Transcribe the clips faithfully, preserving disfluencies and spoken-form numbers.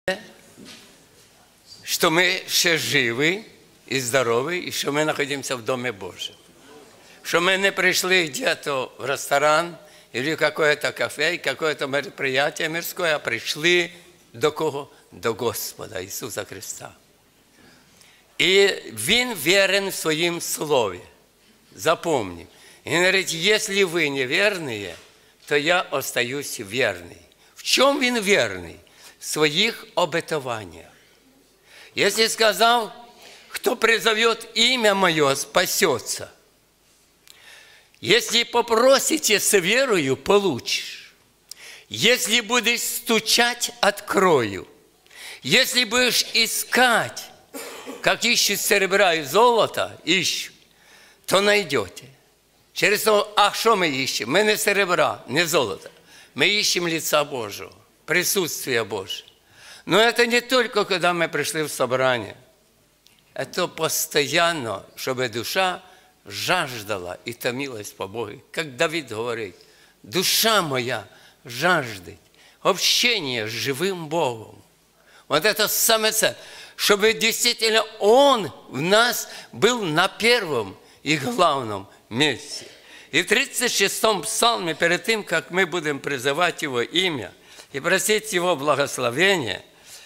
что мы ще живы и здоровы, и что мы находимся в Доме Божьем. Что мы не пришли где-то в ресторан или какое-то кафе, какое-то мероприятие мирское, а пришли до кого? До Господа Иисуса Христа. И Він верен в Своем Слове. Запомни. И Он говорит, если вы неверные, то я остаюсь верный. В чем Він верный? В своих обетованиях. Если сказал, кто призовет имя Мое, спасется. Если попросите с верою, получишь. Если будешь стучать, открою. Если будешь искать, как ищут серебра и золота, ищут, то найдете. Через то, а что мы ищем? Мы не серебра, не золото. Мы ищем лица Божьего, присутствие Божьего. Но это не только, когда мы пришли в собрание. Это постоянно, чтобы душа жаждала и томилась по Богу. Как Давид говорит, душа моя жаждет общения с живым Богом. Вот это самое ценное. Чтобы действительно Он в нас был на первом и главном месте. И в тридцать шестом псалме, перед тем, как мы будем призывать Его имя и просить Его благословения,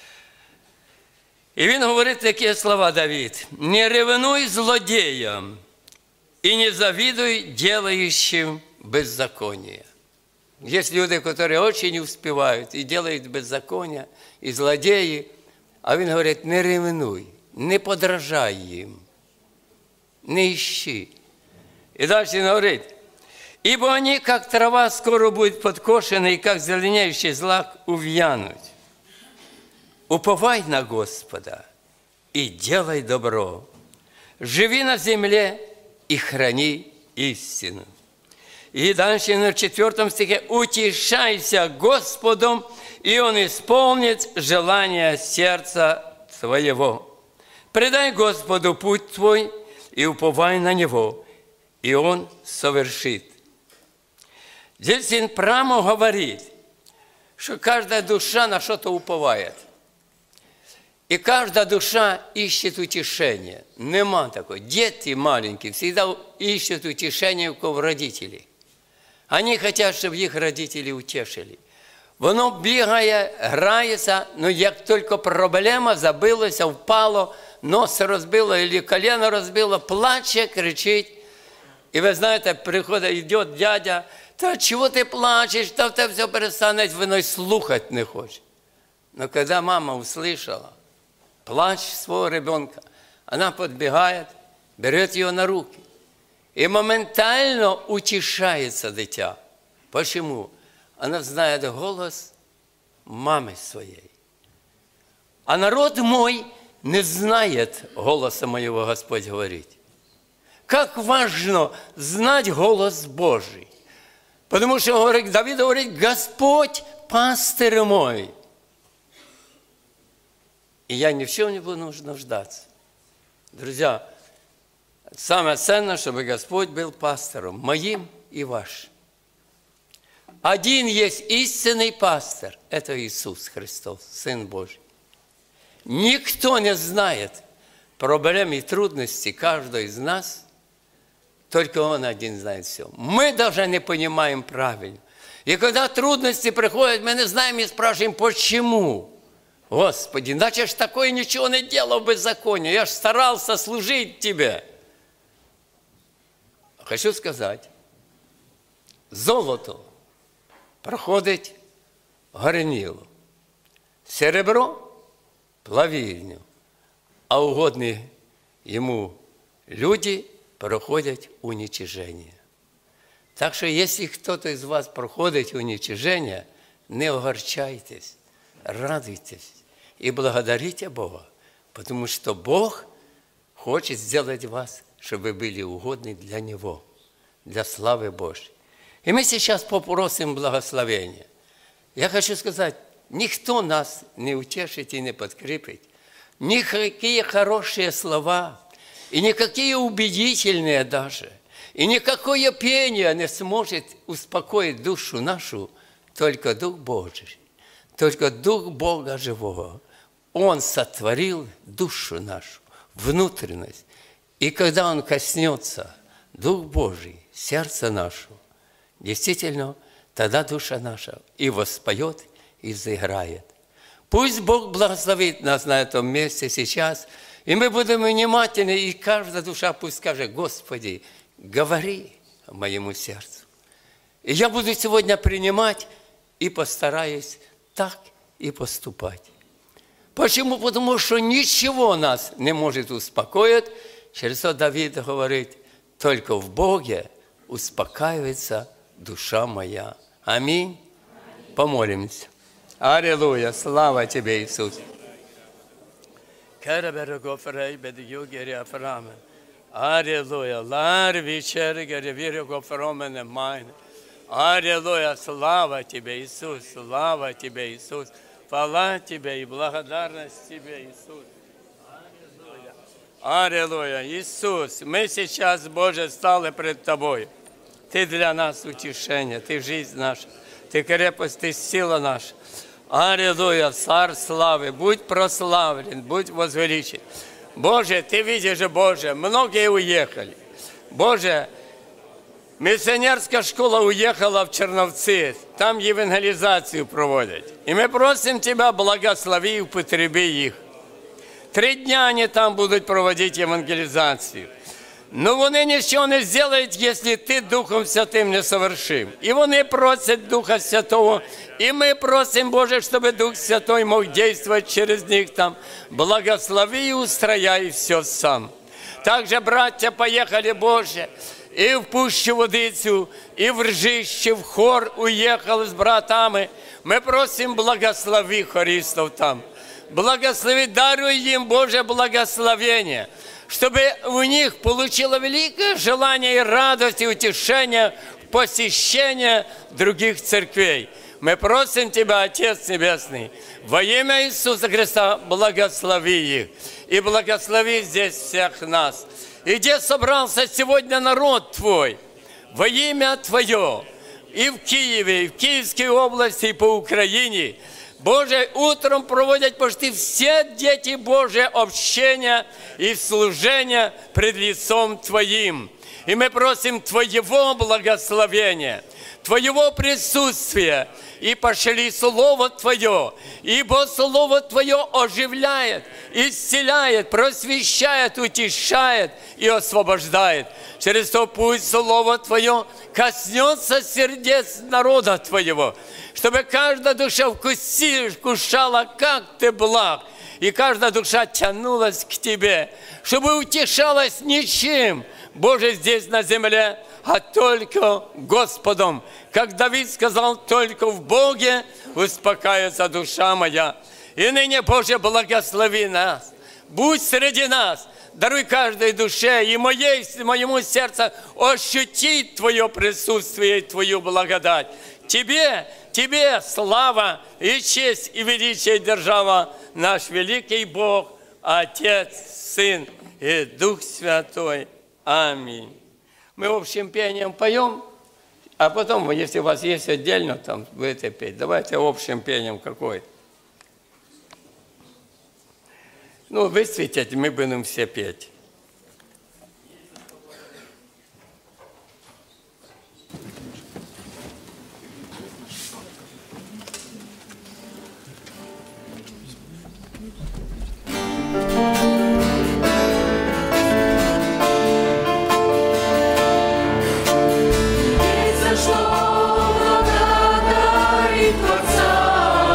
и Він говорит такие слова, Давид: «Не ревнуй злодеям и не завидуй делающим беззаконие». Есть люди, которые очень успевают и делают беззаконие, и злодеи, а Він говорит, не ревнуй, не подражай им, не ищи. И дальше Он говорит, ибо они, как трава, скоро будут подкошены, и как зеленеющий злак увянуть. Уповай на Господа и делай добро. Живи на земле и храни истину. И дальше на четвертом стихе, утешайся Господом, и Он исполнит желание сердца твоего. Предай Господу путь твой и уповай на Него, и Он совершит. Здесь Он прямо говорит, что каждая душа на что-то уповает. И каждая душа ищет утешение. Нема такой. Дети маленькие всегда ищут утешение у кого родителей. Они хотят, чтобы их родители утешили. Воно бігає, грається, но як тільки проблема, забилося, впало, нос розбило, або колено розбило, плаче, кричить. І ви знаєте, приходить, йде дядя, та чого ти плачеш, та в тебе все перестане, воно й слухати не хоче. Но коли мама услышала плач своего ребенка, она подбегает, берет его на руки и моментально утешается дитя. Почему? Она знает голос мамы своей. А народ мой не знает голоса моего, Господь говорит. Как важно знать голос Божий. Потому что говорит, Давид говорит, Господь пастырь мой. И я ни в чем не буду нуждаться. Друзья, самое ценное, чтобы Господь был пастором, моим и вашим. Один есть истинный пастор, это Иисус Христос, Сын Божий. Никто не знает проблем и трудностей каждого из нас, только Он один знает все. Мы даже не понимаем правильно. И когда трудности приходят, мы не знаем и спрашиваем, почему? Господи, иначе я ж такое ничего не делал в беззаконии, я ж старался служить Тебе. Хочу сказать, золото проходить горнило, серебро – плавильню, а угодні Йому люди проходять уничижение. Так что, если кто-то из вас проходит уничижение, не огорчайтесь, радуйтесь и благодарите Бога, потому что Бог хочет сделать вас, чтобы вы были угодны для Него, для славы Божьей. И мы сейчас попросим благословения. Я хочу сказать, никто нас не утешит и не подкрепит. Никакие хорошие слова, и никакие убедительные даже, и никакое пение не сможет успокоить душу нашу, только Дух Божий, только Дух Бога живого. Он сотворил душу нашу, внутренность. И когда Он коснется, Дух Божий, сердце наше, действительно, тогда душа наша и воспоет, и заиграет. Пусть Бог благословит нас на этом месте сейчас, и мы будем внимательны, и каждая душа пусть скажет: Господи, говори моему сердцу. И я буду сегодня принимать и постараюсь так и поступать. Почему? Потому что ничего нас не может успокоить. Через то Давид говорит: только в Боге успокаивается душа моя. Аминь. Аминь. Помолимся. Аллилуйя. Слава Тебе, Иисус. Аллилуйя. Лар вечер горевире гофромене майне. Аллилуйя. Слава Тебе, Иисус. Слава Тебе, Иисус. Хвала Тебе и благодарность Тебе, Иисус. Аллилуйя. Иисус, мы сейчас, Боже, стали пред Тобой. Ты для нас утешение, Ты жизнь наша, Ты крепость, Ты сила наша. Аллилуйя, Царь славы, будь прославлен, будь возвеличен. Боже, Ты видишь, Боже, многие уехали. Боже, миссионерская школа уехала в Черновцы, там евангелизацию проводят. И мы просим Тебя, благослови и употреби их. Три дня они там будут проводить евангелизацию. Но вони нічого не зроблять, якщо ти Духом Святим не совершив. І вони просять Духа Святого, і ми просимо, Боже, щоб Дух Святой мог действовать через них там. Благослови и устрояй все сам. Также, братья, поехали, Боже, и в Пущу Водицю, и в Ржище, в хор уехал с братами. Мы просим, благослови хористов там. Благослови, даруй им, Боже, благословение, чтобы у них получило великое желание и радость, и утешение, посещение других церквей. Мы просим Тебя, Отец Небесный, во имя Иисуса Христа, благослови их. И благослови здесь всех нас. И где собрался сегодня народ Твой, во имя Твое, и в Киеве, и в Киевской области, и по Украине, Боже, утром проводят почти все дети Божьи общения и служения пред лицом Твоим. И мы просим Твоего благословения, Твоего присутствия, и пошли Слово Твое, ибо Слово Твое оживляет, исцеляет, просвещает, утешает и освобождает. Через то пусть Слово Твое коснется сердец народа Твоего, чтобы каждая душа вкусила, вкушала, как Ты благ, и каждая душа тянулась к Тебе, чтобы утешалась ничем, Боже, здесь на земле, а только Господом. Как Давид сказал, только в Боге успокаивается душа моя. И ныне, Боже, благослови нас, будь среди нас, даруй каждой душе и моей, моему сердцу ощутить Твое присутствие и Твою благодать. Тебе, Тебе слава и честь и величие, держава наш великий Бог, Отец, Сын и Дух Святой. Аминь. Мы общим пением поем, а потом, если у вас есть отдельно, там будете петь, давайте общим пением какой. Ну, высветите, мы будем все петь.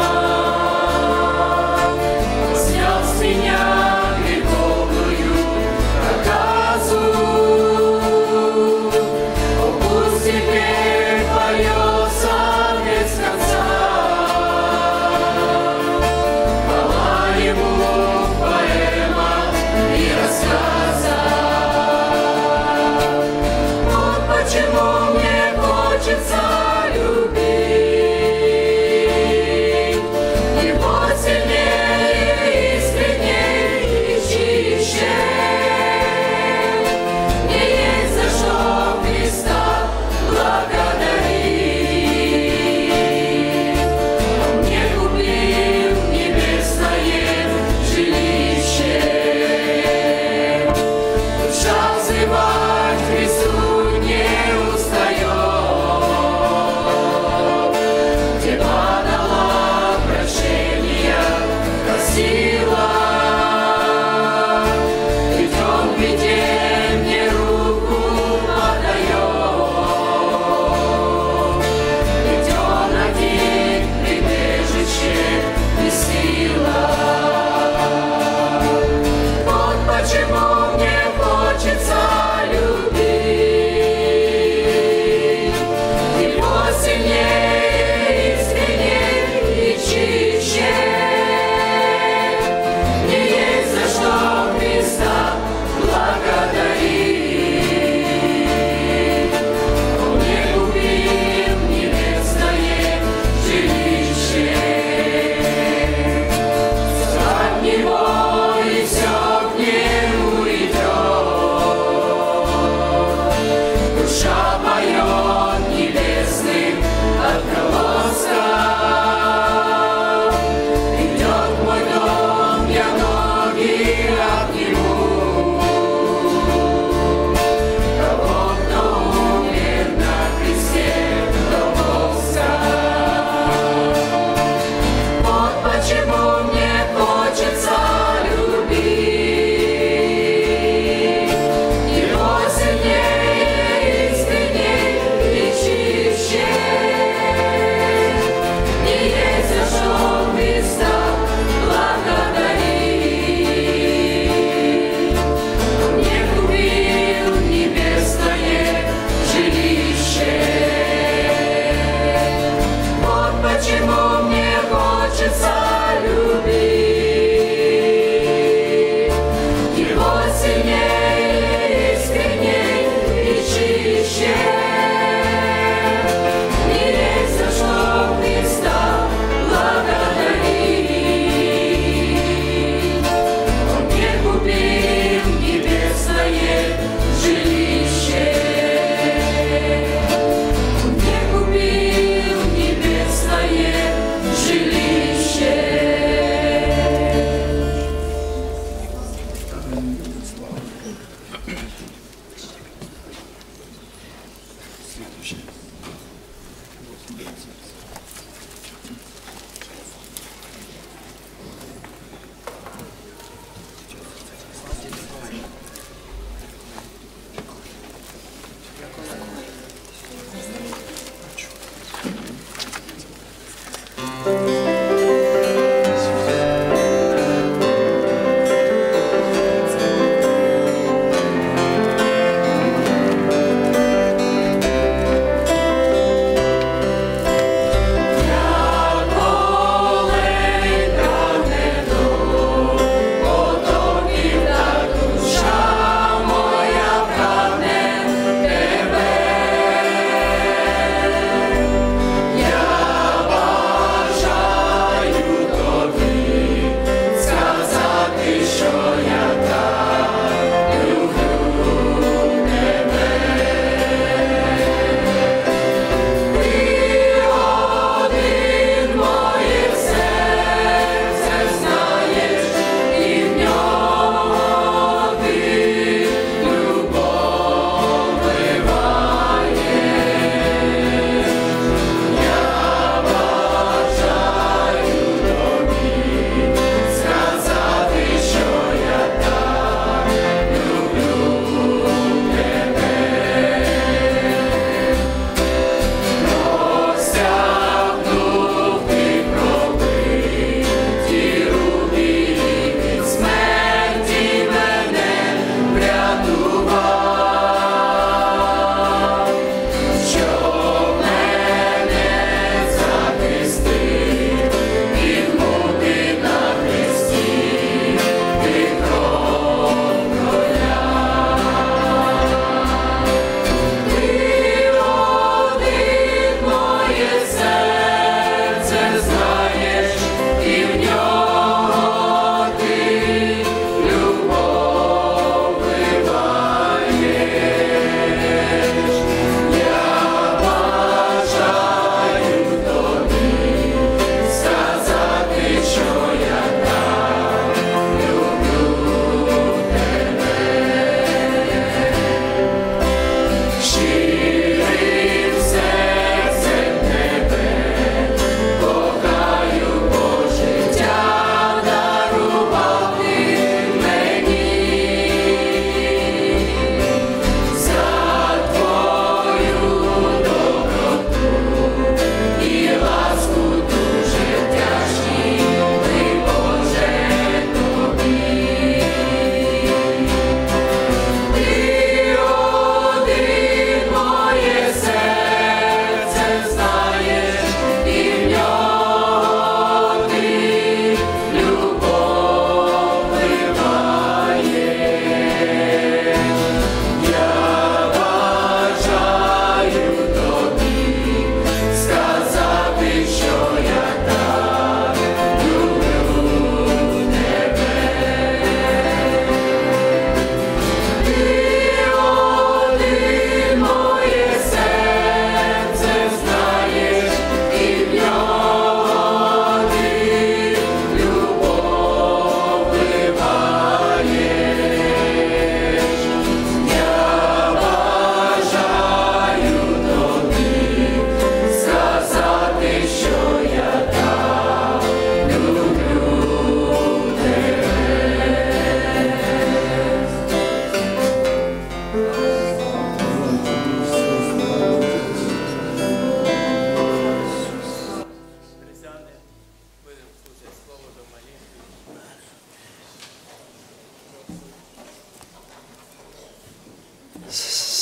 Снял с меня греховную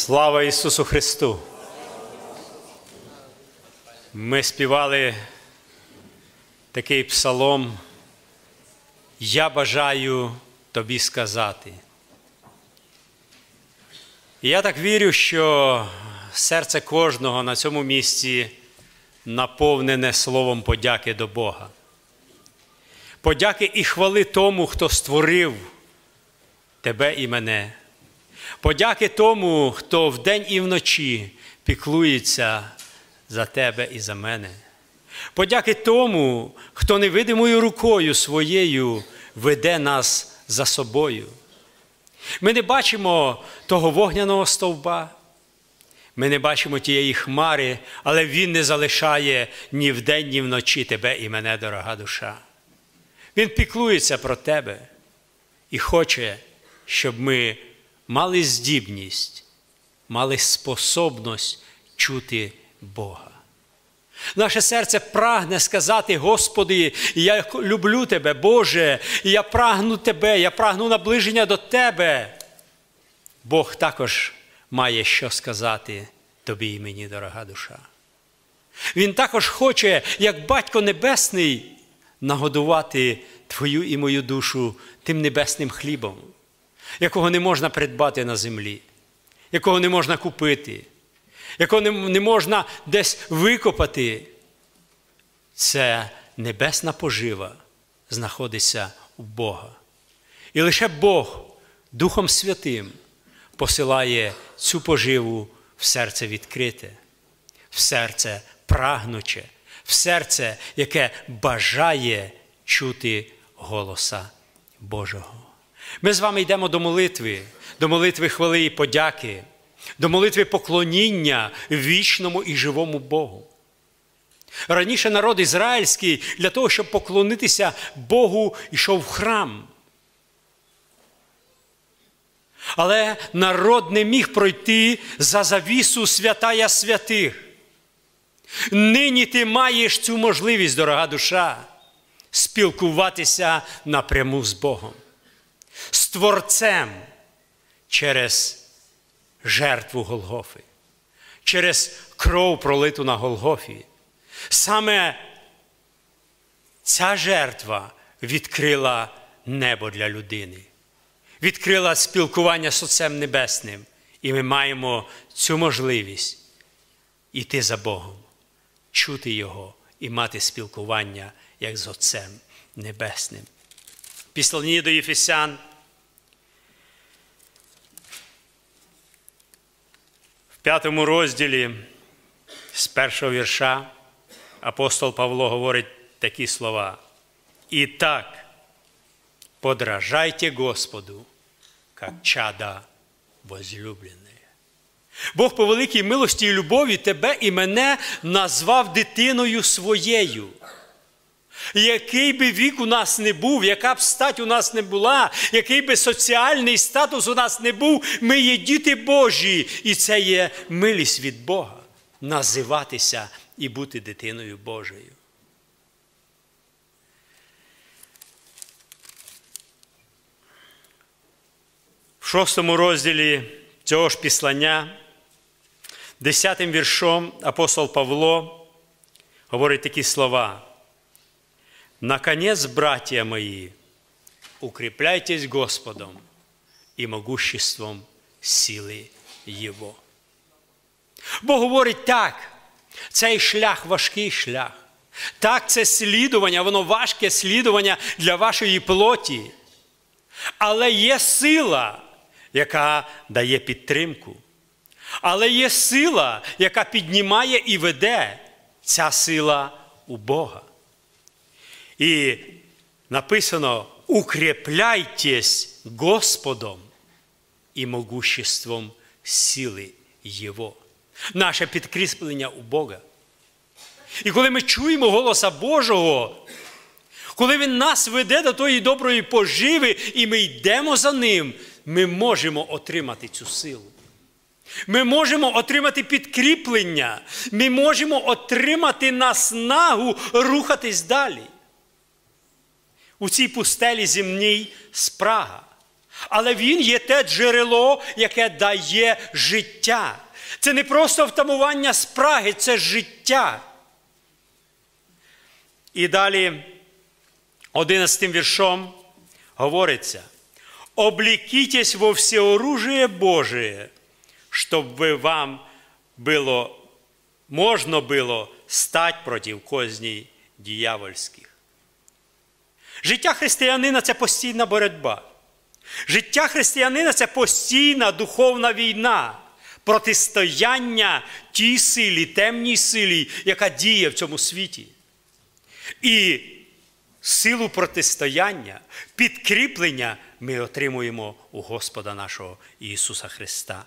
Слава Ісусу Христу! Ми співали такий псалом «Я бажаю тобі сказати». І я так вірю, що серце кожного на цьому місці наповнене словом подяки до Бога. Подяки і хвали тому, хто створив тебе і мене. Подяки тому, хто вдень і вночі піклується за тебе і за мене. Подяки тому, хто невидимою рукою своєю веде нас за собою. Ми не бачимо того вогняного стовба, ми не бачимо тієї хмари, але Він не залишає ні вдень, ні вночі тебе і мене, дорога душа. Він піклується про тебе і хоче, щоб ми мали здібність, мали способність чути Бога. Наше серце прагне сказати: Господи, я люблю Тебе, Боже, і я прагну Тебе, я прагну наближення до Тебе. Бог також має що сказати тобі і мені, дорога душа. Він також хоче, як Батько Небесний, нагодувати твою і мою душу тим небесним хлібом, якого не можна придбати на землі, якого не можна купити, якого не можна десь викопати. Це небесна пожива знаходиться у Бога. І лише Бог Духом Святим посилає цю поживу в серце відкрите, в серце прагнуче, в серце, яке бажає чути голоса Божого. Ми з вами йдемо до молитви, до молитви хвали і подяки, до молитви поклоніння вічному і живому Богу. Раніше народ ізраїльський для того, щоб поклонитися Богу, йшов в храм. Але народ не міг пройти за завісу святая святих. Нині ти маєш цю можливість, дорога душа, спілкуватися напряму з Богом, з Творцем через жертву Голгофи, через кров, пролиту на Голгофі. Саме ця жертва відкрила небо для людини, відкрила спілкування з Отцем Небесним. І ми маємо цю можливість іти за Богом, чути Його і мати спілкування, як з Отцем Небесним. В Післанні до Єфесян, в п'ятому розділі, з першого вірша, апостол Павло говорить такі слова: «І так, подражайте Господу, как чада возлюбленные». Бог по великій милості і любові тебе і мене назвав дитиною своєю. Який би вік у нас не був, яка б стать у нас не була, який би соціальний статус у нас не був, ми є діти Божі. І це є милість від Бога – називатися і бути дитиною Божою. В шостому розділі цього ж післання, десятим віршом, апостол Павло говорить такі слова: «Наконец, братья мои, укрепляйтесь Господом и могуществом силы Его». Бог говорить так: цей шлях важкий шлях. Так, це слідування, воно важке слідування для вашої плоті. Але є сила, яка дає підтримку. Але є сила, яка піднімає і веде. Ця сила у Бога. І написано: «Укрепляйтесь Господом і могуществом сили Його». Наше підкріплення у Бога. І коли ми чуємо голоса Божого, коли Він нас веде до тої доброї поживи, і ми йдемо за Ним, ми можемо отримати цю силу. Ми можемо отримати підкріплення. Ми можемо отримати наснагу рухатись далі. У цій пустелі земній спрага. Але Він є те джерело, яке дає життя. Це не просто втамування спраги, це життя. І далі одинадцятим віршом говориться: «Облекитесь во всеоружие Божие, чтобы вам было, можно было стать против козней дьявольських». Життя християнина – це постійна боротьба. Життя християнина – це постійна духовна війна, протистояння тій силі, темній силі, яка діє в цьому світі. І силу протистояння, підкріплення ми отримуємо у Господа нашого Ісуса Христа.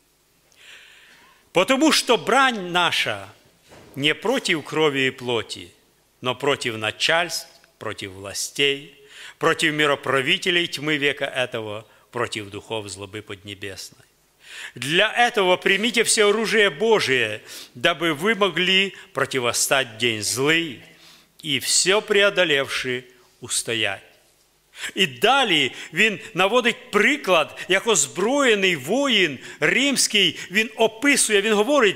«Потому что брань наша не против крови и плоти, но против начальств, против властей, против мироправителей тьмы века этого, против духов злобы поднебесной. Для этого примите все оружие Божие, дабы вы могли противостать в день злый и все преодолевши устоять». І далі він наводить приклад, як озброєний воїн римський, він описує, він говорить: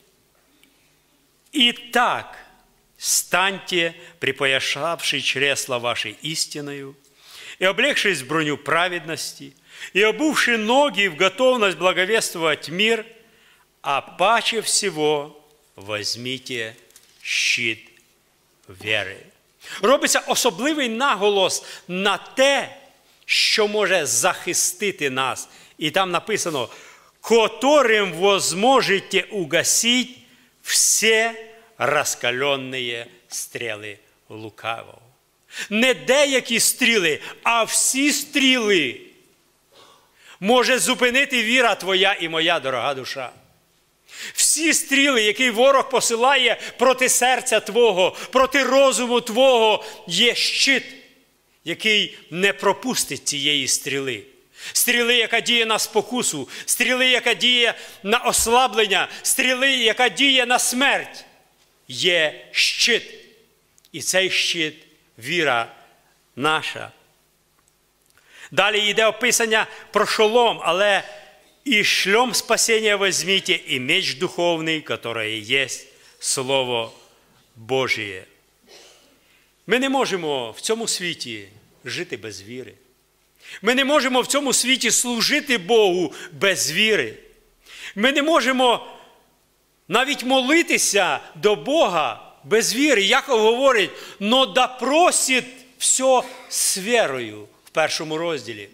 «І так, станьте, припоясавши чресла вашей истиною, и облегшись в броню праведности, и обувши ноги в готовность благовествовать мир, а паче всего возьмите щит віри». Робиться особливий наголос на те, що може захистити нас. І там написано: «Которым возможете угасить все раскаленные стріли лукавого». Не деякі стріли, а всі стріли може зупинити віра твоя і моя, дорога душа. Всі стріли, які ворог посилає проти серця твого, проти розуму твого, є щит, який не пропустить цієї стріли. Стріли, яка діє на спокусу, стріли, яка діє на ослаблення, стріли, яка діє на смерть. Є щит. І цей щит – віра наша. Далі йде описання про шолом, але «И шлем спасения возьмите, и меч духовный, который есть Слово Божие». Ми не можемо в цьому світі жити без віри. Ми не можемо в цьому світі служити Богу без віри. Ми не можемо навіть молитися до Бога без віри. Яков говорить: «Но да просить все з вірою» в першому розділі.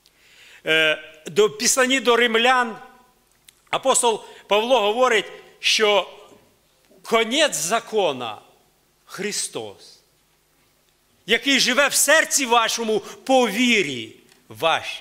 До післанні до римлян апостол Павло говорить, що конець закона – Христос, який живе в серці вашому по вірі вашій.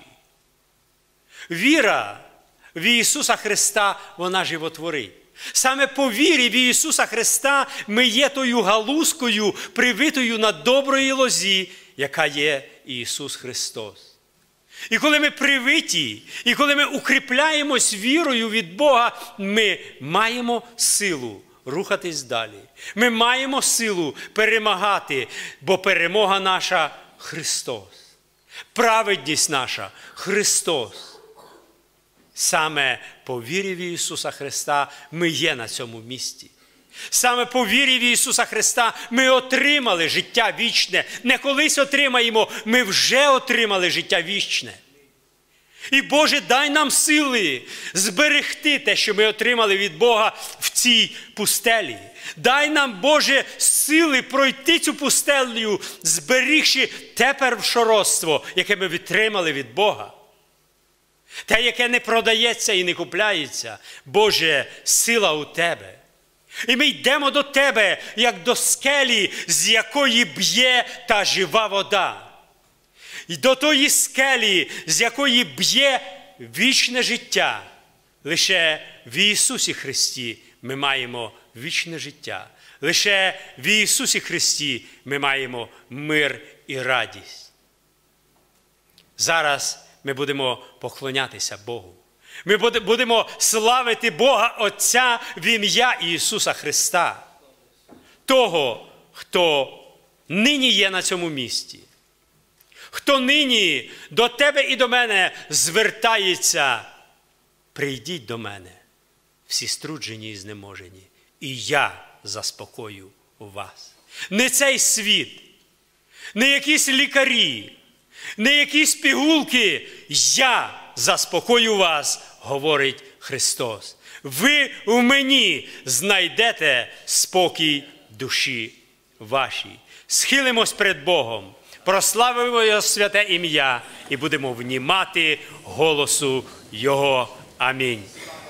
Віра в Ісуса Христа, вона животворить. Саме по вірі в Ісуса Христа ми є тою галузкою, привитою на доброї лозі, яка є Ісус Христос. І коли ми привиті, і коли ми укріпляємось вірою від Бога, ми маємо силу рухатись далі. Ми маємо силу перемагати, бо перемога наша – Христос. Праведність наша – Христос. Саме по вірі в Ісуса Христа ми є на цьому місці. Саме по вірі в Ісуса Христа ми отримали життя вічне. Не колись отримаємо, ми вже отримали життя вічне. І, Боже, дай нам сили зберегти те, що ми отримали від Бога в цій пустелі. Дай нам, Боже, сили пройти цю пустелю, зберігши те першородство, яке ми відтримали від Бога. Те, яке не продається і не купляється. Боже, сила у Тебе. І ми йдемо до Тебе, як до скелі, з якої б'є та жива вода. І до тої скелі, з якої б'є вічне життя. Лише в Ісусі Христі ми маємо вічне життя. Лише в Ісусі Христі ми маємо мир і радість. Зараз ми будемо поклонятися Богу. Ми будемо славити Бога Отця в ім'я Ісуса Христа. Того, хто нині є на цьому місці. хто нині до тебе і до мене звертається, прийдіть до мене, всі струджені і знеможені, і я заспокою вас. Не цей світ, не якісь лікарі, не якісь пігулки, я заспокою вас, говорить Христос. Ви в мені знайдете спокій душі вашій. Схилимось перед Богом, прославимо Його святе ім'я і будемо внімати голосу Його. Амінь.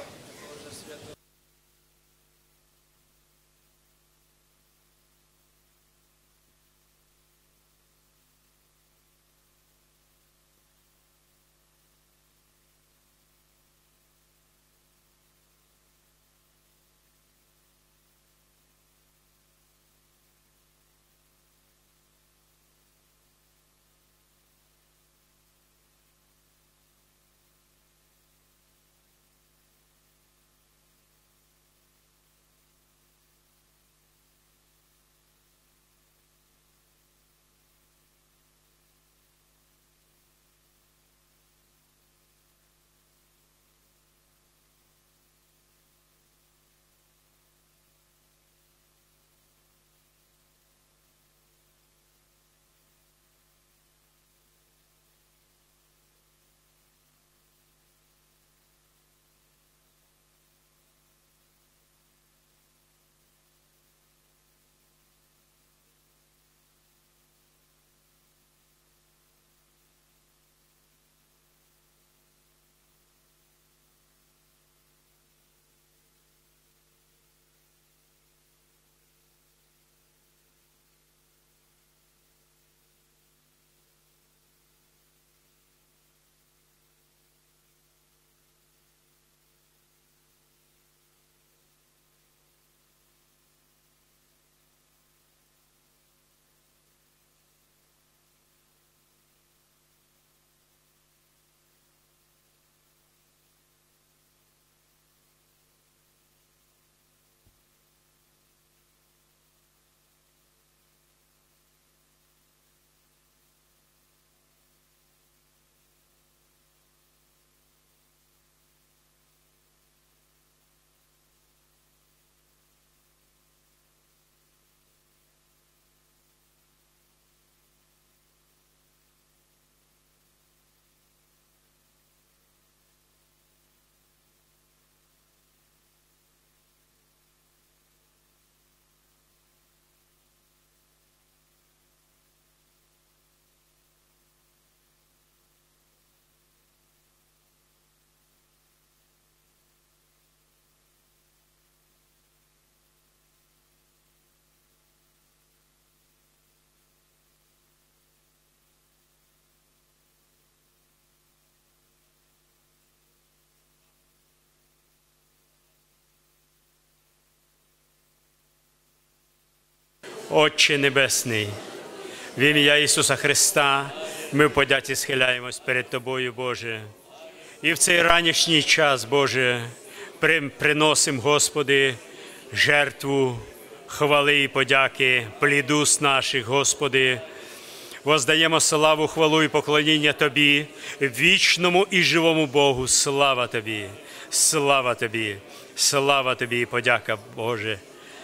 Отче Небесний, в ім'я Ісуса Христа ми в подяці схиляємось перед Тобою, Боже. І в цей ранішній час, Боже, приносимо, Господи, жертву хвали і подяки, плід уст наших, Господи. Воздаємо славу, хвалу і поклоніння Тобі, вічному і живому Богу. Слава Тобі, слава Тобі, слава Тобі і подяка, Боже.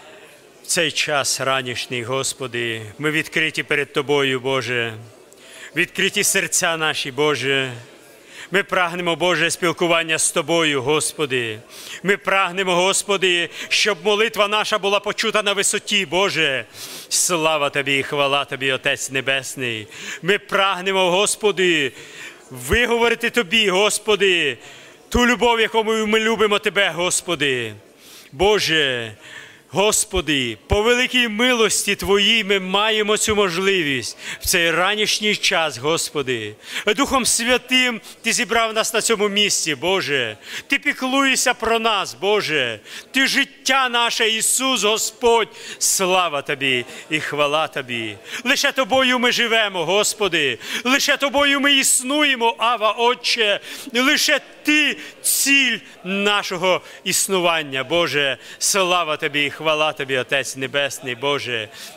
В цей час ранішній, Господи, ми відкриті перед Тобою, Боже, відкриті серця наші, Боже. Ми прагнемо, Боже, спілкування з Тобою, Господи. Ми прагнемо, Господи, щоб молитва наша була почута на висоті, Боже. Слава Тобі і хвала Тобі, Отець Небесний. Ми прагнемо, Господи, виговорити Тобі, Господи, ту любов, якою ми любимо Тебе, Господи. Боже, Господи, по великій милості Твоїй ми маємо цю можливість в цей ранішній час, Господи. Духом Святим Ти зібрав нас на цьому місці, Боже. Ти піклуєшся про нас, Боже. Ти життя наше, Ісус, Господь. Слава Тобі і хвала Тобі. Лише Тобою ми живемо, Господи. Лише Тобою ми існуємо, Ава, Отче. Лише Ти ціль нашого існування, Боже. Слава Тобі і хвала Тобі, Отець Небесний, Боже.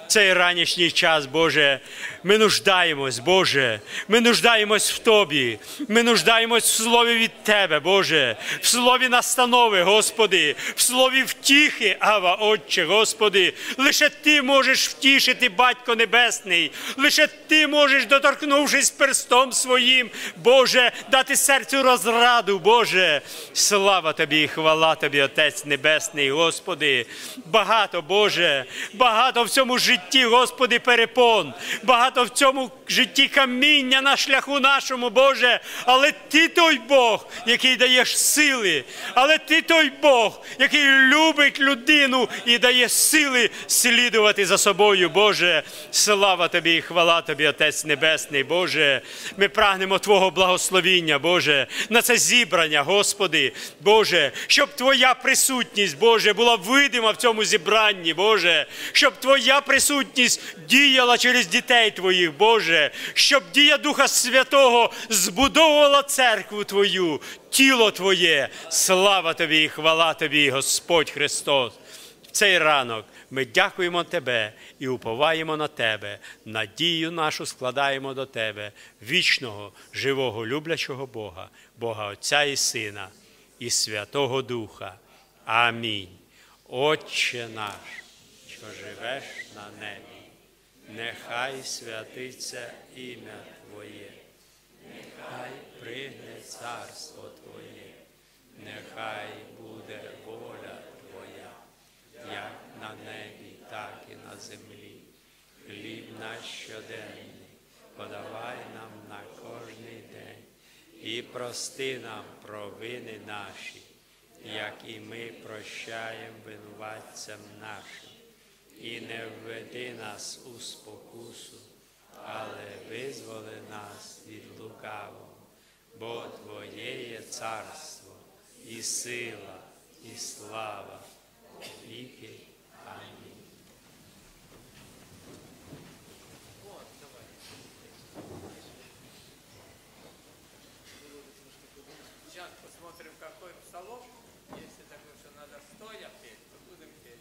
цей ранішній час, Боже, ми нуждаємось, Боже, ми нуждаємось в Тобі, ми нуждаємось в слові від Тебе, Боже, в слові настанови, Господи, в слові втіхи, Ава, Отче, Господи, лише Ти можеш втішити, Батько Небесний, лише Ти можеш, доторкнувшись перстом своїм, Боже, дати серцю розраду, Боже, слава Тобі і хвала Тобі, Отець Небесний, Господи, багато, Боже, багато в цьому житті, Господи, перепон, багато в цьому житті каміння на шляху нашому, Боже, але Ти той Бог, який даєш сили, але Ти той Бог, який любить людину і дає сили слідувати за собою, Боже, слава Тобі і хвала Тобі, Отець Небесний, Боже, ми прагнемо Твого благословіння, Боже, на це зібрання, Господи, Боже, щоб Твоя присутність, Боже, була видима в цьому зібранні, Боже, щоб Твоя присутність діяла через дітей Твоїх, Боже, щоб дія Духа Святого збудовувала церкву Твою, тіло Твоє. Слава Тобі і хвала Тобі, Господь Христос. В цей ранок ми дякуємо Тебе і уповаємо на Тебе, надію нашу складаємо до Тебе, вічного, живого, люблячого Бога, Бога Отця і Сина, і Святого Духа. Амінь. Отче наш, що живеш на небі, нехай святиться ім'я Твоє, нехай прийде царство Твоє, нехай буде воля Твоя, як на небі, так і на землі. Хліб наш щоденний подавай нам на кожний день і прости нам провини наші, як і ми прощаємо винуватцям нашим. І не введи нас у спокусу, але визволи нас від лукавого, бо Твоє є царство, і сила, і слава, віки. Амінь. Сейчас посмотрим, какой псалом. Если такое, что надо стоя петь, то будем петь.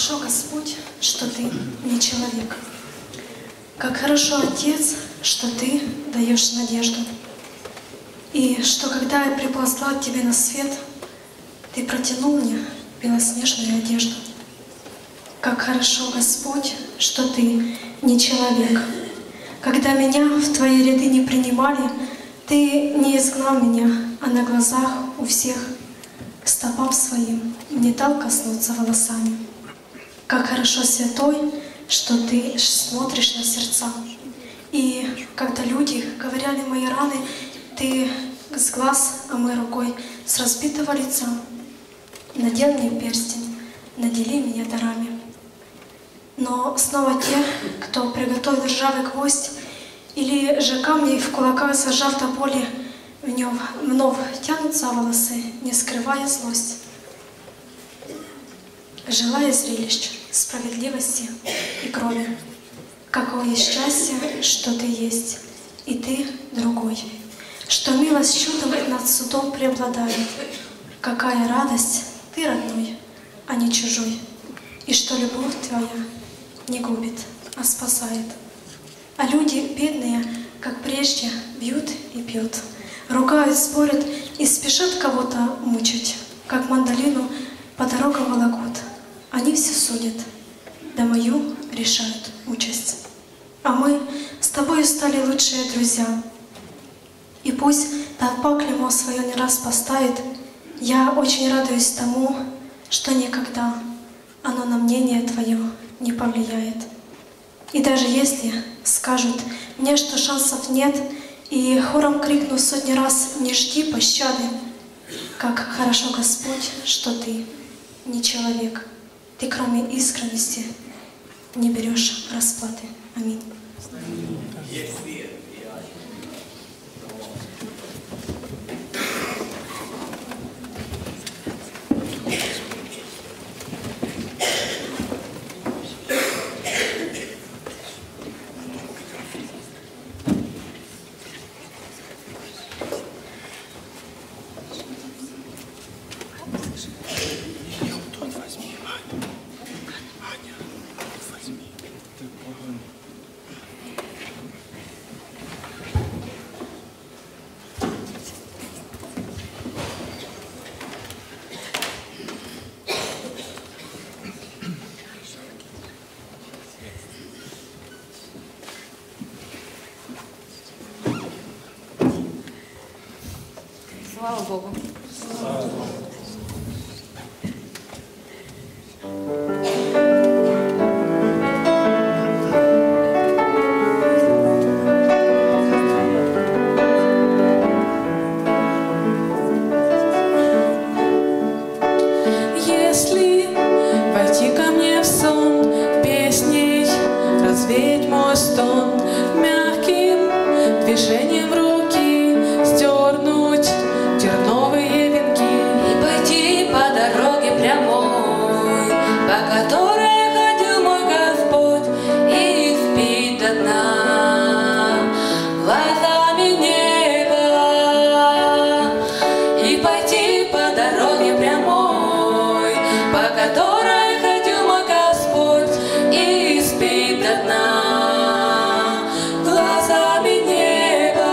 хорошо, Господь, что Ты не человек. Как хорошо, Отец, что Ты даешь надежду. И что когда я приползла к Тебе на свет, Ты протянул мне белоснежную одежду. Как хорошо, Господь, что Ты не человек. Когда меня в Твои ряды не принимали, Ты не изгнал меня, а на глазах у всех к стопам своим не дал коснуться волосами. Как хорошо, Святой, что Ты смотришь на сердца. И когда люди говорили мои раны, Ты с глаз, а мы рукой с разбитого лица. Надел мне перстень, надели меня дарами. Но снова те, кто приготовил ржавый гвоздь, или же камни в кулаках зажав до боли, в нем вновь тянутся волосы, не скрывая злость. Желая зрелищ, справедливости и крови. Какое счастье, что Ты есть, и Ты другой. Что милость чудом над судом преобладает. Какая радость, Ты родной, а не чужой. И что любовь Твоя не губит, а спасает. А люди бедные, как прежде, бьют и пьют, ругают, спорят и спешат кого-то мучить, как мандолину по дорогам волокут. Они все судят, да мою решают участь. А мы с Тобою стали лучшие друзья. И пусть толпа клеймо свое не раз поставит, я очень радуюсь тому, что никогда оно на мнение Твое не повлияет. И даже если скажут мне, что шансов нет, и хором крикну сотни раз «Не жди пощады», как хорошо, Господь, что Ты не человек. Ты, кроме искренности, не берешь расплаты. Аминь. Слава Богу. Если войти ко мне в сон, песней развеять мой стон, мягким движением руки сдернуть терновые венки и пойти по дороге прямой, по которой ходил мой Господь, и впить до дна глазами неба, и пойти по дороге прямой, по которой ходил мой Господь, и впить до дна глазами неба.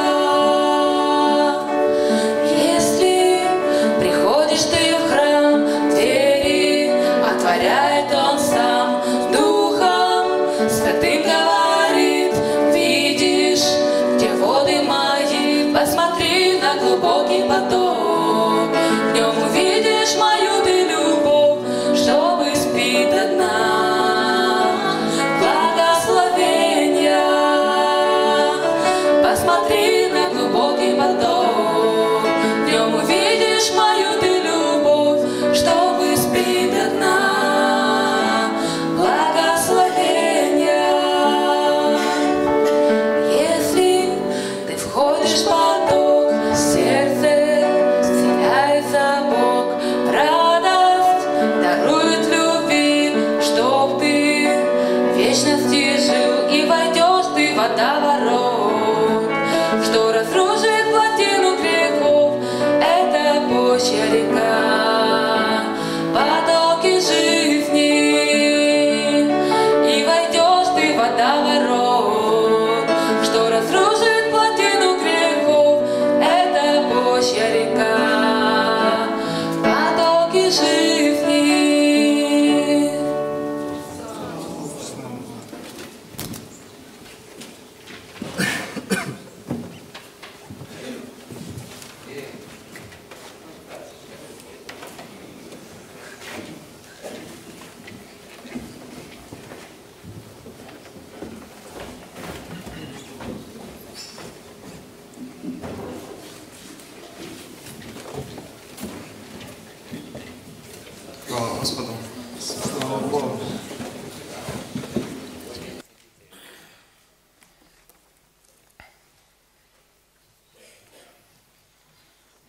Если приходишь ты в храм, двери отворяет Он сам, Духом Святым говорит: видишь, где воды мои, посмотри на глубокий поток, в нем увидишь мою ты любовь, чтобы спить до дна благословения. Посмотри на глубокий поток, в нем увидишь мою ты любовь, чтобы спить до дна благословения. Если ты входишь в поток, сердце вселяется Бог, радость дарует любви, чтоб ты в вечности жил, и войдешь ты в водоворот, что разрушит плотину грехов. Это Божья река, потоки жизни,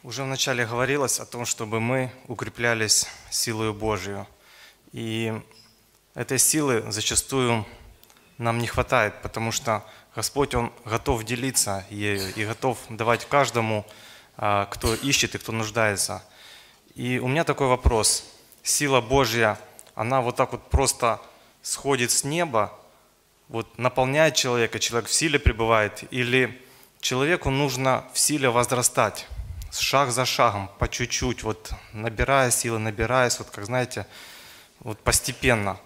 Уже вначале говорилось о том, чтобы мы укреплялись силою Божию. И этой силы зачастую нам не хватает, потому что Господь, Он готов делиться ею и готов давать каждому, кто ищет и кто нуждается. И у меня такой вопрос. Сила Божья, она вот так вот просто сходит с неба, вот наполняет человека, человек в силе пребывает, или человеку нужно в силе возрастать, шаг за шагом, по чуть-чуть, вот набирая силы, набираясь, вот как знаете, вот постепенно.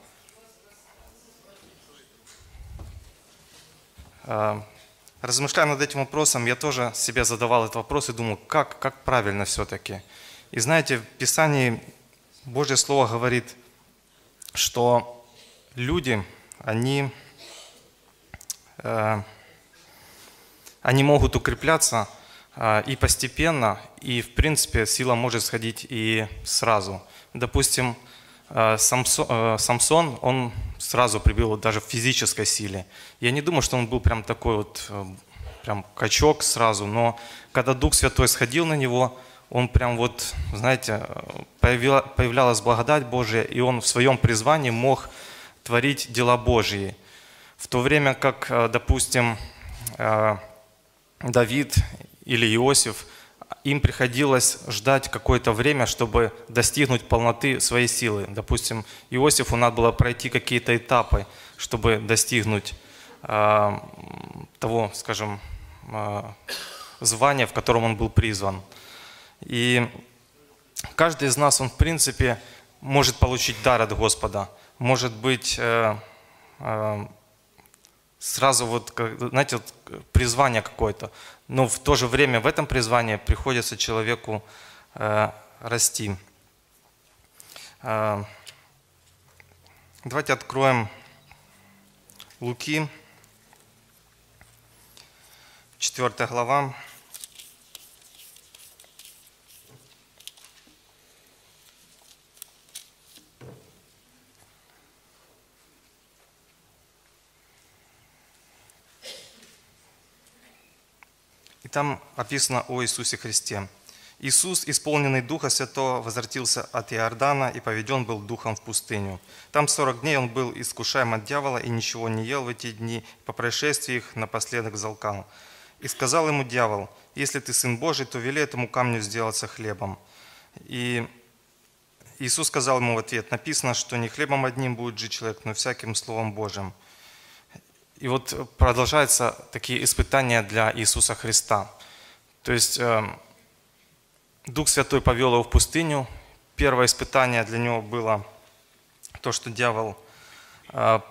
Размышляя над этим вопросом, я тоже себе задавал этот вопрос и думал, как, как правильно все-таки. И знаете, в Писании Божье Слово говорит, что люди, они, э, они могут укрепляться э, и постепенно, и в принципе сила может сходить и сразу. Допустим, э, Самсон, э, Самсон, он сразу прибыл вот даже в физической силе. Я не думаю, что он был прям такой вот, э, прям качок сразу, но когда Дух Святой сходил на него, он прям вот, знаете, появила, появлялась благодать Божия, и он в своем призвании мог творить дела Божьи. В то время как, допустим, Давид или Иосиф, им приходилось ждать какое-то время, чтобы достигнуть полноты своей силы. Допустим, Иосифу надо было пройти какие-то этапы, чтобы достигнуть того, скажем, звания, в котором он был призван. И каждый из нас, он в принципе может получить дар от Господа, может быть э, э, сразу вот, знаете, вот призвание какое-то, но в то же время в этом призвании приходится человеку э, расти. Э, давайте откроем Луки, четвёртая глава. И там описано о Иисусе Христе. Иисус, исполненный Духа Святого, возвратился от Иордана и поведен был Духом в пустыню. Там сорок дней он был искушаем от дьявола и ничего не ел в эти дни. По происшествии их напоследок залкал. И сказал ему дьявол: если ты Сын Божий, то вели этому камню сделаться хлебом. И Иисус сказал ему в ответ: написано, что не хлебом одним будет жить человек, но всяким Словом Божьим. И вот продолжаются такие испытания для Иисуса Христа. То есть э, Дух Святой повел его в пустыню. Первое испытание для него было то, что дьявол э,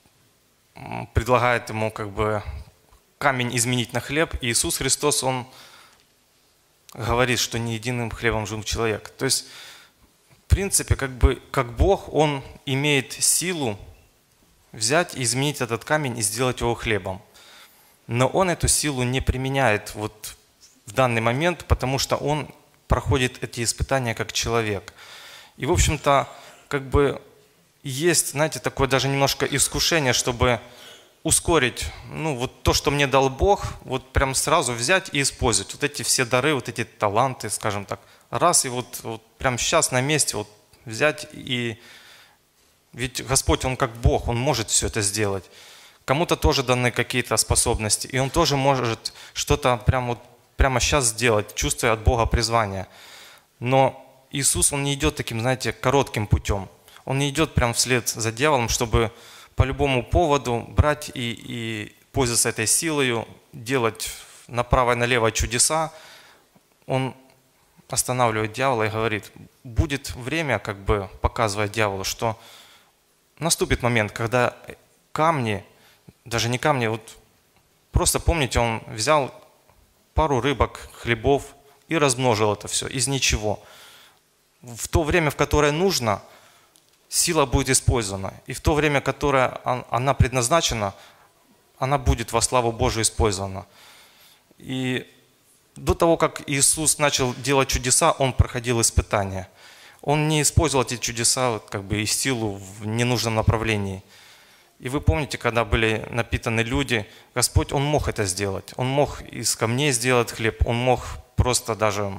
предлагает ему как бы камень изменить на хлеб. И Иисус Христос, Он говорит, что не единым хлебом жил человек. То есть, в принципе, как бы как Бог, Он имеет силу взять и изменить этот камень и сделать его хлебом. Но он эту силу не применяет вот в данный момент, потому что он проходит эти испытания как человек. И, в общем-то, как бы есть, знаете, такое даже немножко искушение, чтобы ускорить, ну, вот то, что мне дал Бог, вот прям сразу взять и использовать. Вот эти все дары, вот эти таланты, скажем так, раз и вот, вот прям сейчас на месте вот взять и... Ведь Господь, Он как Бог, Он может все это сделать. Кому-то тоже даны какие-то способности, и Он тоже может что-то прямо, вот, прямо сейчас сделать, чувствуя от Бога призвание. Но Иисус, Он не идет таким, знаете, коротким путем. Он не идет прямо вслед за дьяволом, чтобы по любому поводу брать и, и пользоваться этой силой, делать направо и налево чудеса. Он останавливает дьявола и говорит: будет время, как бы показывая дьяволу, что наступит момент, когда камни, даже не камни, вот просто помните, он взял пару рыбок, хлебов и размножил это все из ничего. В то время, в которое нужно, сила будет использована. И в то время, которое она предназначена, она будет во славу Божию использована. И до того, как Иисус начал делать чудеса, Он проходил испытания. Он не использовал эти чудеса как бы и силу в ненужном направлении. И вы помните, когда были напитаны люди, Господь, Он мог это сделать. Он мог из камней сделать хлеб, Он мог просто даже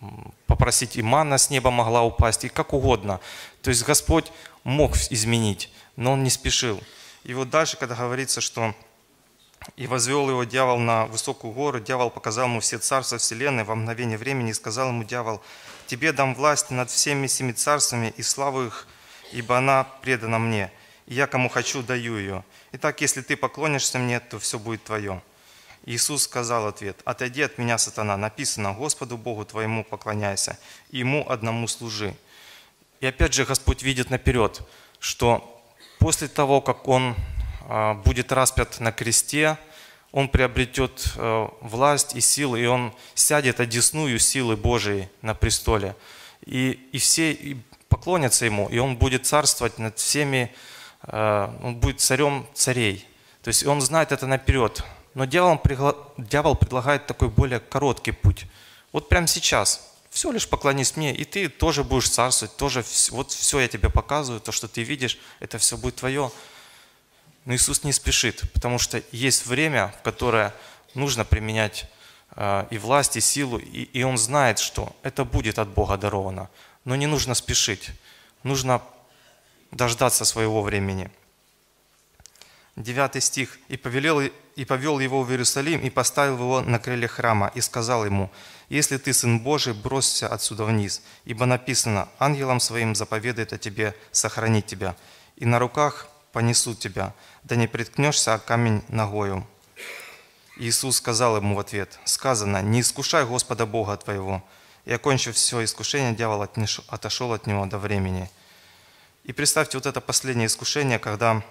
попросить, и манна с неба могла упасть, и как угодно. То есть Господь мог изменить, но Он не спешил. И вот дальше, когда говорится, что «И возвел его дьявол на высокую гору, дьявол показал ему все царства вселенной во мгновение времени, и сказал ему дьявол: тебе дам власть над всеми семи царствами и славу их, ибо она предана мне, и я кому хочу даю ее. Итак, если ты поклонишься мне, то все будет твое». Иисус сказал в ответ: «Отойди от меня, сатана, написано: Господу Богу твоему поклоняйся, и Ему одному служи». И опять же Господь видит наперед, что после того, как Он будет распят на кресте, Он приобретет власть и силу, и Он сядет одесную силы Божией на престоле. И, и все поклонятся Ему, и Он будет царствовать над всеми, Он будет царем царей. То есть Он знает это наперед. Но дьявол, дьявол предлагает такой более короткий путь. Вот прямо сейчас. Все лишь поклонись мне, и ты тоже будешь царствовать, тоже вот все я тебе показываю, то, что ты видишь, это все будет твое. Но Иисус не спешит, потому что есть время, в которое нужно применять э, и власть, и силу, и, и Он знает, что это будет от Бога даровано. Но не нужно спешить, нужно дождаться своего времени. Девятый стих. «И повелел, и повел его в Иерусалим, и поставил его на крыле храма, и сказал ему: если ты Сын Божий, бросься отсюда вниз, ибо написано: ангелам своим заповедает о тебе сохранить тебя, и на руках понесут тебя, да не приткнешься о камень ногою». Иисус сказал ему в ответ: сказано: не искушай Господа Бога твоего. И, окончив все искушение, дьявол отошел от него до времени. И представьте вот это последнее искушение, когда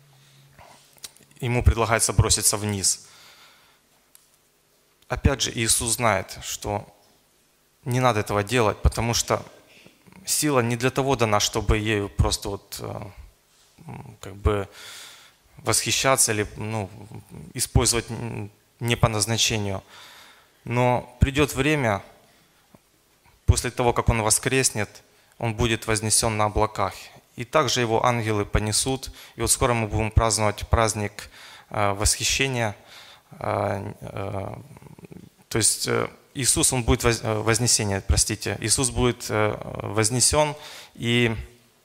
ему предлагается броситься вниз. Опять же, Иисус знает, что не надо этого делать, потому что сила не для того дана, чтобы ею просто вот как бы восхищаться или ну, использовать не по назначению. Но придет время, после того, как Он воскреснет, Он будет вознесен на облаках. И также Его ангелы понесут. И вот скоро мы будем праздновать праздник восхищения. То есть Иисус, Он будет вознесение, простите. Иисус будет вознесен. И,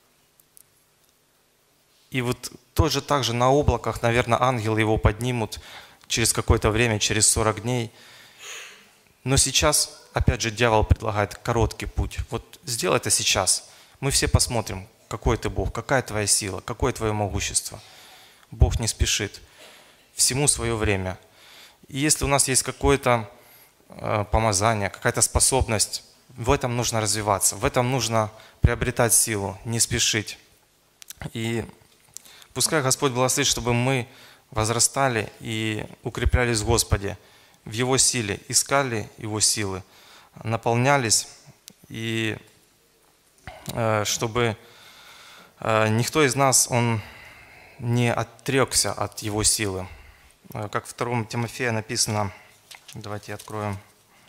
и вот тоже так же на облаках, наверное, ангелы Его поднимут через какое-то время, через сорок дней. Но сейчас, опять же, дьявол предлагает короткий путь. Вот сделай это сейчас. Мы все посмотрим, какой ты Бог, какая твоя сила, какое твое могущество. Бог не спешит. Всему свое время. И если у нас есть какое-то э, помазание, какая-то способность, в этом нужно развиваться, в этом нужно приобретать силу, не спешить. И пускай Господь благословит, чтобы мы возрастали и укреплялись в Господе, в Его силе, искали Его силы, наполнялись, и э, чтобы э, никто из нас, он не отрекся от Его силы. Как в втором Тимофея написано, давайте откроем.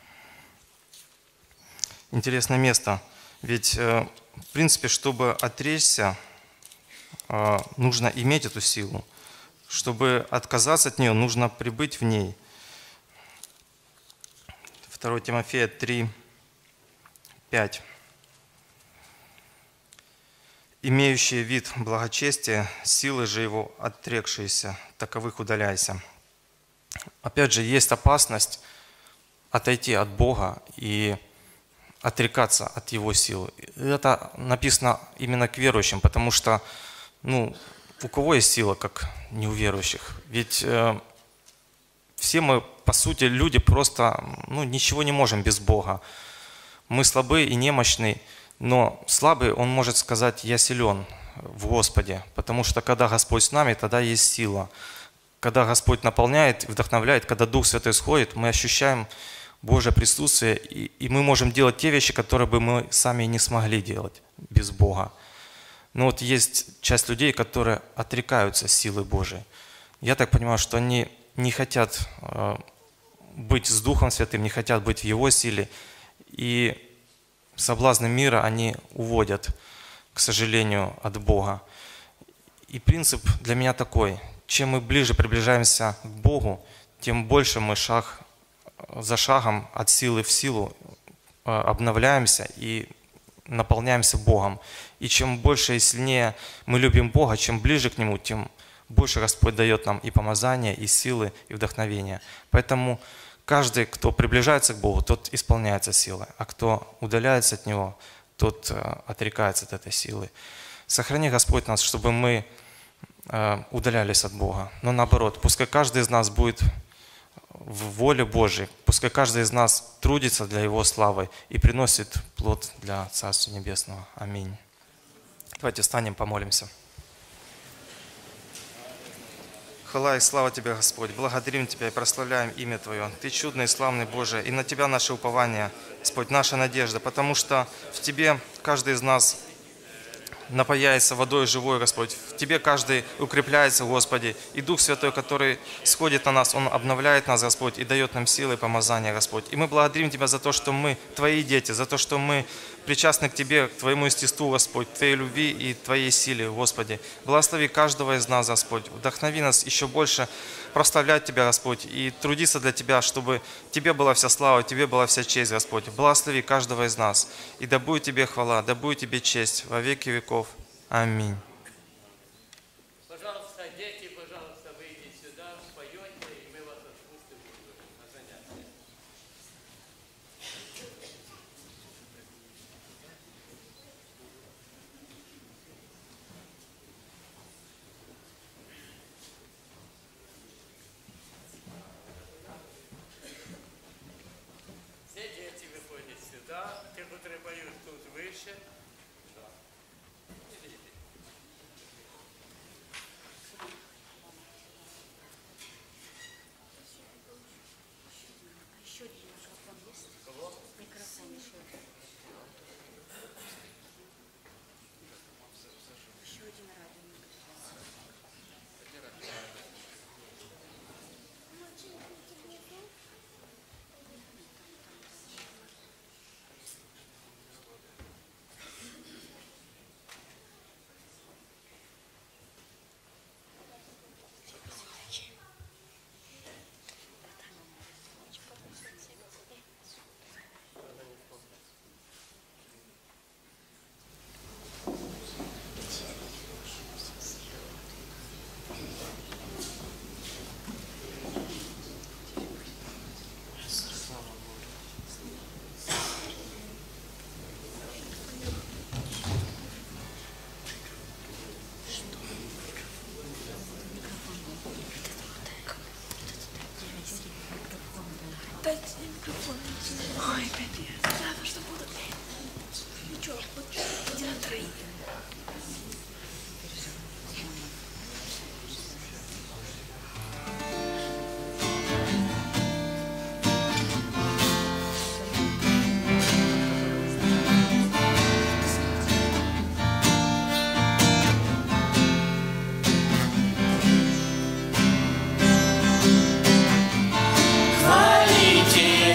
Интересное место. Ведь, в принципе, чтобы отречься, нужно иметь эту силу. Чтобы отказаться от нее, нужно пребыть в ней. второе Тимофея три, пять. «Имеющие вид благочестия, силы же его отрекшиеся, таковых удаляйся». Опять же, есть опасность отойти от Бога и отрекаться от Его силы. Это написано именно к верующим, потому что ну, у кого есть сила, как не у верующих? Ведь э, все мы, по сути, люди просто ну, ничего не можем без Бога. Мы слабы и немощны. Но слабый, он может сказать: я силен в Господе, потому что когда Господь с нами, тогда есть сила. Когда Господь наполняет, вдохновляет, когда Дух Святой сходит, мы ощущаем Божье присутствие, и, и мы можем делать те вещи, которые бы мы сами не смогли делать без Бога. Но вот есть часть людей, которые отрекаются силы Божией. Я так понимаю, что они не хотят э, быть с Духом Святым, не хотят быть в Его силе, и соблазны мира они уводят, к сожалению, от Бога. И принцип для меня такой: чем мы ближе приближаемся к Богу, тем больше мы шаг за шагом от силы в силу обновляемся и наполняемся Богом. И чем больше и сильнее мы любим Бога, чем ближе к Нему, тем больше Господь дает нам и помазания, и силы, и вдохновения. Поэтому каждый, кто приближается к Богу, тот исполняется силой, а кто удаляется от Него, тот отрекается от этой силы. Сохрани, Господь, нас, чтобы мы удалялись от Бога. Но наоборот, пускай каждый из нас будет в воле Божьей, пускай каждый из нас трудится для Его славы и приносит плод для Царства Небесного. Аминь. Давайте встанем, помолимся. Хвала и слава Тебе, Господь. Благодарим Тебя и прославляем имя Твое. Ты чудный и славный Боже, и на Тебя наше упование, Господь, наша надежда, потому что в Тебе каждый из нас напаяется водой живой, Господь. В Тебе каждый укрепляется, Господи. И Дух Святой, который сходит на нас, Он обновляет нас, Господь, и дает нам силы и помазания, Господь. И мы благодарим Тебя за то, что мы Твои дети, за то, что мы причастны к Тебе, к Твоему естеству, Господь, Твоей любви и Твоей силе, Господи. Благослови каждого из нас, Господь. Вдохнови нас еще больше прославлять Тебя, Господь, и трудиться для Тебя, чтобы Тебе была вся слава, Тебе была вся честь, Господь. Благослови каждого из нас. И да будет Тебе хвала, да будет Тебе честь во веки веков. Аминь. Пожалуйста, дети, пожалуйста, выйдите сюда, споете, и мы вас отпустим на занятия. Все дети выходят сюда, те, которые поют тут выше. Дайте мне микрофон. Ой, опять я. Рядом, что буду. Ничего, вот иди на троих.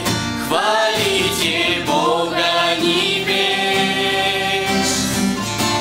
Хвалите Бога небес,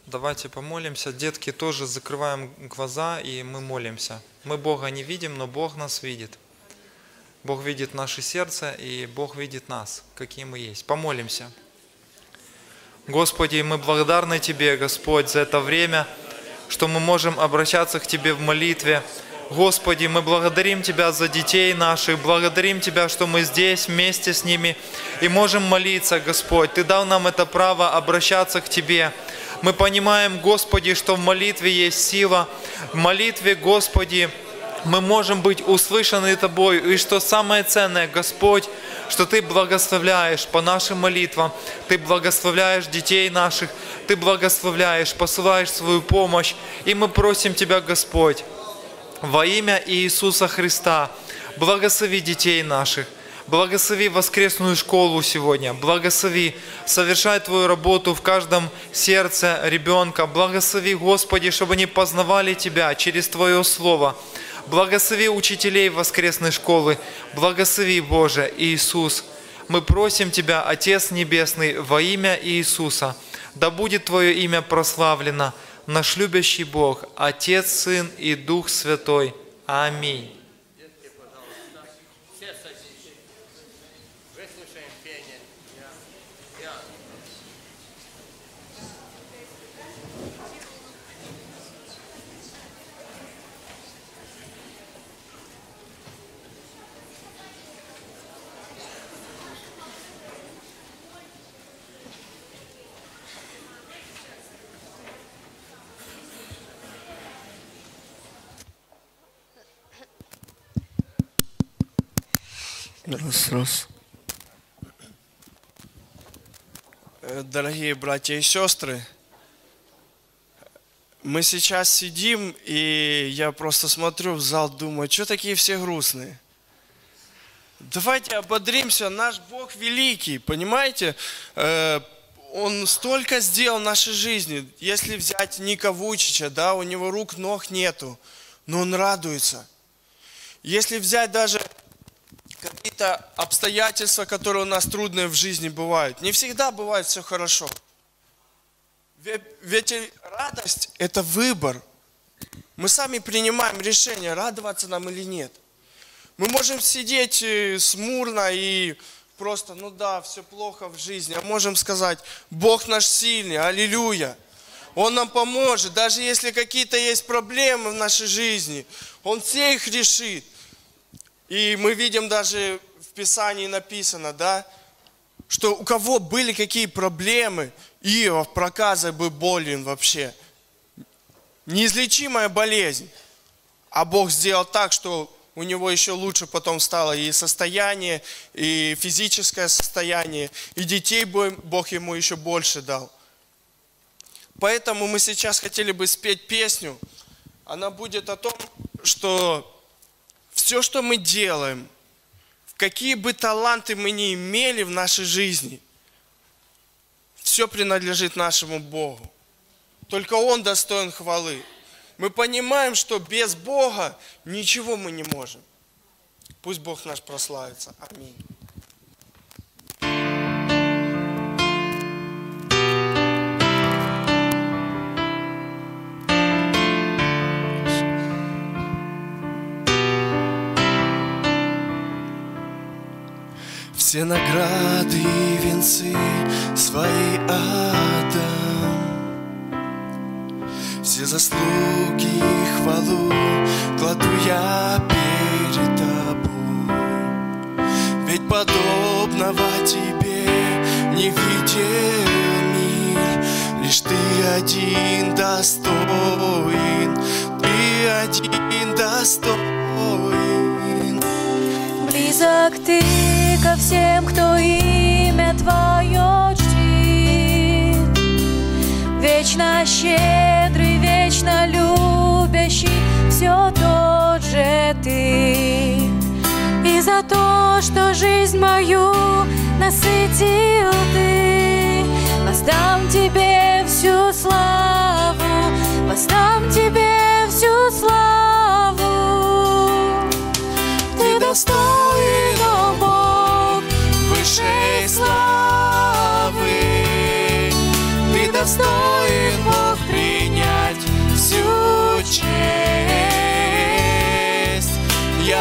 Давайте помолимся. Детки, тоже закрываем глаза и мы молимся. Мы Бога не видим, но Бог нас видит. Бог видит наше сердце и Бог видит нас, какие мы есть. Помолимся. Господи, мы благодарны Тебе, Господь, за это время, что мы можем обращаться к Тебе в молитве. Господи, мы благодарим Тебя за детей наших, благодарим Тебя, что мы здесь вместе с ними и можем молиться, Господь. Ты дал нам это право обращаться к Тебе. Мы понимаем, Господи, что в молитве есть сила. В молитве, Господи, мы можем быть услышаны Тобой. И что самое ценное, Господь, что Ты благословляешь по нашим молитвам, Ты благословляешь детей наших, Ты благословляешь, посылаешь свою помощь. И мы просим Тебя, Господь, во имя Иисуса Христа, благослови детей наших, благослови воскресную школу сегодня, благослови, совершай Твою работу в каждом сердце ребенка, благослови, Господи, чтобы они познавали Тебя через Твое Слово, благослови учителей воскресной школы, благослови, Боже, Иисус. Мы просим Тебя, Отец Небесный, во имя Иисуса, да будет Твое имя прославлено, наш любящий Бог, Отец, Сын и Дух Святой. Аминь. Раз, раз. Дорогие братья и сестры, мы сейчас сидим, и я просто смотрю в зал, думаю, что такие все грустные? Давайте ободримся, наш Бог великий, понимаете? Он столько сделал в нашей жизни. Если взять Ника Вуйчича, да, у него рук, ног нету, но он радуется. Если взять даже какие-то обстоятельства, которые у нас трудные в жизни бывают. Не всегда бывает все хорошо. Ведь, ведь радость – это выбор. Мы сами принимаем решение, радоваться нам или нет. Мы можем сидеть смурно и просто, ну да, все плохо в жизни. А можем сказать, Бог наш сильный, аллилуйя. Он нам поможет, даже если какие-то есть проблемы в нашей жизни. Он все их решит. И мы видим даже в Писании написано, да, что у кого были какие проблемы, Иов проказой был болен вообще. Неизлечимая болезнь. А Бог сделал так, что у него еще лучше потом стало и состояние, и физическое состояние, и детей Бог ему еще больше дал. Поэтому мы сейчас хотели бы спеть песню. Она будет о том, что все, что мы делаем, какие бы таланты мы ни имели в нашей жизни, все принадлежит нашему Богу. Только Он достоин хвалы. Мы понимаем, что без Бога ничего мы не можем. Пусть Бог наш прославится. Аминь. Все награды и венцы свои отдам, все заслуги и хвалу кладу я перед тобой. Ведь подобного тебе не видел мир, лишь ты один достоин, ты один достоин. Близок ты ко всем, кто имя Твое чтит, вечно щедрый, вечно любящий, все тот же Ты. И за то, что жизнь мою насытил Ты, воздам Тебе всю славу, воздам Тебе всю славу. Ты достоин, о Бог, высшей славы, Ты достоин, Бог,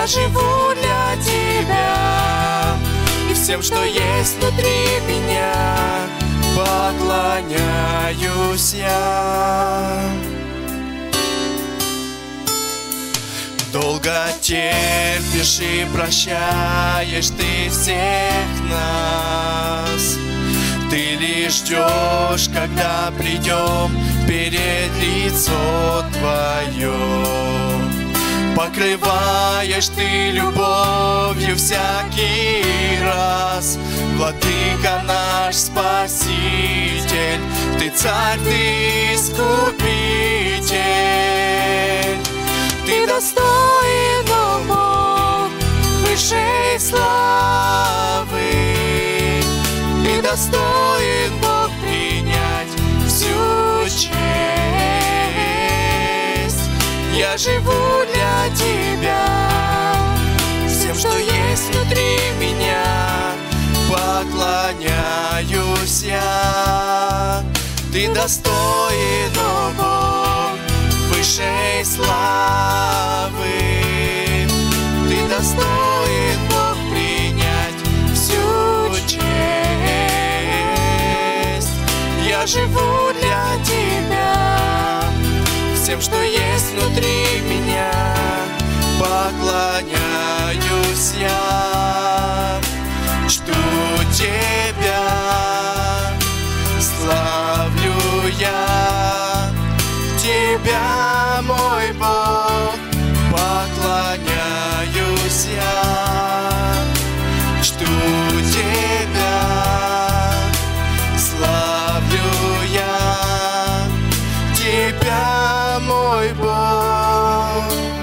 Я живу для Тебя, и всем, что есть внутри меня, поклоняюсь я. Долго терпишь и прощаешь Ты всех нас. Ты лишь ждешь, когда придем перед лицо Твое. Покрываешь Ты любовью всякий раз. Владыка наш Спаситель, Ты Царь, Ты Искупитель. Ты достоин, о Бог, высшей славы. Ты достоин, Бог, принять всю честь. Я живу для Тебя, всем, что есть внутри меня, поклоняюсь я. Ты достоин, о Бог, высшей славы. Ты достоин, Бог, принять всю честь. Я живу для Тебя, всем, что есть внутри меня, поклоняюсь я. Жду Тебя, славлю я Тебя, мой Бог, поклоняюсь я. Жду Тебя, славлю я Тебя, мой Бог.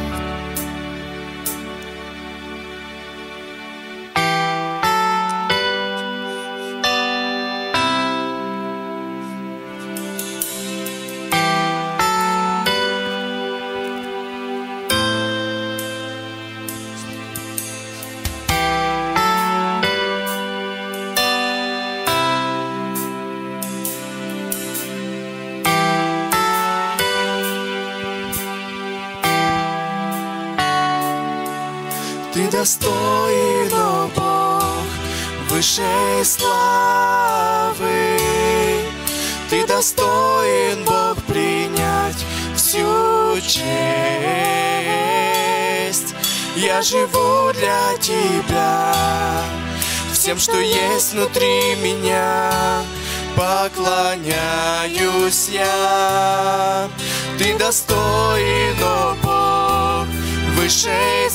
Ты достоин, о Бог, высшей славы. Ты достоин, Бог, принять всю честь. Я живу для Тебя, всем, что есть внутри меня, поклоняюсь я. Ты достоин, о Бог, высшей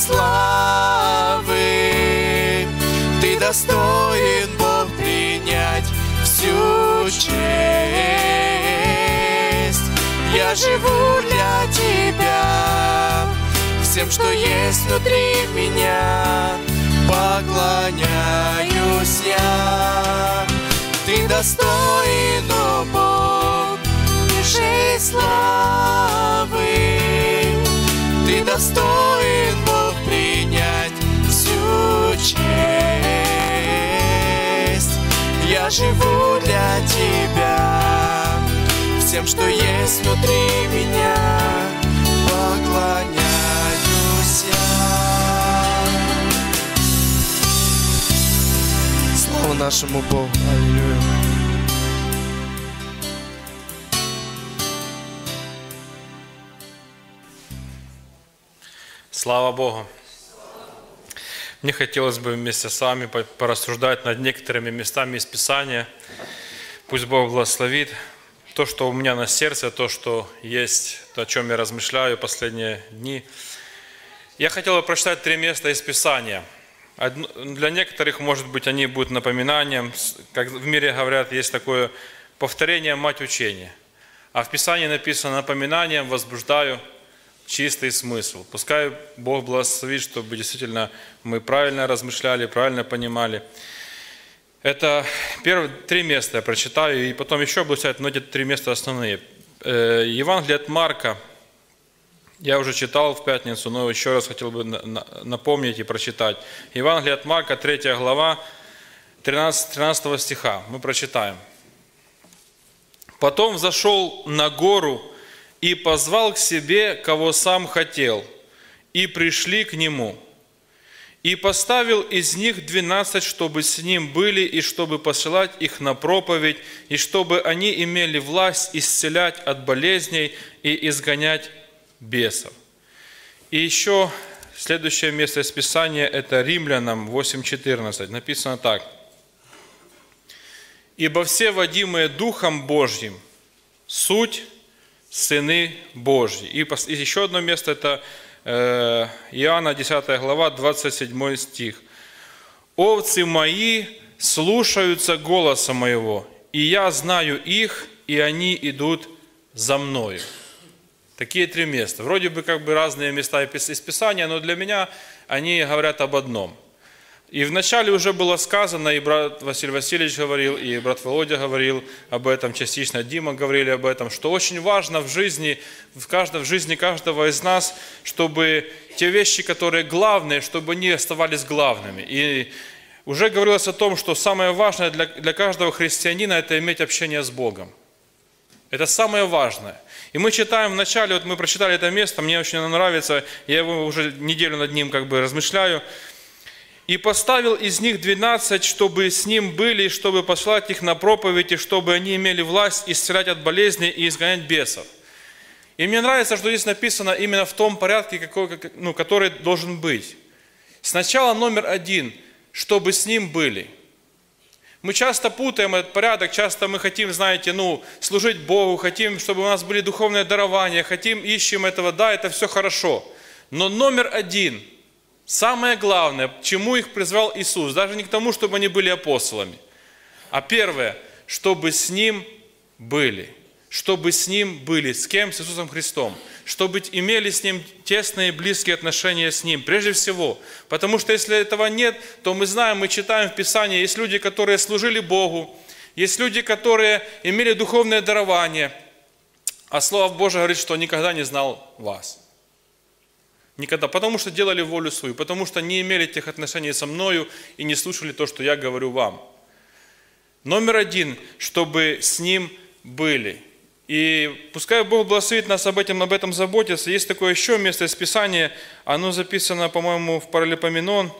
славы. Ты достоин, Бог, принять всю честь. Я живу для Тебя, всем, что есть внутри меня, поклоняюсь я. Ты достоин, о Бог, высшей славы. Ты достоин, Бог, принять всю честь. Я живу для Тебя, всем, что есть внутри меня, поклоняюсь я. Слава нашему Богу! Аллилуйя! Слава Богу! Мне хотелось бы вместе с вами порассуждать над некоторыми местами из Писания. Пусть Бог благословит то, что у меня на сердце, то, что есть, то, о чем я размышляю последние дни. Я хотел бы прочитать три места из Писания. Для некоторых, может быть, они будут напоминанием. Как в мире говорят, есть такое повторение мать учения. А в Писании написано: напоминанием возбуждаю чистый смысл. Пускай Бог благословит, чтобы действительно мы правильно размышляли, правильно понимали. Это первые три места я прочитаю, и потом еще буду читать, но эти три места основные. Евангелие от Марка я уже читал в пятницу, но еще раз хотел бы напомнить и прочитать. Евангелие от Марка, третья глава, тринадцатого стиха. Мы прочитаем. «Потом взошел на гору и позвал к себе, кого сам хотел, и пришли к нему. И поставил из них двенадцать, чтобы с ним были, и чтобы посылать их на проповедь, и чтобы они имели власть исцелять от болезней и изгонять бесов. И еще следующее место из Писания – это Римлянам восемь четырнадцать. Написано так. «Ибо все, водимые Духом Божьим, суть сыны Божьи». И еще одно место – это Иоанна десятая глава, двадцать седьмой стих. «Овцы мои слушаются голоса моего, и я знаю их, и они идут за мною». Такие три места. Вроде бы как бы разные места из Писания, но для меня они говорят об одном. И вначале уже было сказано, и брат Василий Васильевич говорил, и брат Володя говорил об этом, частично Дима говорили об этом, что очень важно в жизни, в, каждом, в жизни каждого из нас, чтобы те вещи, которые главные, чтобы они оставались главными. И уже говорилось о том, что самое важное для, для каждого христианина – это иметь общение с Богом. Это самое важное. И мы читаем вначале, вот мы прочитали это место, мне очень оно нравится, я его уже неделю над ним как бы размышляю. «И поставил из них двенадцать, чтобы с ним были, и чтобы послать их на проповедь, и чтобы они имели власть исцелять от болезней и изгонять бесов». И мне нравится, что здесь написано именно в том порядке, какой, ну, который должен быть. Сначала номер один, чтобы с ним были. Мы часто путаем этот порядок, часто мы хотим, знаете, ну, служить Богу, хотим, чтобы у нас были духовные дарования, хотим, ищем этого, да, это все хорошо. Но номер один – самое главное, к чему их призвал Иисус, даже не к тому, чтобы они были апостолами, а первое, чтобы с Ним были, чтобы с Ним были, с кем? С Иисусом Христом, чтобы имели с Ним тесные и близкие отношения с Ним, прежде всего, потому что если этого нет, то мы знаем, мы читаем в Писании, есть люди, которые служили Богу, есть люди, которые имели духовное дарование, а Слово Божие говорит, что никогда не знал вас. Никогда. Потому что делали волю свою, потому что не имели тех отношений со мною и не слушали то, что я говорю вам. Номер один, чтобы с Ним были. И пускай Бог благословит нас об этом, об этом заботиться. Есть такое еще место из Писания, оно записано, по-моему, в Паралипоменон.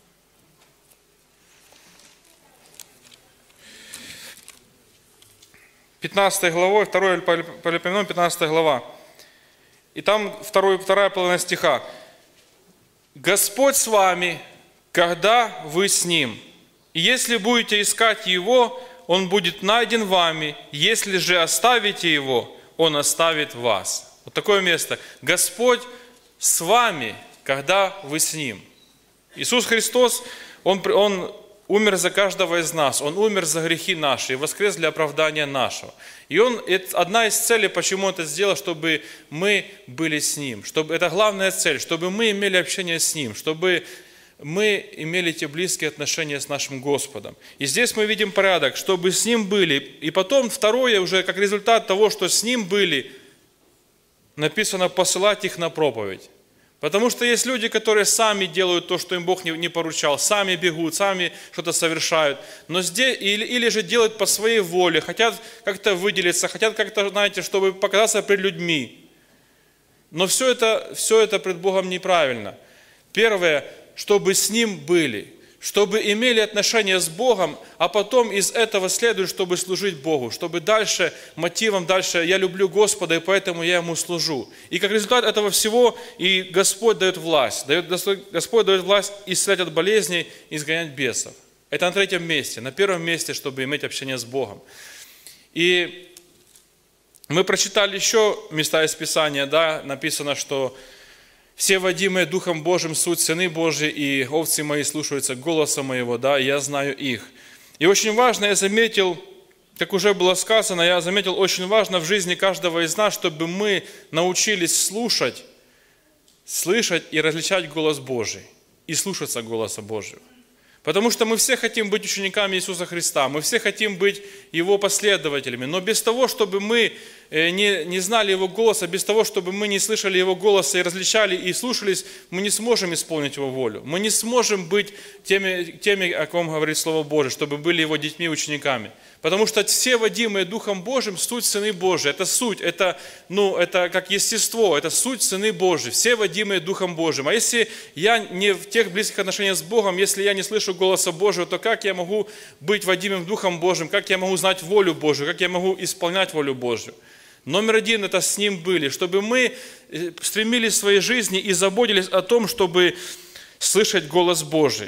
пятнадцатой главой, второй Паралипоменон, пятнадцатая глава. И там второй, вторая половина стиха. «Господь с вами, когда вы с Ним. И если будете искать Его, Он будет найден вами. Если же оставите Его, Он оставит вас». Вот такое место. Господь с вами, когда вы с Ним. Иисус Христос, Он, Он умер за каждого из нас. Он умер за грехи наши и воскрес для оправдания нашего. И он, это одна из целей, почему это сделал, чтобы мы были с Ним. Чтобы, это главная цель, чтобы мы имели общение с Ним, чтобы мы имели те близкие отношения с нашим Господом. И здесь мы видим порядок, чтобы с Ним были. И потом второе, уже как результат того, что с Ним были, написано посылать их на проповедь. Потому что есть люди, которые сами делают то, что им Бог не поручал, сами бегут, сами что-то совершают, но здесь, или, или же делают по своей воле, хотят как-то выделиться, хотят как-то, знаете, чтобы показаться пред людьми. Но все это, все это пред Богом неправильно. Первое, чтобы с Ним были, чтобы имели отношения с Богом, а потом из этого следует, чтобы служить Богу, чтобы дальше, мотивом дальше, я люблю Господа, и поэтому я Ему служу. И как результат этого всего и Господь дает власть, дает, Господь дает власть исцелять от болезней, изгонять бесов. Это на третьем месте. На первом месте, чтобы иметь общение с Богом. И мы прочитали еще места из Писания, да, написано, что все водимые Духом Божьим суть сыны Божьи, и овцы мои слушаются голоса моего, да, и я знаю их. И очень важно, я заметил, как уже было сказано, я заметил, очень важно в жизни каждого из нас, чтобы мы научились слушать, слышать и различать голос Божий, и слушаться голоса Божьего. Потому что мы все хотим быть учениками Иисуса Христа, мы все хотим быть Его последователями. Но без того, чтобы мы не, не знали Его голоса, без того, чтобы мы не слышали Его голоса и различали и слушались, мы не сможем исполнить Его волю. Мы не сможем быть теми, теми, о ком говорит Слово Божие, чтобы были Его детьми, учениками. Потому что все водимые Духом Божьим суть сыны Божии. Это суть, это, ну, это как естество, это суть сыны Божьи. Все водимые Духом Божьим. А если я не в тех близких отношениях с Богом, если я не слышу голоса Божьего, то как я могу быть водимым Духом Божьим? Как я могу знать волю Божью? Как я могу исполнять волю Божью? Номер один – это с Ним были. Чтобы мы стремились в своей жизни и заботились о том, чтобы слышать голос Божий.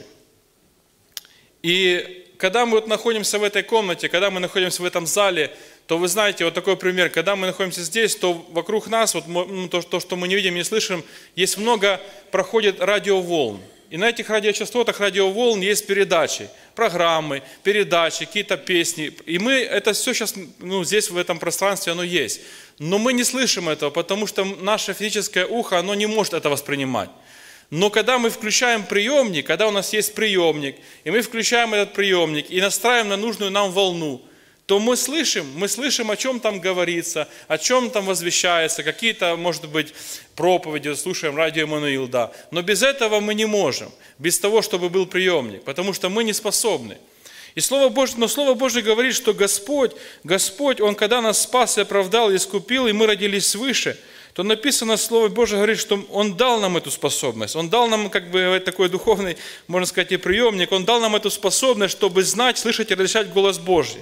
И когда мы вот находимся в этой комнате, когда мы находимся в этом зале, то вы знаете, вот такой пример, когда мы находимся здесь, то вокруг нас, вот, ну, то, то, что мы не видим, не слышим, есть много, проходит радиоволн. И на этих радиочастотах, радиоволн есть передачи, программы, передачи, какие-то песни. И мы, это все сейчас, ну, здесь, в этом пространстве, оно есть. Но мы не слышим этого, потому что наше физическое ухо, оно не может это воспринимать. Но когда мы включаем приемник, когда у нас есть приемник, и мы включаем этот приемник и настраиваем на нужную нам волну, то мы слышим, мы слышим, о чем там говорится, о чем там возвещается, какие-то, может быть, проповеди, слушаем радио Эммануил, да. Но без этого мы не можем, без того, чтобы был приемник, потому что мы не способны. И Слово Божье, но Слово Божье говорит, что Господь, Господь, Он когда нас спас и оправдал, и искупил, и мы родились свыше, то написано, Слово Божье говорит, что Он дал нам эту способность. Он дал нам, как бы, такой духовный, можно сказать, и приемник. Он дал нам эту способность, чтобы знать, слышать и различать голос Божий.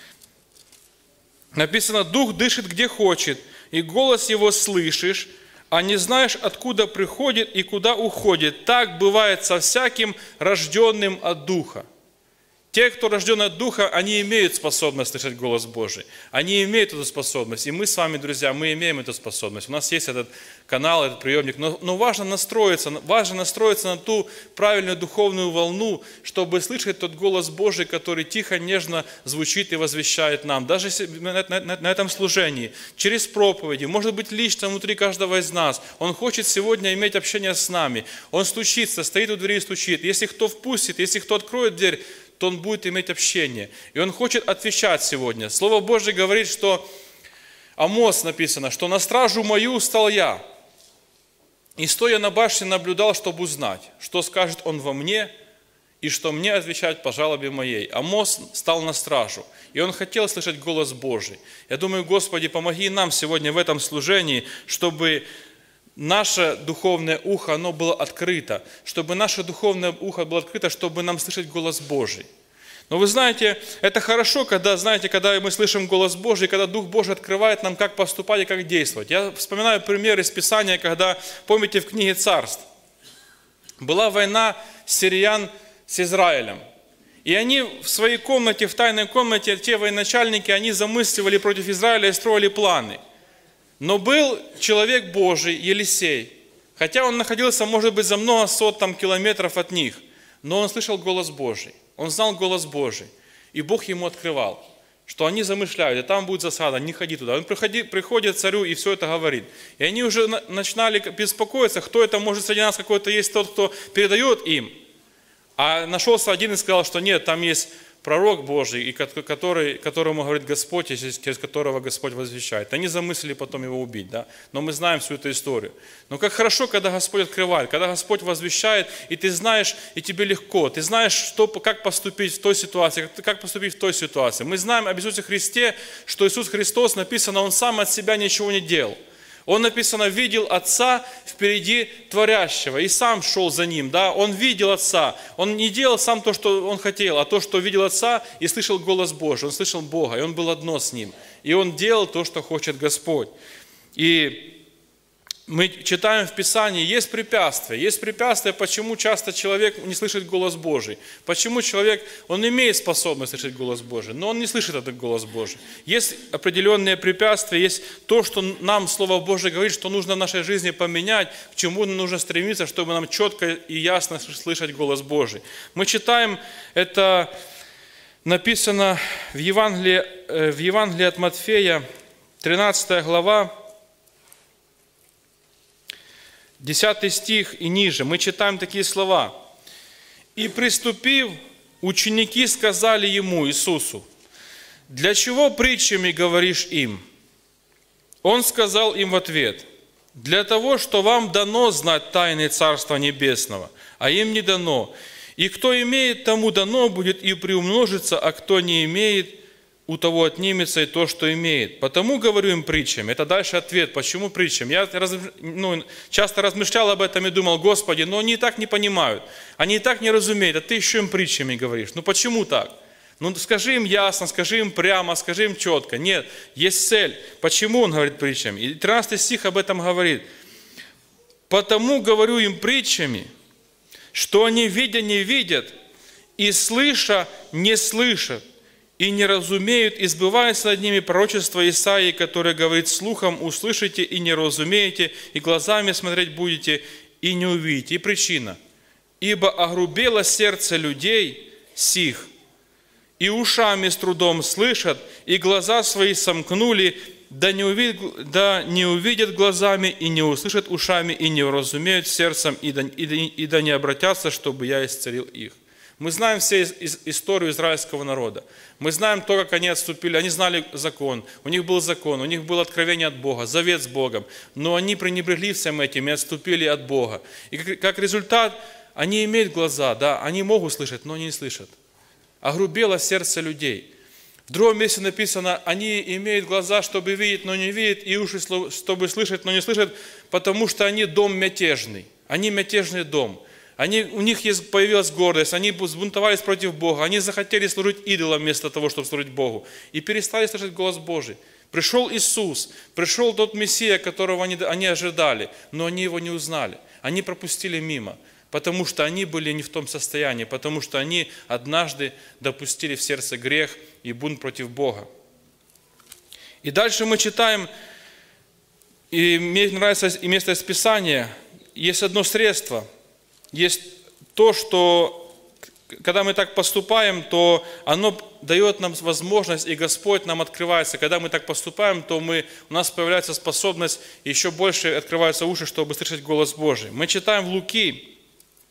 Написано, Дух дышит где хочет, и голос Его слышишь, а не знаешь, откуда приходит и куда уходит. Так бывает со всяким рожденным от Духа. Те, кто рожден от Духа, они имеют способность слышать голос Божий. Они имеют эту способность. И мы с вами, друзья, мы имеем эту способность. У нас есть этот канал, этот приемник. Но, но важно настроиться, важно настроиться на ту правильную духовную волну, чтобы слышать тот голос Божий, который тихо, нежно звучит и возвещает нам. Даже на, на, на этом служении, через проповеди, может быть, лично внутри каждого из нас. Он хочет сегодня иметь общение с нами. Он стучится, стоит у двери и стучит. Если кто впустит, если кто откроет дверь, то он будет иметь общение. И он хочет отвечать сегодня. Слово Божье говорит, что Амос написано, что на стражу мою стал я. И стоя на башне наблюдал, чтобы узнать, что скажет он во мне, и что мне отвечать по жалобе моей. Амос стал на стражу, и он хотел слышать голос Божий. Я думаю, Господи, помоги нам сегодня в этом служении, чтобы наше духовное ухо, оно было открыто, чтобы наше духовное ухо было открыто, чтобы нам слышать голос Божий. Но вы знаете, это хорошо, когда, знаете, когда мы слышим голос Божий, когда Дух Божий открывает нам, как поступать и как действовать. Я вспоминаю пример из Писания, когда, помните, в книге Царств была война сириян с Израилем. И они в своей комнате, в тайной комнате, те военачальники, они замысливали против Израиля и строили планы. Но был человек Божий, Елисей, хотя он находился, может быть, за много сот там, километров от них, но он слышал голос Божий, он знал голос Божий, и Бог ему открывал, что они замышляют, и там будет засада, не ходи туда. Он приходит, приходит к царю и все это говорит. И они уже начинали беспокоиться, кто это, может, среди нас какой-то есть тот, кто передает им. А нашелся один и сказал, что нет, там есть пророк Божий, который, которому говорит Господь, через которого Господь возвещает. Они замыслили потом его убить, да? Но мы знаем всю эту историю. Но как хорошо, когда Господь открывает, когда Господь возвещает, и ты знаешь, и тебе легко, ты знаешь, что, как поступить в той ситуации, как поступить в той ситуации. Мы знаем об Иисусе Христе, что Иисус Христос, написано, Он сам от себя ничего не делал. Он, написано, видел Отца впереди творящего и сам шел за Ним. Да? Он видел Отца. Он не делал сам то, что Он хотел, а то, что видел Отца и слышал голос Божий. Он слышал Бога, и Он был одно с Ним. И Он делал то, что хочет Господь. И мы читаем в Писании, есть препятствия. Есть препятствия, почему часто человек не слышит голос Божий. Почему человек, он имеет способность слышать голос Божий, но он не слышит этот голос Божий. Есть определенные препятствия, есть то, что нам Слово Божие говорит, что нужно в нашей жизни поменять, к чему нужно стремиться, чтобы нам четко и ясно слышать голос Божий. Мы читаем, это написано в Евангелии, в Евангелии от Матфея, тринадцатая глава, десятый стих и ниже, мы читаем такие слова. И приступив, ученики сказали ему, Иисусу: «Для чего притчами говоришь им?» Он сказал им в ответ: «Для того, что вам дано знать тайны Царства Небесного, а им не дано. И кто имеет, тому дано будет и приумножится, а кто не имеет, у того отнимется и то, что имеет. Потому говорю им притчами». Это дальше ответ. Почему притчами? Я раз, ну, часто размышлял об этом и думал: Господи, но они и так не понимают, они и так не разумеют, а Ты еще им притчами говоришь. Ну почему так? Ну скажи им ясно, скажи им прямо, скажи им четко. Нет, есть цель. Почему Он говорит притчами? И тринадцатый стих об этом говорит. «Потому говорю им притчами, что они, видя, не видят, и слыша, не слышат, и не разумеют, и сбывается над ними пророчество Исаии, которое говорит: слухом услышите и не разумеете, и глазами смотреть будете и не увидите». И причина: «Ибо огрубело сердце людей сих, и ушами с трудом слышат, и глаза свои сомкнули, да не увидят, да не увидят глазами, и не услышат ушами, и не уразумеют сердцем, и да, и, да, и да не обратятся, чтобы я исцелил их». Мы знаем все историю израильского народа. Мы знаем то, как они отступили. Они знали закон, у них был закон, у них было откровение от Бога, завет с Богом. Но они пренебрегли всем этим и отступили от Бога. И как, как результат, они имеют глаза, да, они могут слышать, но не слышат. Огрубело сердце людей. В другом месте написано: они имеют глаза, чтобы видеть, но не видят, и уши, чтобы слышать, но не слышат, потому что они дом мятежный. Они мятежный дом. Они, у них есть, появилась гордость, они взбунтовались против Бога, они захотели служить идолам вместо того, чтобы служить Богу, и перестали слышать голос Божий. Пришел Иисус, пришел тот Мессия, которого они, они ожидали, но они его не узнали, они пропустили мимо, потому что они были не в том состоянии, потому что они однажды допустили в сердце грех и бунт против Бога. И дальше мы читаем, и мне нравится и место из Писания, есть одно средство. Есть то, что когда мы так поступаем, то оно дает нам возможность, и Господь нам открывается. Когда мы так поступаем, то мы, у нас появляется способность, еще больше открываются уши, чтобы слышать голос Божий. Мы читаем в Луки,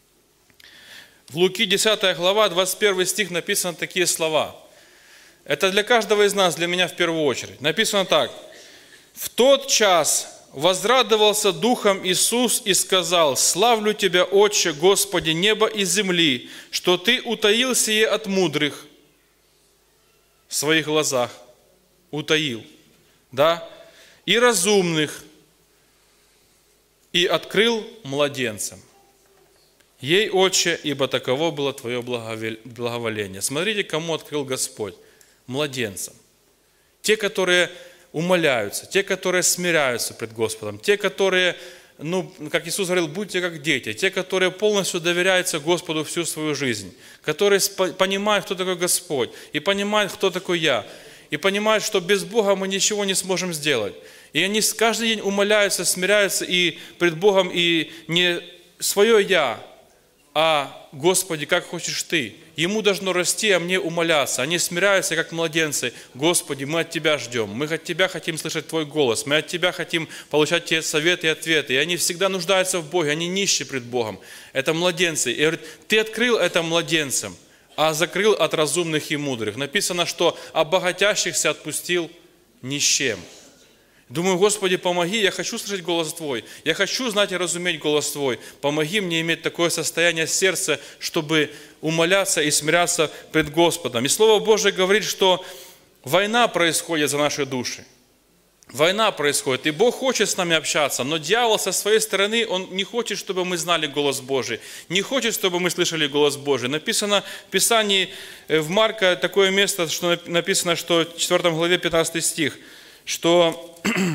в Луки десятая глава, двадцать первый стих, написаны такие слова. Это для каждого из нас, для меня в первую очередь. Написано так: «В тот час возрадовался духом Иисус и сказал: славлю Тебя, Отче, Господи неба и земли, что Ты утаил сие от мудрых в своих глазах». Утаил, да? «И разумных, и открыл младенцам. Ей, Отче, ибо таково было Твое благоволение». Смотрите, кому открыл Господь. Младенцам. Те, которые умоляются, те, которые смиряются пред Господом, те, которые, ну, как Иисус говорил, будьте как дети, те, которые полностью доверяются Господу всю свою жизнь, которые понимают, кто такой Господь, и понимают, кто такой я, и понимают, что без Бога мы ничего не сможем сделать. И они каждый день умоляются, смиряются и пред Богом, и не свое «я», а «Господи, как хочешь Ты». Ему должно расти, а мне умоляться. Они смиряются, как младенцы. «Господи, мы от Тебя ждем, мы от Тебя хотим слышать Твой голос, мы от Тебя хотим получать Те советы и ответы». И они всегда нуждаются в Боге, они нищие пред Богом. Это младенцы. И говорит: Ты открыл это младенцам, а закрыл от разумных и мудрых. Написано, что обогатящихся отпустил ни с чем. Думаю: Господи, помоги, я хочу слышать голос Твой, я хочу знать и разуметь голос Твой. Помоги мне иметь такое состояние сердца, чтобы умоляться и смиряться пред Господом. И Слово Божие говорит, что война происходит за наши души. Война происходит, и Бог хочет с нами общаться, но дьявол со своей стороны, он не хочет, чтобы мы знали голос Божий, не хочет, чтобы мы слышали голос Божий. Написано в Писании, в Марка такое место, что написано, что в четвёртой главе пятнадцатый стих, что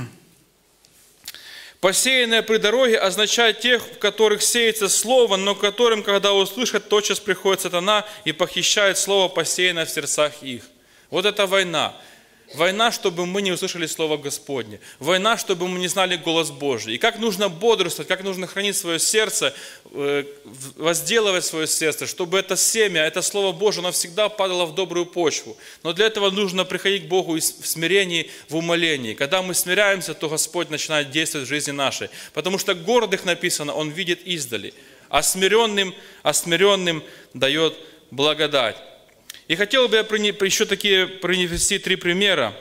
«посеянное при дороге означает тех, в которых сеется слово, но которым, когда услышат, тотчас приходит сатана и похищает слово, посеянное в сердцах их». Вот это война. Война, чтобы мы не услышали Слово Господне. Война, чтобы мы не знали голос Божий. И как нужно бодрствовать, как нужно хранить свое сердце, возделывать свое сердце, чтобы это семя, это Слово Божие, оно всегда падало в добрую почву. Но для этого нужно приходить к Богу в смирении, в умолении. Когда мы смиряемся, то Господь начинает действовать в жизни нашей. Потому что гордых написано, Он видит издали. а смиренным, а смиренным дает благодать. И хотел бы я еще такие привести три примера.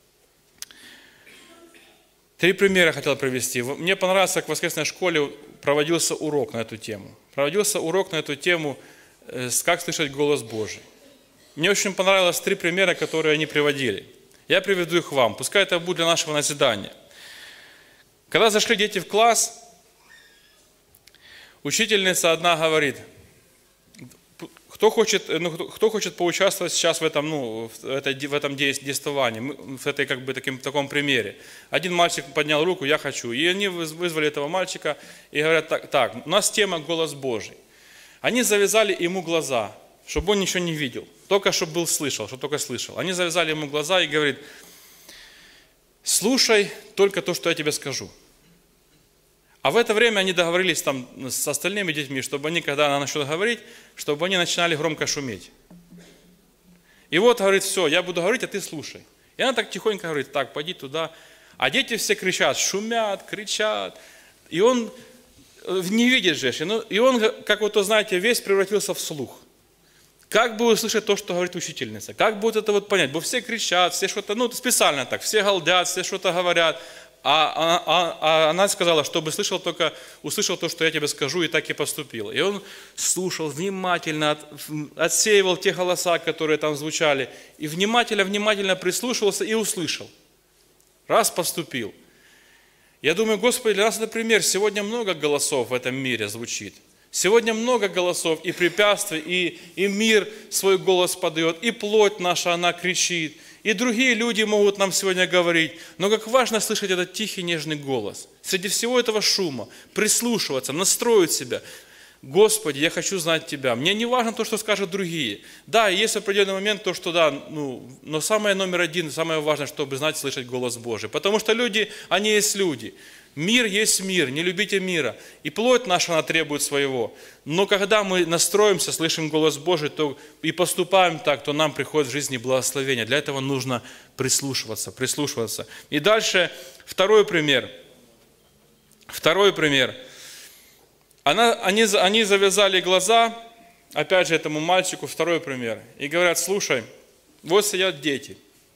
Три примера хотел привести. Мне понравилось, как в воскресной школе проводился урок на эту тему. Проводился урок на эту тему, как слышать голос Божий. Мне очень понравилось три примера, которые они приводили. Я приведу их вам. Пускай это будет для нашего назидания. Когда зашли дети в класс, учительница одна говорит: кто хочет, ну, кто хочет поучаствовать сейчас в этом, ну, в, это, в этом действовании, в этой, как бы, таким, таком примере. Один мальчик поднял руку: я хочу. И они вызвали этого мальчика и говорят: так, так, у нас тема «Голос Божий». Они завязали ему глаза, чтобы он ничего не видел, только чтобы был слышал, чтобы только слышал. Они завязали ему глаза и говорят: слушай только то, что я тебе скажу. А в это время они договорились там с остальными детьми, чтобы они, когда она начнет говорить, чтобы они начинали громко шуметь. И вот, говорит, все, я буду говорить, а ты слушай. И она так тихонько говорит: так, пойди туда. А дети все кричат, шумят, кричат. И он не видит же. И он, как вот, знаете, весь превратился в слух. Как бы услышать то, что говорит учительница? Как будет это вот понять? Бо все кричат, все что-то, ну, специально так, все галдят, все что-то говорят. А, а, а, а она сказала, чтобы слышал только, услышал то, что я тебе скажу, и так и поступил. И он слушал внимательно, от, отсеивал те голоса, которые там звучали, и внимательно-внимательно прислушивался и услышал. Раз поступил. Я думаю, Господи, для нас это пример. Сегодня много голосов в этом мире звучит. Сегодня много голосов и препятствий, и, и мир свой голос подает, и плоть наша, она кричит. И другие люди могут нам сегодня говорить, но как важно слышать этот тихий, нежный голос. Среди всего этого шума прислушиваться, настроить себя. Господи, я хочу знать Тебя. Мне не важно то, что скажут другие. Да, есть определенный момент, то, что да, ну, но самое номер один, самое важное, чтобы знать, слышать голос Божий. Потому что люди, они есть люди. Мир есть мир, не любите мира. И плоть наша, она требует своего. Но когда мы настроимся, слышим голос Божий, то и поступаем так, то нам приходит в жизни благословение. Для этого нужно прислушиваться, прислушиваться. И дальше второй пример. Второй пример. Она, они, они завязали глаза, опять же, этому мальчику, второй пример. И говорят: слушай, вот сидят дети.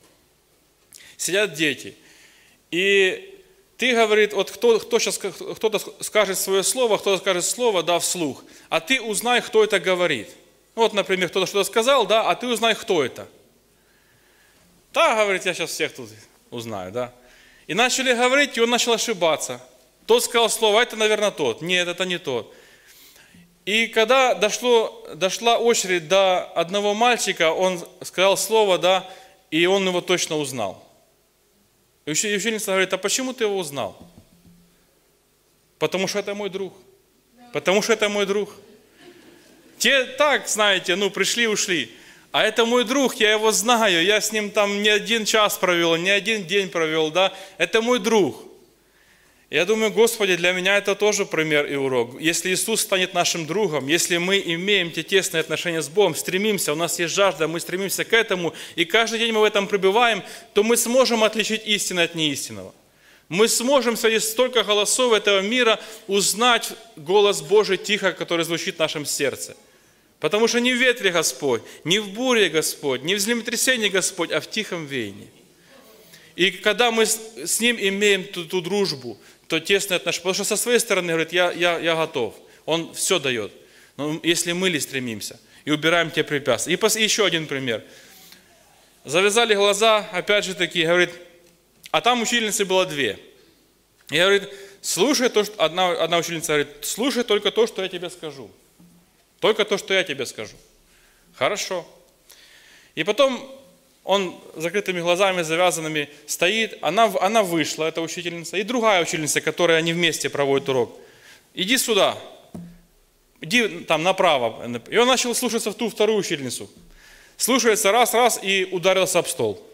Сидят дети. И ты, говорит, вот кто, кто сейчас, кто-то скажет свое слово, кто-то скажет слово, да, вслух, а ты узнай, кто это говорит. Вот, например, кто-то что-то сказал, да, а ты узнай, кто это. Да, говорит, я сейчас всех тут узнаю, да. И начали говорить, и он начал ошибаться. Тот сказал слово: а это, наверное, тот. Нет, это не тот. И когда дошло, дошла очередь до одного мальчика, он сказал слово, да, и он его точно узнал. И ученица говорит: а почему ты его узнал? Потому что это мой друг. Потому что это мой друг. Те так, знаете, ну пришли, ушли. А это мой друг, я его знаю, я с ним там не один час провел, не один день провел, да. Это мой друг. Я думаю, Господи, для меня это тоже пример и урок. Если Иисус станет нашим другом, если мы имеем те тесные отношения с Богом, стремимся, у нас есть жажда, мы стремимся к этому, и каждый день мы в этом пребываем, то мы сможем отличить истину от неистинного. Мы сможем среди столько голосов этого мира узнать голос Божий тихо, который звучит в нашем сердце. Потому что не в ветре Господь, не в буре Господь, не в землетрясении Господь, а в тихом веянии. И когда мы с Ним имеем ту, ту дружбу, то тесное отношение, потому что со своей стороны говорит: я, я, я готов, Он все дает. Но если мы ли стремимся и убираем те препятствия. И пос, еще один пример. Завязали глаза, опять же таки, говорит, а там учительницы было две. И говорит: слушай то, что, одна, одна учительница говорит: слушай только то, что я тебе скажу. Только то, что я тебе скажу. Хорошо. И потом он с закрытыми глазами, завязанными, стоит. Она, она вышла, эта учительница. И другая учительница, которой они вместе проводят урок. Иди сюда. Иди там направо. И он начал слушаться в ту вторую учительницу. Слушается раз-раз и ударился об стол.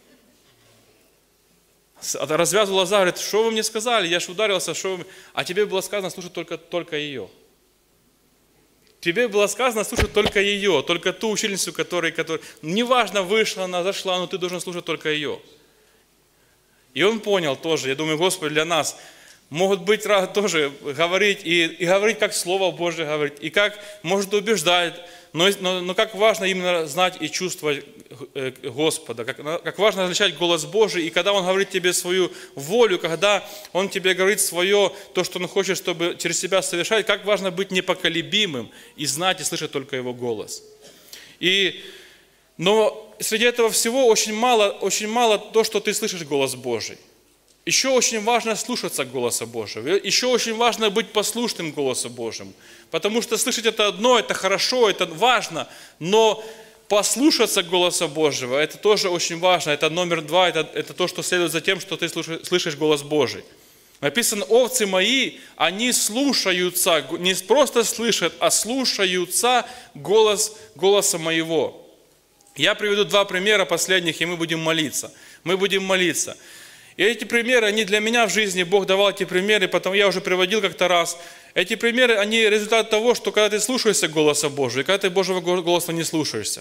Развязывал глаза, говорит: что вы мне сказали? Я же ударился. Что вы... А тебе было сказано слушать только, только ее. Тебе было сказано слушать только ее, только ту учительницу, которая, которая... Неважно, вышла она, зашла, но ты должен слушать только ее. И он понял тоже, я думаю, Господи, для нас, могут быть тоже говорить, и, и говорить, как Слово Божие говорит, и как может убеждать, но, но, но как важно именно знать и чувствовать Господа, как, как важно различать голос Божий, и когда Он говорит тебе свою волю, когда Он тебе говорит свое, то, что Он хочет, чтобы через себя совершать, как важно быть непоколебимым и знать и слышать только Его голос. И, но среди этого всего очень мало, очень мало то, что ты слышишь голос Божий. Еще очень важно слушаться голоса Божьего. Еще очень важно быть послушным голосу Божьему. Потому что слышать это одно, это хорошо, это важно, но послушаться голоса Божьего, это тоже очень важно. Это номер два, это, это то, что следует за тем, что ты слушаешь, слышишь голос Божий. Написано: овцы мои, они слушаются, не просто слышат, а слушаются голос, голоса моего. Я приведу два примера последних, и мы будем молиться. Мы будем молиться. И эти примеры, они для меня в жизни, Бог давал эти примеры, потом я уже приводил как-то раз. Эти примеры, они результат того, что когда ты слушаешься голоса Божьего, и когда ты Божьего голоса не слушаешься.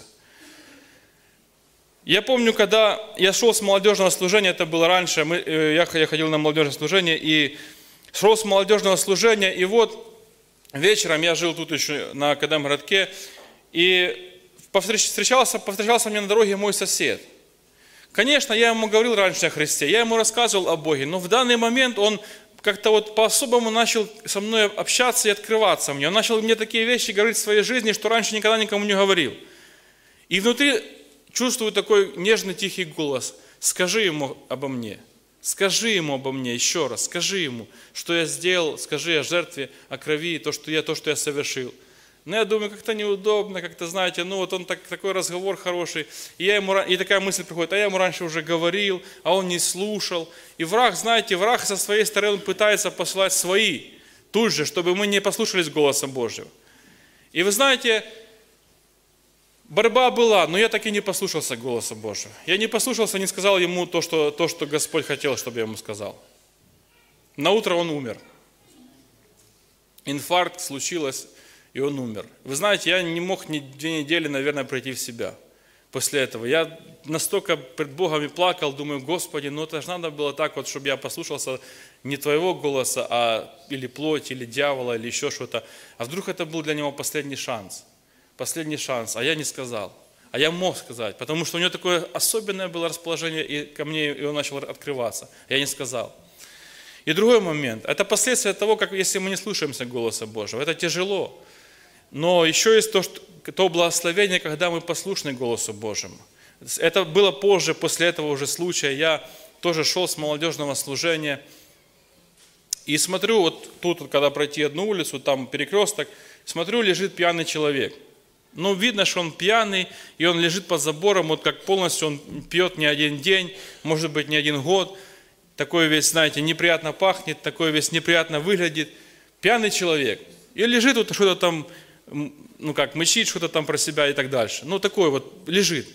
Я помню, когда я шел с молодежного служения, это было раньше, мы, я, я ходил на молодежное служение, и шел с молодежного служения, и вот вечером я жил тут еще на Академгородке, и повстречался, повстречался мне на дороге мой сосед. Конечно, я ему говорил раньше о Христе, я ему рассказывал о Боге, но в данный момент он как-то вот по-особому начал со мной общаться и открываться мне. Он начал мне такие вещи говорить в своей жизни, что раньше никогда никому не говорил. И внутри чувствую такой нежный, тихий голос: скажи ему обо мне, скажи ему обо мне еще раз, скажи ему, что я сделал, скажи о жертве, о крови, то, что я, то, что я совершил. Но я думаю, как-то неудобно, как-то, знаете, ну вот он так, такой разговор хороший, и, я ему, и такая мысль приходит: а я ему раньше уже говорил, а он не слушал. И враг, знаете, враг со своей стороны пытается посылать свои, тут же, чтобы мы не послушались голоса Божьего. И вы знаете, борьба была, но я так и не послушался голоса Божьего. Я не послушался, не сказал ему то, что, то, что Господь хотел, чтобы я ему сказал. На утро он умер. Инфаркт случилось, и он умер. Вы знаете, я не мог ни две недели, наверное, прийти в себя после этого. Я настолько пред Богом и плакал, думаю: Господи, ну это же надо было так вот, чтобы я послушался не Твоего голоса, а или плоть, или дьявола, или еще что-то. А вдруг это был для него последний шанс. Последний шанс, а я не сказал. А я мог сказать, потому что у него такое особенное было расположение и ко мне, и он начал открываться. Я не сказал. И другой момент. Это последствия того, как если мы не слушаемся голоса Божьего. Это тяжело. Но еще есть то, что, то благословение, когда мы послушны голосу Божьему. Это было позже, после этого уже случая. Я тоже шел с молодежного служения. И смотрю, вот тут, когда пройти одну улицу, там перекресток, смотрю, лежит пьяный человек. Ну, видно, что он пьяный, и он лежит под забором, вот как полностью он пьет не один день, может быть, не один год. Такой весь, знаете, неприятно пахнет, такой весь неприятно выглядит. Пьяный человек. И лежит вот что-то там, ну как, мычит что-то там про себя и так дальше. Ну, такой вот лежит.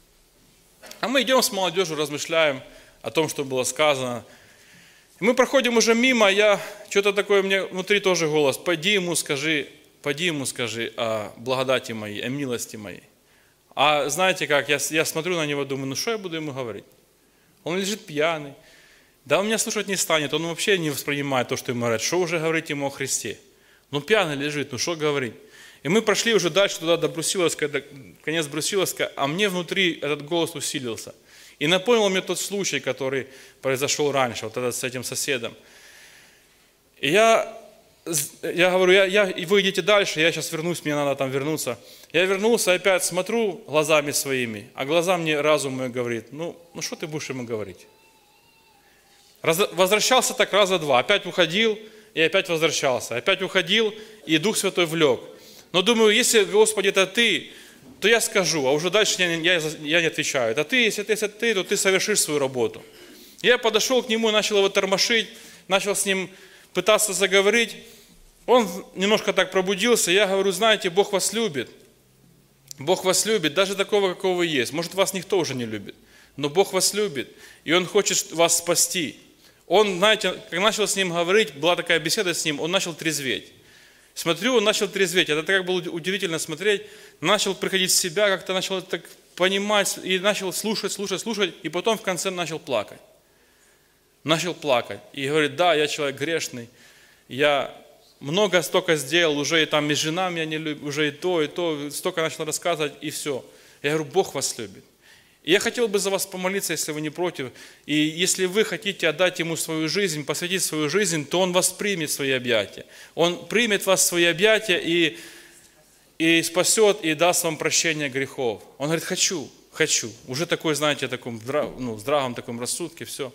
А мы идем с молодежью, размышляем о том, что было сказано. Мы проходим уже мимо, я, что-то такое, мне внутри тоже голос: пойди ему скажи, пойди ему скажи о благодати моей, о милости моей. А знаете как, я, я смотрю на него, думаю: ну что я буду ему говорить? Он лежит пьяный. Да он меня слушать не станет, он вообще не воспринимает то, что ему говорят. Что уже говорить ему о Христе? Ну пьяный лежит, ну что говорить? И мы прошли уже дальше туда до Брусиловска, до конец Брусиловска, а мне внутри этот голос усилился. И напомнил мне тот случай, который произошел раньше, вот этот с этим соседом. И я, я говорю, я, я, и вы идите дальше, я сейчас вернусь, мне надо там вернуться. Я вернулся, опять смотрю глазами своими, а глаза мне, разум мой говорит: ну, ну что ты будешь ему говорить? Раз, возвращался так раза два, опять уходил и опять возвращался, опять уходил, и Дух Святой влек. Но думаю, если, Господи, это Ты, то я скажу, а уже дальше я, я, я не отвечаю. Это Ты, если, если Ты, то Ты совершишь свою работу. Я подошел к нему, начал его тормошить, начал с ним пытаться заговорить. Он немножко так пробудился, я говорю: знаете, Бог вас любит. Бог вас любит, даже такого, какого вы есть. Может, вас никто уже не любит, но Бог вас любит, и Он хочет вас спасти. Он, знаете, как начал с ним говорить, была такая беседа с ним, он начал трезветь. Смотрю, он начал трезветь. Это так было удивительно смотреть. Начал приходить в себя, как-то начал так понимать, и начал слушать, слушать, слушать, и потом в конце начал плакать. Начал плакать. И говорит, да, я человек грешный, я много столько сделал, уже и там и жена меня не любит, уже и то, и то, столько начал рассказывать, и все. Я говорю, Бог вас любит. И я хотел бы за вас помолиться, если вы не против. И если вы хотите отдать Ему свою жизнь, посвятить свою жизнь, то Он вас примет в свои объятия. Он примет вас в свои объятия и, и спасет, и даст вам прощение грехов. Он говорит, хочу, хочу. Уже такой, знаете, таком, ну, здравом таком рассудке, все.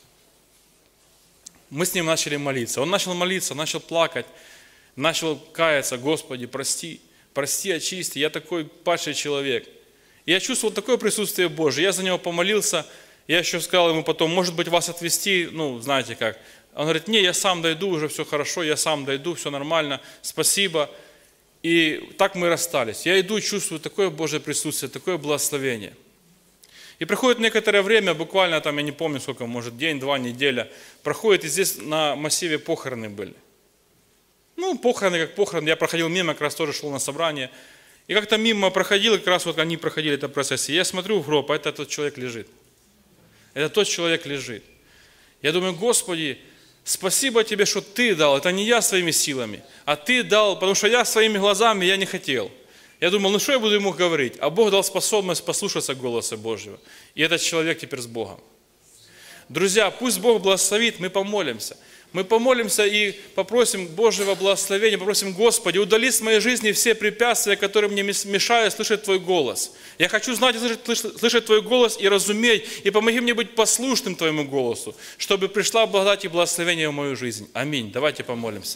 Мы с ним начали молиться. Он начал молиться, начал плакать, начал каяться, Господи, прости, прости, очисти, я такой падший человек. И я чувствовал такое присутствие Божие. Я за него помолился, я еще сказал ему потом, может быть, вас отвезти, ну, знаете как. Он говорит, не, я сам дойду, уже все хорошо, я сам дойду, все нормально, спасибо. И так мы расстались. Я иду и чувствую такое Божье присутствие, такое благословение. И проходит некоторое время, буквально там, я не помню сколько, может день, два, неделя, проходит, и здесь на массиве похороны были. Ну, похороны как похороны, я проходил мимо, как раз тоже шел на собрание. И как-то мимо проходил, и как раз вот они проходили это процессе. Я смотрю в гроб, а это тот человек лежит. Это тот человек лежит. Я думаю, Господи, спасибо Тебе, что Ты дал, это не я своими силами, а Ты дал, потому что я своими глазами я не хотел. Я думал, ну что я буду ему говорить? А Бог дал способность послушаться голоса Божьего. И этот человек теперь с Богом. Друзья, пусть Бог благословит, мы помолимся. Мы помолимся и попросим Божьего благословения, попросим, Господи, удали с моей жизни все препятствия, которые мне мешают слышать Твой голос. Я хочу знать и слышать, слышать Твой голос и разуметь, и помоги мне быть послушным Твоему голосу, чтобы пришла благодать и благословение в мою жизнь. Аминь. Давайте помолимся.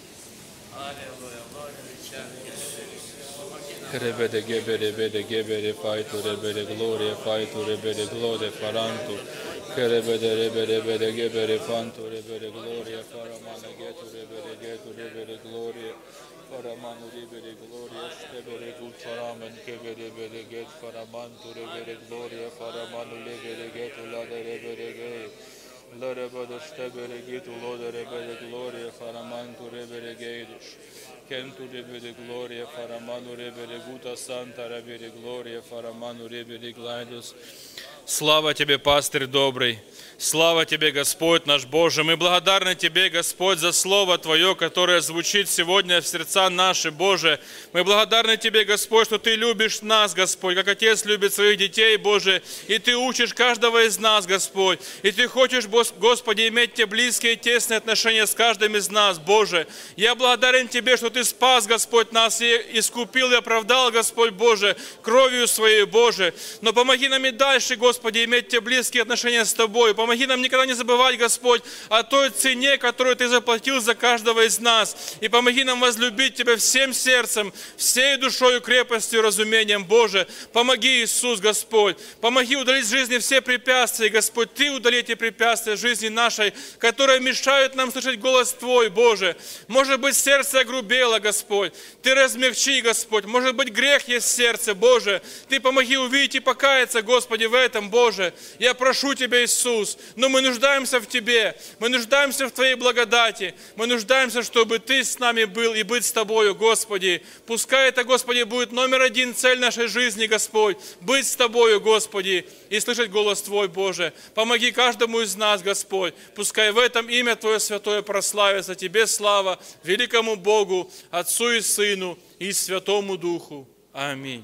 Rebede gebere bede gebere faitu rebede gloria faitu rebede glode farantu kerebede rebede bede gebere fantu rebede gloria faramana getu rebede getu rebede gloria faramanu rebede gloria stebere gut faraman kebede bede get faramantu rebede gloria faramanu rebede getu lade rebede get lade rebede stebere getu lade rebede gloria faramantu rebede getus Kentu rebede gloria faramanu rebede guta santa rebede gloria faramanu rebede glайдус. Слава Тебе, пастырь добрый! Слава Тебе, Господь наш Боже! Мы благодарны Тебе, Господь, за Слово Твое, которое звучит сегодня в сердца наши, Боже. Мы благодарны Тебе, Господь, что Ты любишь нас, Господь, как Отец любит своих детей, Боже. И Ты учишь каждого из нас, Господь. И Ты хочешь, Господи, иметь те близкие, тесные отношения с каждым из нас, Боже. Я благодарен Тебе, что Ты спас, Господь, нас и искупил и оправдал, Господь Боже, кровью Своей, Боже. Но помоги нам и дальше, Господи, иметь те близкие отношения с Тобой. Помоги нам никогда не забывать, Господь, о той цене, которую Ты заплатил за каждого из нас. И помоги нам возлюбить Тебя всем сердцем, всей душою, крепостью и разумением, Боже. Помоги, Иисус, Господь. Помоги удалить в жизни все препятствия, Господь. Ты удали эти препятствия в жизни нашей, которые мешают нам слышать голос Твой, Боже. Может быть, сердце огрубело, Господь. Ты размягчи, Господь. Может быть, грех есть в сердце, Боже. Ты помоги увидеть и покаяться, Господи, в этом, Боже. Я прошу Тебя, Иисус. Но мы нуждаемся в Тебе, мы нуждаемся в Твоей благодати, мы нуждаемся, чтобы Ты с нами был и быть с Тобою, Господи. Пускай это, Господи, будет номер один цель нашей жизни, Господь, быть с Тобою, Господи, и слышать голос Твой, Боже. Помоги каждому из нас, Господь, пускай в этом имя Твое святое прославится. Тебе слава, великому Богу, Отцу и Сыну и Святому Духу. Аминь.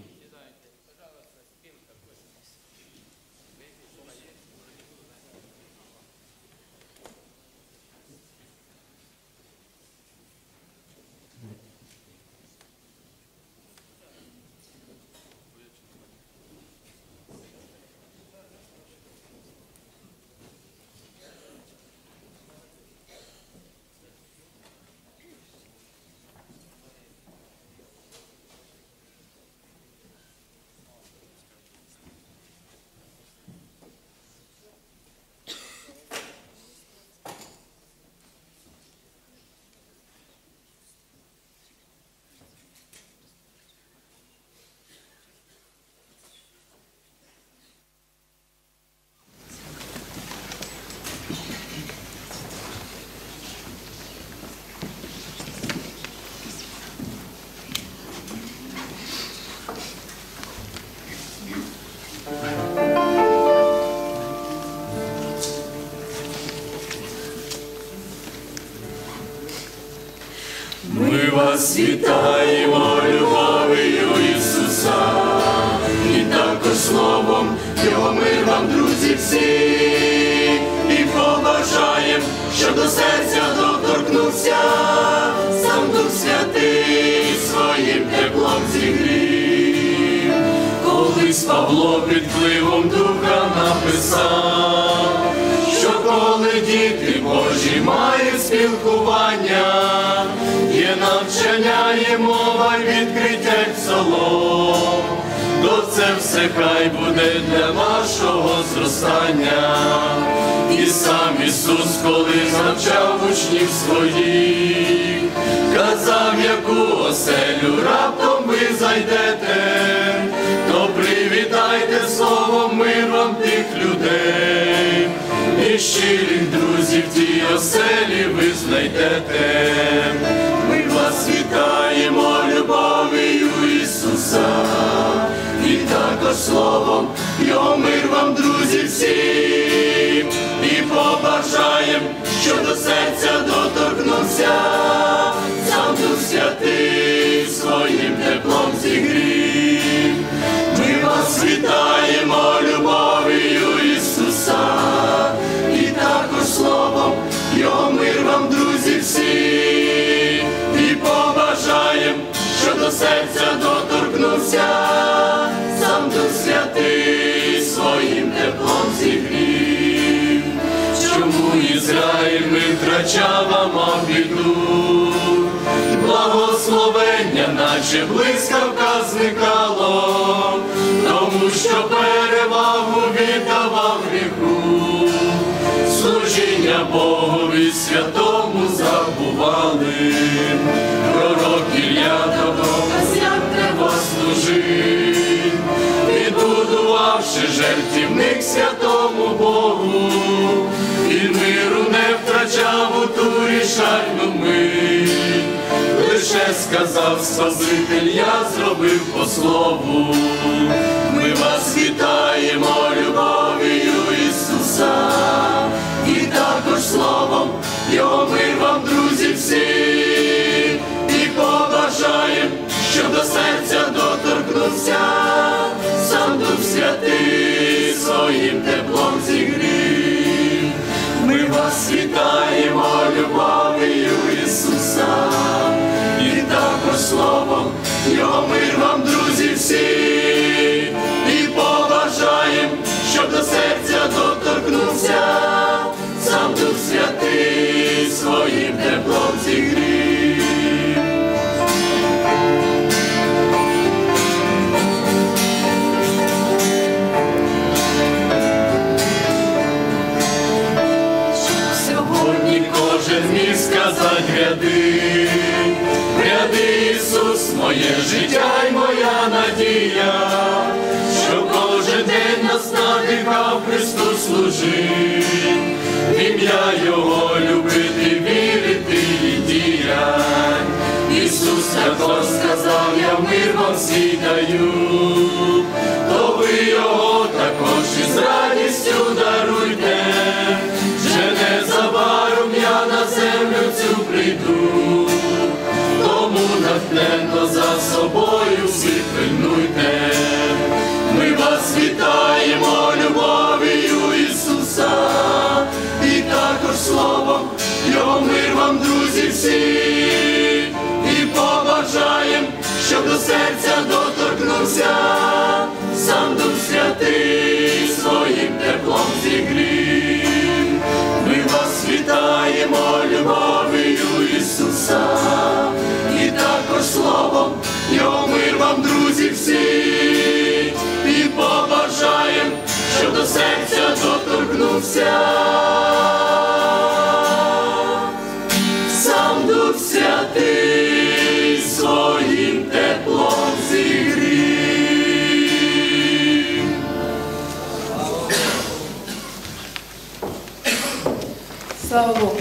вас вітаємо любов'ю Ісуса, і також словом Його мир вам, друзі, всі, і побажаєм, щоб до серця доторкнувся сам Дух Святий, своїм теплом зігрів. Колись Павло під впливом Духа написав, що коли діти Божі мають спілкування, є навчання, є мова й відкриття й псалом, то це все хай буде для вашого зростання. І сам Ісус, коли навчав учнів своїх, казав, яку оселю раптом ви зайдете, то привітайте словом мир вам тих людей, і щирих друзів тій оселі ви знайдете. Ми вас вітаємо любов'ю Ісуса, і також словом Його мир вам, друзі, всі, і побажаєм, щоб до серця доторкнувся сам Дух Святий, своїм теплом зігрів. Ми вас вітаємо любов'ю Ісуса, і також словом Його мир вам, друзі, всі, і побажаєм, щоб до серця доторкнувся сам Дух Святий, своїм теплом зігрів. Чому Ізраїль ми втрачав, а мав біду? Благословення, наче блискавка, зникало, тому що перевагу віддавав гріху. Служіння Богові святому забували. Пророк Ілля давав, як треба служить, відбудувавши жертівник святому Богу, і миру не втрачав у ту рішальну мить. Лише сказав Спаситель, я зробив по слову. Ми вас вітаємо любов'ю Ісуса, і також словом Його мир вам, друзі, всі, і побажаєм, щоб до серця доторкнувся сам Дух Святий, своїм теплом зігрів. Ми вас вітаємо любов'ю Ісуса, і також словом Його мир вам, друзі, всі, і побажаєм, щоб до серця доторкнувся сам Дух Святий, своїм теплом зігрів. Сьогодні кожен міг сказати гряди, гряди, Ісус, моє життя й моя надія, що кожен день нас надихав Христу служить, в ім'я Його любити, вірити і діять. Ісус також сказав, я мир вам свій даю, то ви Його також із радістю даруйте, вже незабаром я на землю цю прийду, тому натхненно за собою всі пильнуйте. Ми вас вітаємо любов'ю Ісуса, і також словом Його мир вам, друзі, всі, і побажаєм, щоб до серця доторкнувся сам Дух Святий, своїм теплом зігрів. Ми вас вітаємо любов'ю Ісуса, і також словом Його мир вам, друзі, всі, і побажаєм, щоб до серця доторкнувся сам Дух Святий, своїм теплом зігрів. Слава Богу.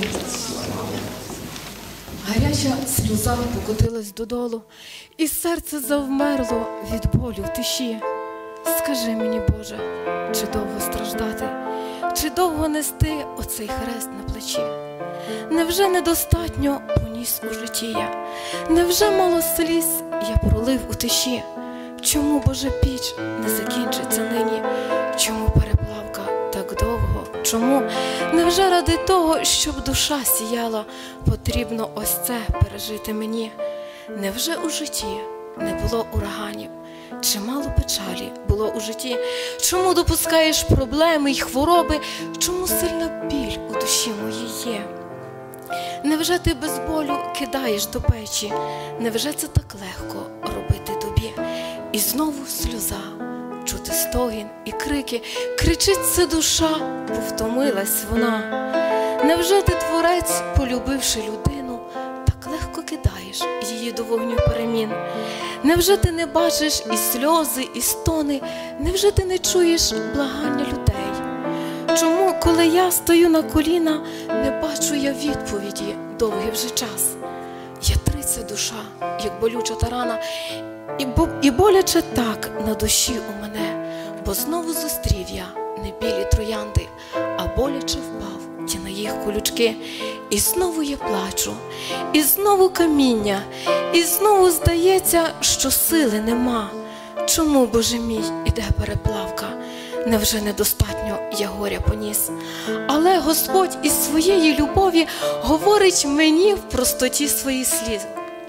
Гаряча сльоза покотилась додолу, і серце завмерло від болю в тиші. Скажи мені, Боже, чи довго страждати, чи довго нести оцей хрест на плечі? Невже недостатньо поняття поніс у житті я? Невже мало сліз я пролив у тиші? Чому, Боже, піч не закінчиться нині? Чому переплавка так довго? Чому? Невже ради того, щоб душа сіяла, потрібно ось це пережити мені? Невже у житті не було ураганів? Чимало печалі було у житті? Чому допускаєш проблеми й хвороби? Чому сильна біль у душі моїй є? Невже ти без болю кидаєш до печі? Невже це так легко робити тобі? І знову сльоза, чути стогін і крики, кричить це душа, бо втомилась вона. Невже ти, творець, полюбивши людину, так легко кидаєш її до вогню перемін? Невже ти не бачиш і сльози, і стони? Невже ти не чуєш благання людей? Чому, коли я стою на коліна, не бачу я відповіді довгий вже час? Ятриться душа, як болюча тарана, і, бо, і боляче так на душі у мене, бо знову зустрів я не білі троянди, а боляче впав ті на їх колючки. І знову я плачу, і знову каміння, і знову здається, що сили нема. Чому, Боже мій, іде переплавка? Невже недостатньо я горя поніс? Але Господь із своєї любові говорить мені в простоті своїх слів.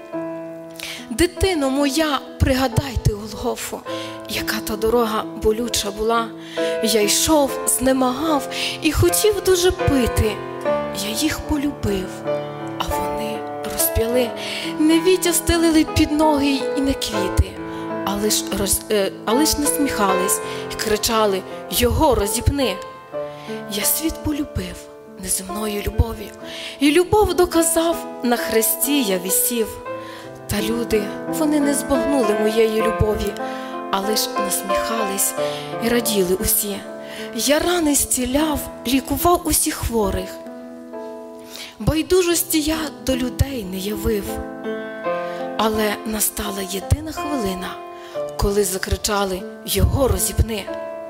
Дитино моя, пригадайте Голгофу, яка та дорога болюча була. Я йшов, знемагав і хотів дуже пити. Я їх полюбив, а вони розп'яли. Не віття стелили під ноги і не квіти, а лиш, роз, е, а лиш насміхались і кричали: «Його розіпни!» Я світ полюбив неземною любов'ю, і любов доказав, на хресті я висів. Та люди, вони не збагнули моєї любові, а лиш насміхались і раділи усі. Я рани зціляв, лікував усіх хворих. Байдужості я до людей не явив. Але настала єдина хвилина, коли закричали: «Його розіпни!»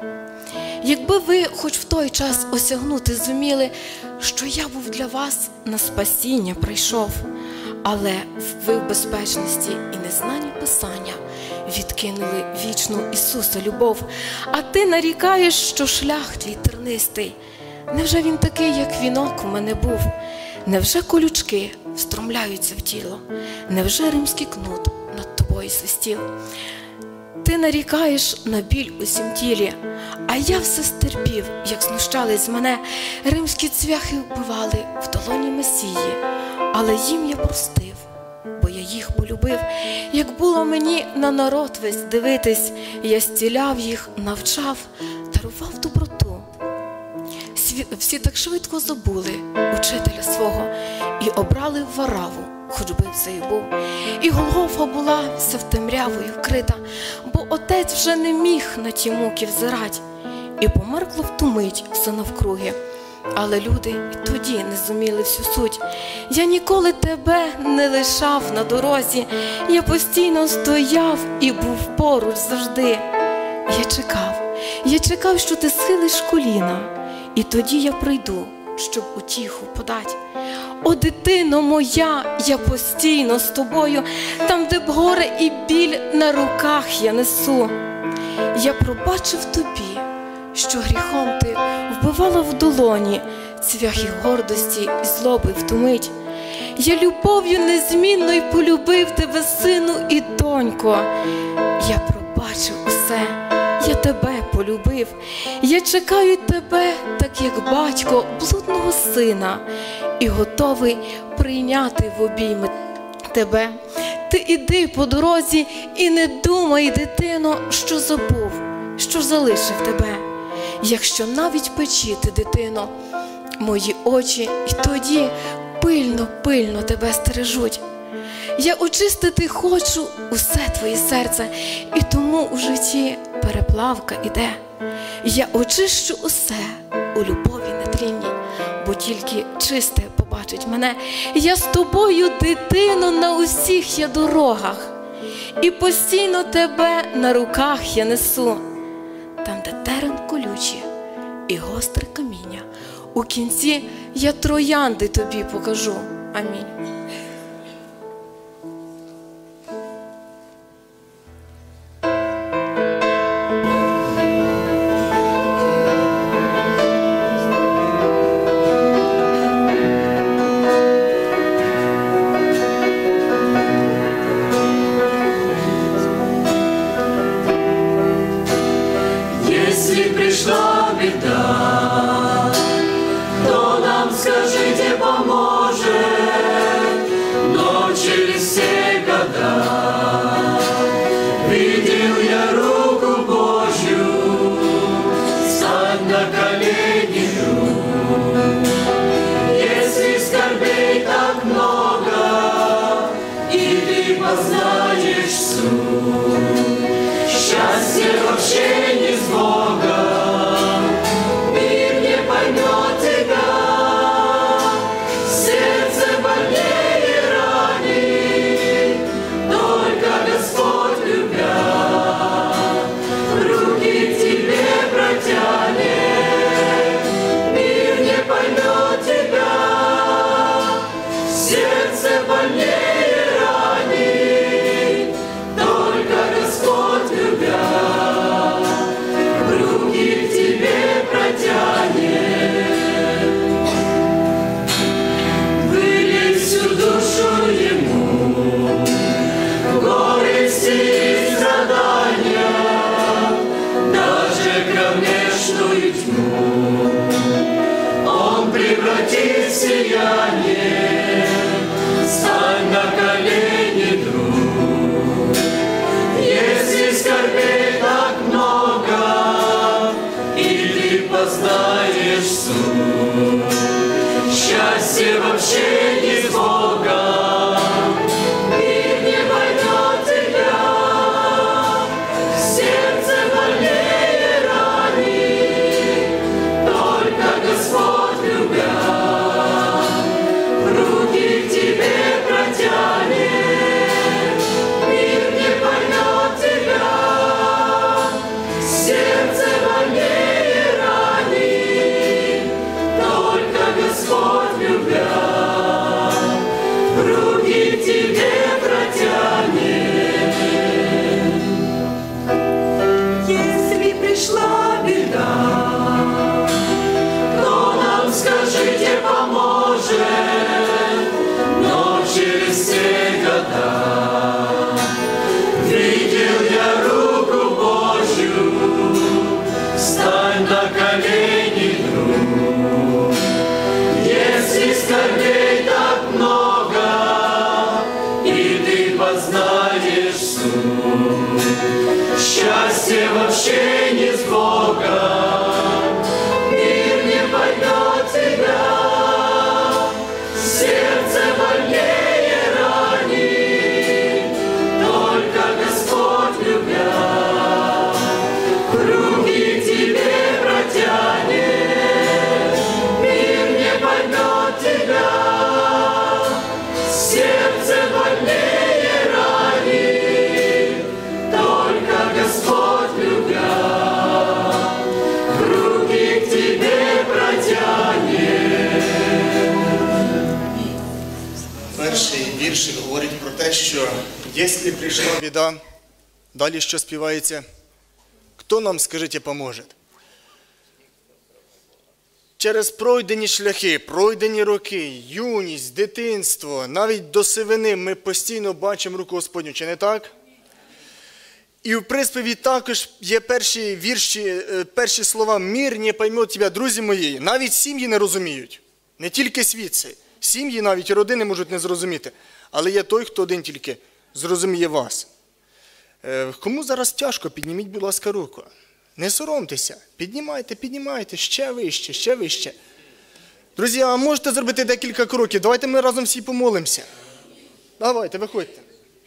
Якби ви хоч в той час осягнути зуміли, що я був для вас на спасіння прийшов, але ви в безпечності і незнанні Писання відкинули вічну Ісуса любов, а ти нарікаєш, що шлях твій тернистий. Невже він такий, як вінок у мене був? Невже колючки встромляються в тіло? Невже римський кнут над тобою свистів? Ти нарікаєш на біль у сім тілі, а я все стерпів, як знущались з мене. Римські цвяхи вбивали в долоні Месії, але їм я простив, бо я їх полюбив. Як було мені на народ весь дивитись, я зціляв їх, навчав, дарував доброту. Всі так швидко забули учителя свого і обрали Вараву, хоч би це і був. І Голгофа була вся в темрявою вкрита, бо отець вже не міг на ті муки взирать. І померкло в ту мить все навкруги. Але люди і тоді не зуміли всю суть. Я ніколи тебе не лишав на дорозі, я постійно стояв і був поруч завжди. Я чекав, я чекав, що ти схилиш коліна, і тоді я прийду, щоб утіху подать. О, дитино моя, я постійно з тобою, там, де б горе і біль на руках я несу. Я пробачив тобі, що гріхом ти вбивала в долоні цвяхи гордості і злоби в ту мить. Я любов'ю незмінною полюбив тебе, сину і донько. Я пробачив усе, я тебе полюбив. Я чекаю тебе, так як батько блудного сина, і готовий прийняти в обійми тебе. Ти іди по дорозі і не думай, дитино, що забув, що залишив тебе. Якщо навіть печі ти, дитино, мої очі і тоді пильно-пильно тебе стережуть. Я очистити хочу усе твоє серце, і тому у житті переплавка іде. Я очищу усе у любові нетлінній, бо тільки чисте побачить мене. Я з тобою, дитино, на усіх я дорогах, і постійно тебе на руках я несу. Там, де терен колючий і гостре каміння, у кінці я троянди тобі покажу. Амінь. скажите, поможет, но через все года видел я руку Божью, стать на колени, друг. Если скорбей так много, и ты познаешь суть, счастье в общении с Богом, мир не поймет тебя, сердце больнее ранит, только Господь любя, руки к тебе протянет, мир не поймет тебя, сердце больнее ранит, только Господь любя, руки к тебе протянет. Вылей всю душу Ему, горести и страдания, даже кромешную тьму Он превратит в сияние. Стань на колени, друг. Если скорбей так много, и ты познаешь суть, счастье в общении с Богом, мир не поймет тебя, сердце больнее ранит, только Господь любя, руки к тебе протянет, мир не поймет тебя, сердце больнее ранит, только Господь любя, руки к тебе протянет. Если пришла беда, кто нам, скажите, поможет, но через все года видел я руку Божью, стань на колени, друг. Если скорбей так много, и ты познаешь суть, счастье в общении с Богом, мир не поймет тебя, сердце больнее ранит, только Господь любя, руки к тебе протянет, мир не поймет тебя, сердце больнее ранит, только Господь любя, руки к тебе протянет. Перший віршик говорить про те, що якщо прийшла біда, далі що співається, хто нам, скажіть, поможе? Через пройдені шляхи, пройдені роки, юність, дитинство, навіть до сивини ми постійно бачимо руку Господню, чи не так? І в приспіві також є перші вірші, перші слова «Мір не поймет тебе». Друзі мої, навіть сім'ї не розуміють, не тільки світ цей. Сім'ї навіть і родини можуть не зрозуміти, але є той, хто один тільки зрозуміє вас. Кому зараз тяжко, підніміть, будь ласка, руку. Не соромтеся, піднімайте, піднімайте, ще вище, ще вище. Друзі, а можете зробити декілька кроків? Давайте ми разом всі помолимося. Давайте, виходьте.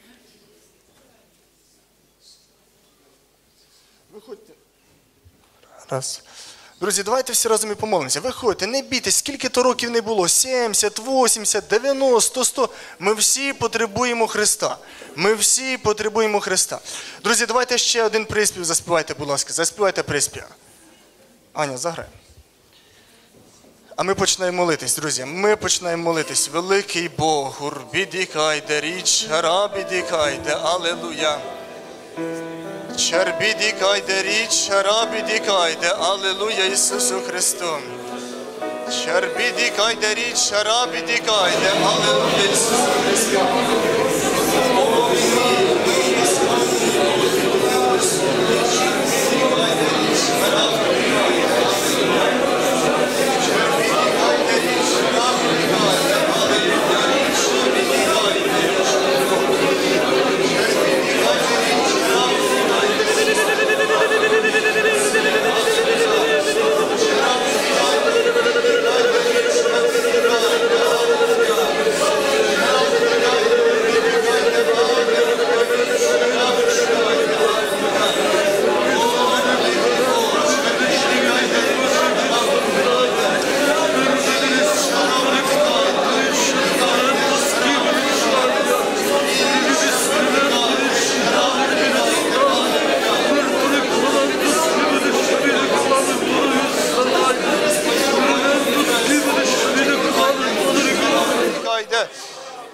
Виходьте. Раз. Друзі, давайте всі разом і помолимося. Виходьте, не бійтесь, скільки то років не було, сімдесят, вісімдесят, дев'яносто, сто. Ми всі потребуємо Христа. Ми всі потребуємо Христа. Друзі, давайте ще один приспів заспівайте, будь ласка. Заспівайте приспів. Аня, заграй. А ми починаємо молитись, друзі. Ми починаємо молитись. Великий Бог, урбідікайде, річ, рабідікайде, алелуя. Чарбідікайде, річ, рабідікайде, алелуя Ісусу Христу. Чарбідікайде, річ, рабідікайде, алелуя Ісусу Христу. Чарбідікайде, річ,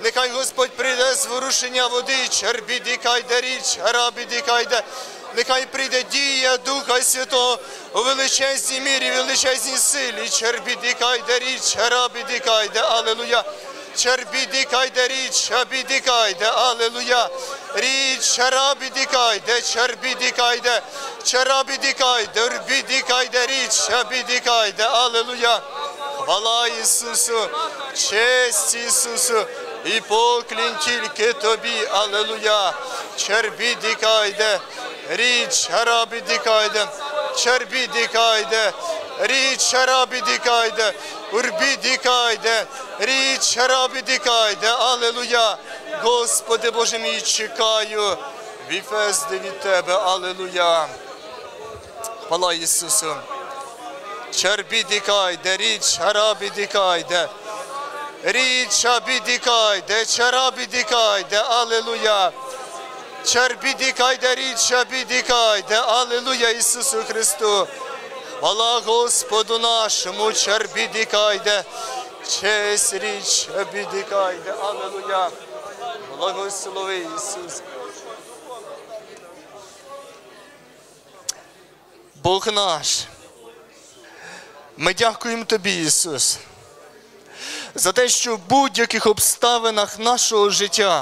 Нехай Господь прийде зворушення води, чербідікайде річ, рабідікайде. Нехай прийде дія Духа Святого у величезній мірі, величезній силі, чербідікайде річ, рабідікайде, алелуя. Чербідікайде річ, абідікайде, алелуя. Річ, рабідікайде, чербідікайде, черабідікайде, урбідікайде річ, абідікайде, алелуя. Хвала Ісусу, честь Ісусу і поклін тільки Тобі, алелуя. Чербідікайде, річ, рабідікайде, чербідікайде, річ, рабідікайде, урбідікайде, річ, рабідікайде, алелуя. Господи Боже мій, чекаю віфезди від Тебе, алелуя. Хвала Ісусу. Чербідікайде, річ, рабідікайде, річ, абідікайде, черабідікайде, алелуя. Чербідікайде, річ, абідікайде, алелуя Ісусу Христу. Хвала Господу нашому, чербідікайде, честь річ, абідікайде, алелуя. Благослови Ісус. Бог наш, ми дякуємо Тобі, Ісус, за те, що в будь-яких обставинах нашого життя,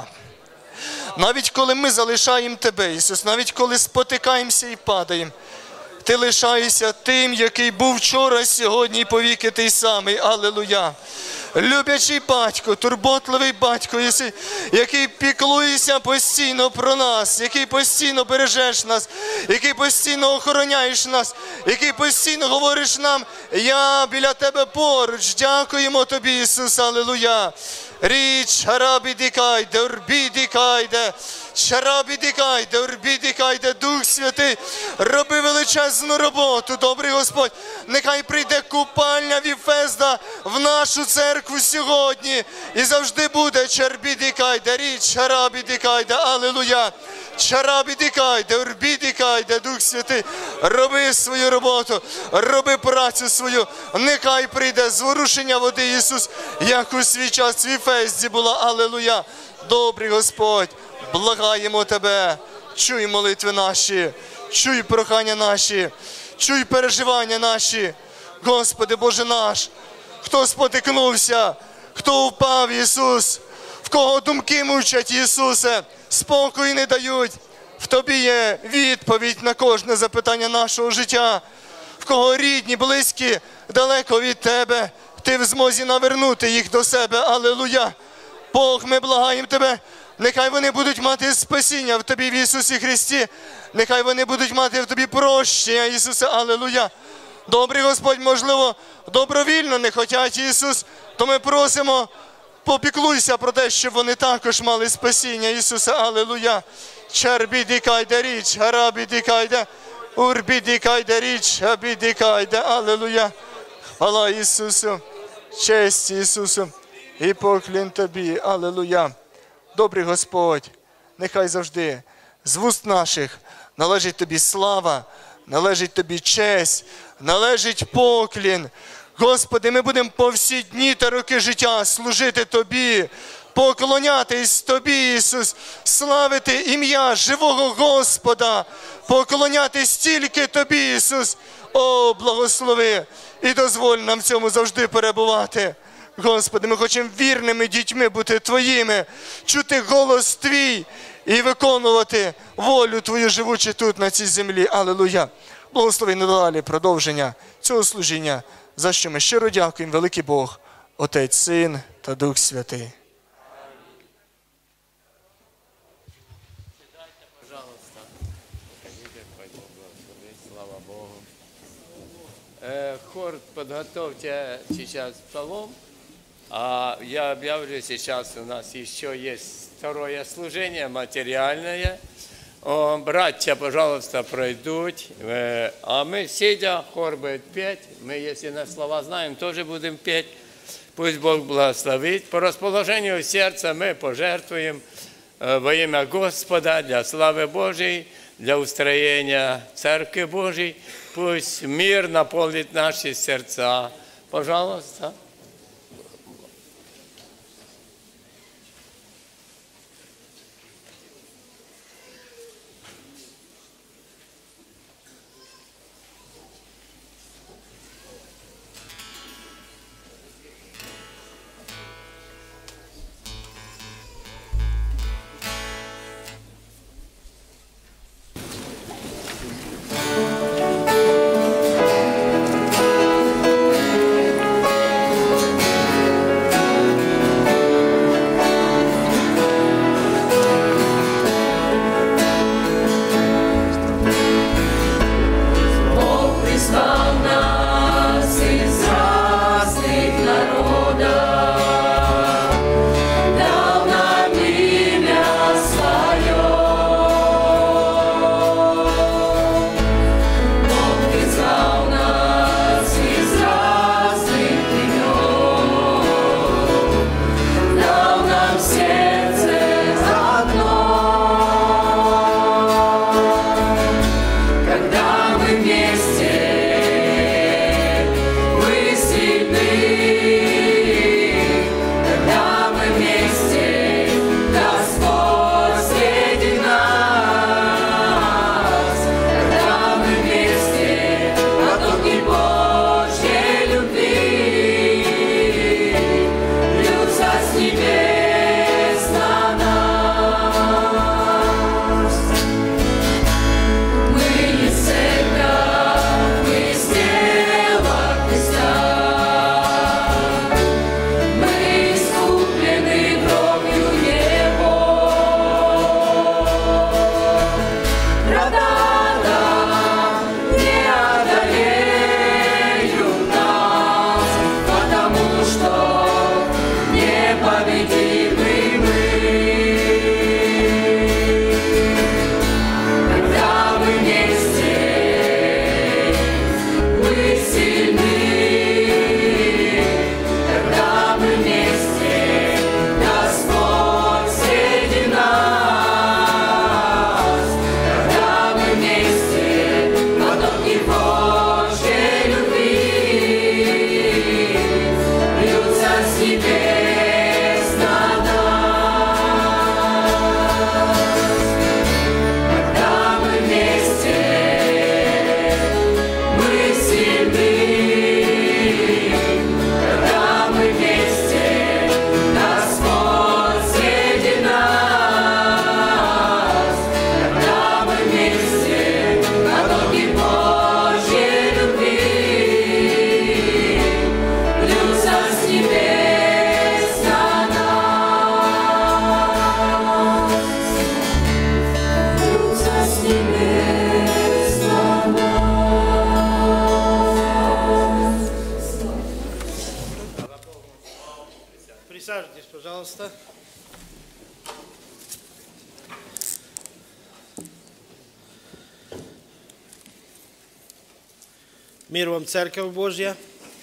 навіть коли ми залишаємо Тебе, Ісус, навіть коли спотикаємося і падаємо, Ти лишаєшся тим, який був вчора, сьогодні і повіки той самий. Алелуя. Люблячий батько, турботливий батько, який піклується постійно про нас, який постійно бережеш нас, який постійно охороняєш нас, який постійно говориш нам, я біля Тебе поруч. Дякуємо Тобі, Ісус, алелуя. Річ, арабідікайде, урбідікайде, шарабідікайде, урбідікайде, Дух Святий, роби величезну роботу, добрий Господь. Нехай прийде купальня Віфезда в нашу церкву сьогодні і завжди буде чербідікайде, річ, шарабідікайде, алелуя. Шарабідікайде, урбідікайде, Дух Святий, роби свою роботу, роби працю свою. Нехай прийде зворушення води, Ісус, як у свій час в Віфезді була, алелуя. Добрий Господь, благаємо Тебе, чуй молитви наші, чуй прохання наші, чуй переживання наші. Господи Боже наш, хто спотикнувся, хто впав, Ісус, в кого думки мучать, Ісусе, спокою не дають, в Тобі є відповідь на кожне запитання нашого життя. В кого рідні, близькі, далеко від Тебе, Ти в змозі навернути їх до себе, алелуя. Бог, ми благаємо Тебе, нехай вони будуть мати спасіння в Тобі, в Ісусі Христі, нехай вони будуть мати в Тобі прощення, Ісусе, алелуя. Добрий Господь, можливо, добровільно не хочуть, Ісус, то ми просимо, попіклуйся про те, щоб вони також мали спасіння, Ісусе, алелуя. Чербідікайде річ, арабідікайде, урбідікайде річ, абідікайде, алелуя. Хвала Ісусу, честь Ісусу і поклін Тобі, алелуя. Добрий Господь, нехай завжди з вуст наших належить Тобі слава, належить Тобі честь, належить поклін. Господи, ми будемо по всі дні та роки життя служити Тобі, поклонятись Тобі, Ісус, славити ім'я живого Господа, поклонятись тільки Тобі, Ісус. О, благослови і дозволь нам в цьому завжди перебувати. Господи, ми хочемо вірними дітьми бути Твоїми, чути голос Твій і виконувати волю Твою, живучи тут, на цій землі. Алелуя. Благослови надалі продовження цього служіння, за що ми щиро дякуємо, великий Бог, Отець, Син та Дух Святий. Слава Богу. Хор, подготовьте сейчас псалом, а я объявлю, сейчас у нас еще есть второе служение, материальное. О, братья, пожалуйста, пройдут, а мы, сидя, хор будет петь, мы, если на слова знаем, тоже будем петь. Пусть Бог благословит. По расположению сердца мы пожертвуем во имя Господа для славы Божьей, для устроения Церкви Божьей. Пусть мир наполнит наши сердца. Пожалуйста. небес на нас. Когда мы вместе, мы сильны. Когда мы вместе, Господь среди нас. Когда мы вместе, потоки Божьей любви льются с небес на нас. Льются с небес на нас. Присаживайтесь, пожалуйста. Мир вам, Церковь Божья.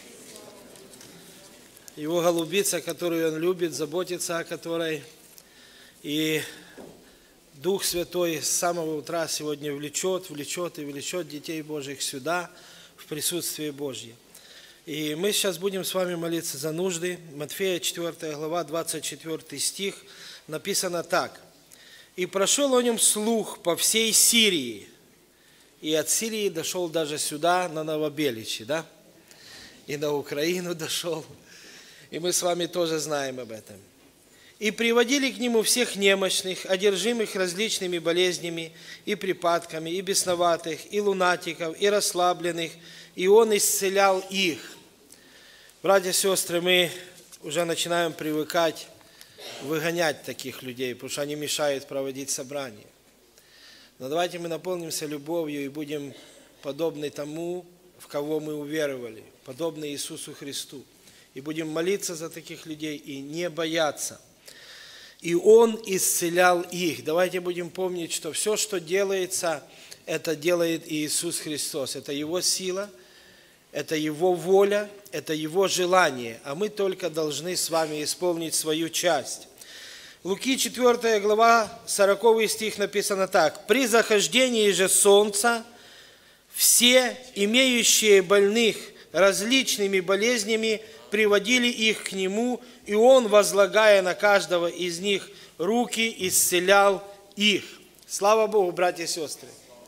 Его голубица, которую Он любит, заботится о которой. И Дух Святой с самого утра сегодня влечет, влечет и влечет детей Божьих сюда, в присутствие Божье. И мы сейчас будем с вами молиться за нужды. Матфея четвёртая глава, двадцать четвёртый стих, написано так. «И прошел о нем слух по всей Сирии». И от Сирии дошел даже сюда, на Новобеличи, да? И на Украину дошел. И мы с вами тоже знаем об этом. «И приводили к нему всех немощных, одержимых различными болезнями и припадками, и бесноватых, и лунатиков, и расслабленных, и он исцелял их». Братья и сестры, мы уже начинаем привыкать выгонять таких людей, потому что они мешают проводить собрания. Но давайте мы наполнимся любовью и будем подобны тому, в кого мы уверовали, подобны Иисусу Христу. И будем молиться за таких людей и не бояться. И Он исцелял их. Давайте будем помнить, что все, что делается, это делает Иисус Христос. Это Его сила, это Его воля, это Его желание. А мы только должны с вами исполнить свою часть. Луки четвёртая глава, сороковый стих написано так. «При захождении же солнца все, имеющие больных различными болезнями, приводили их к Нему, и Он, возлагая на каждого из них руки, исцелял их». Слава Богу, братья и сестры.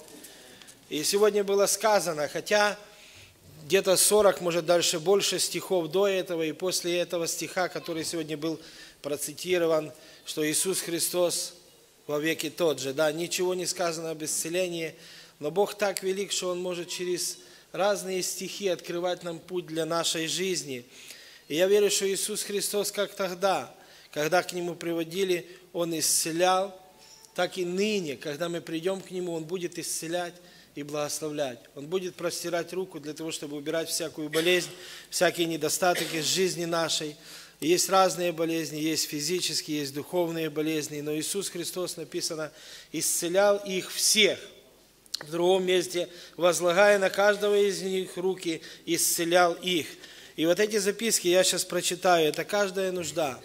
И сегодня было сказано, хотя где-то сорок, может дальше больше стихов до этого и после этого стиха, который сегодня был процитирован, что Иисус Христос во веки тот же. Да, ничего не сказано об исцелении, но Бог так велик, что Он может через разные стихи открывать нам путь для нашей жизни. И я верю, что Иисус Христос, как тогда, когда к Нему приводили, Он исцелял, так и ныне, когда мы придем к Нему, Он будет исцелять и благословлять. Он будет простирать руку для того, чтобы убирать всякую болезнь, всякие недостатки из жизни нашей. Есть разные болезни, есть физические, есть духовные болезни, но Иисус Христос, написано, исцелял их всех. В другом месте, возлагая на каждого из них руки, исцелял их. И вот эти записки я сейчас прочитаю, это каждая нужда.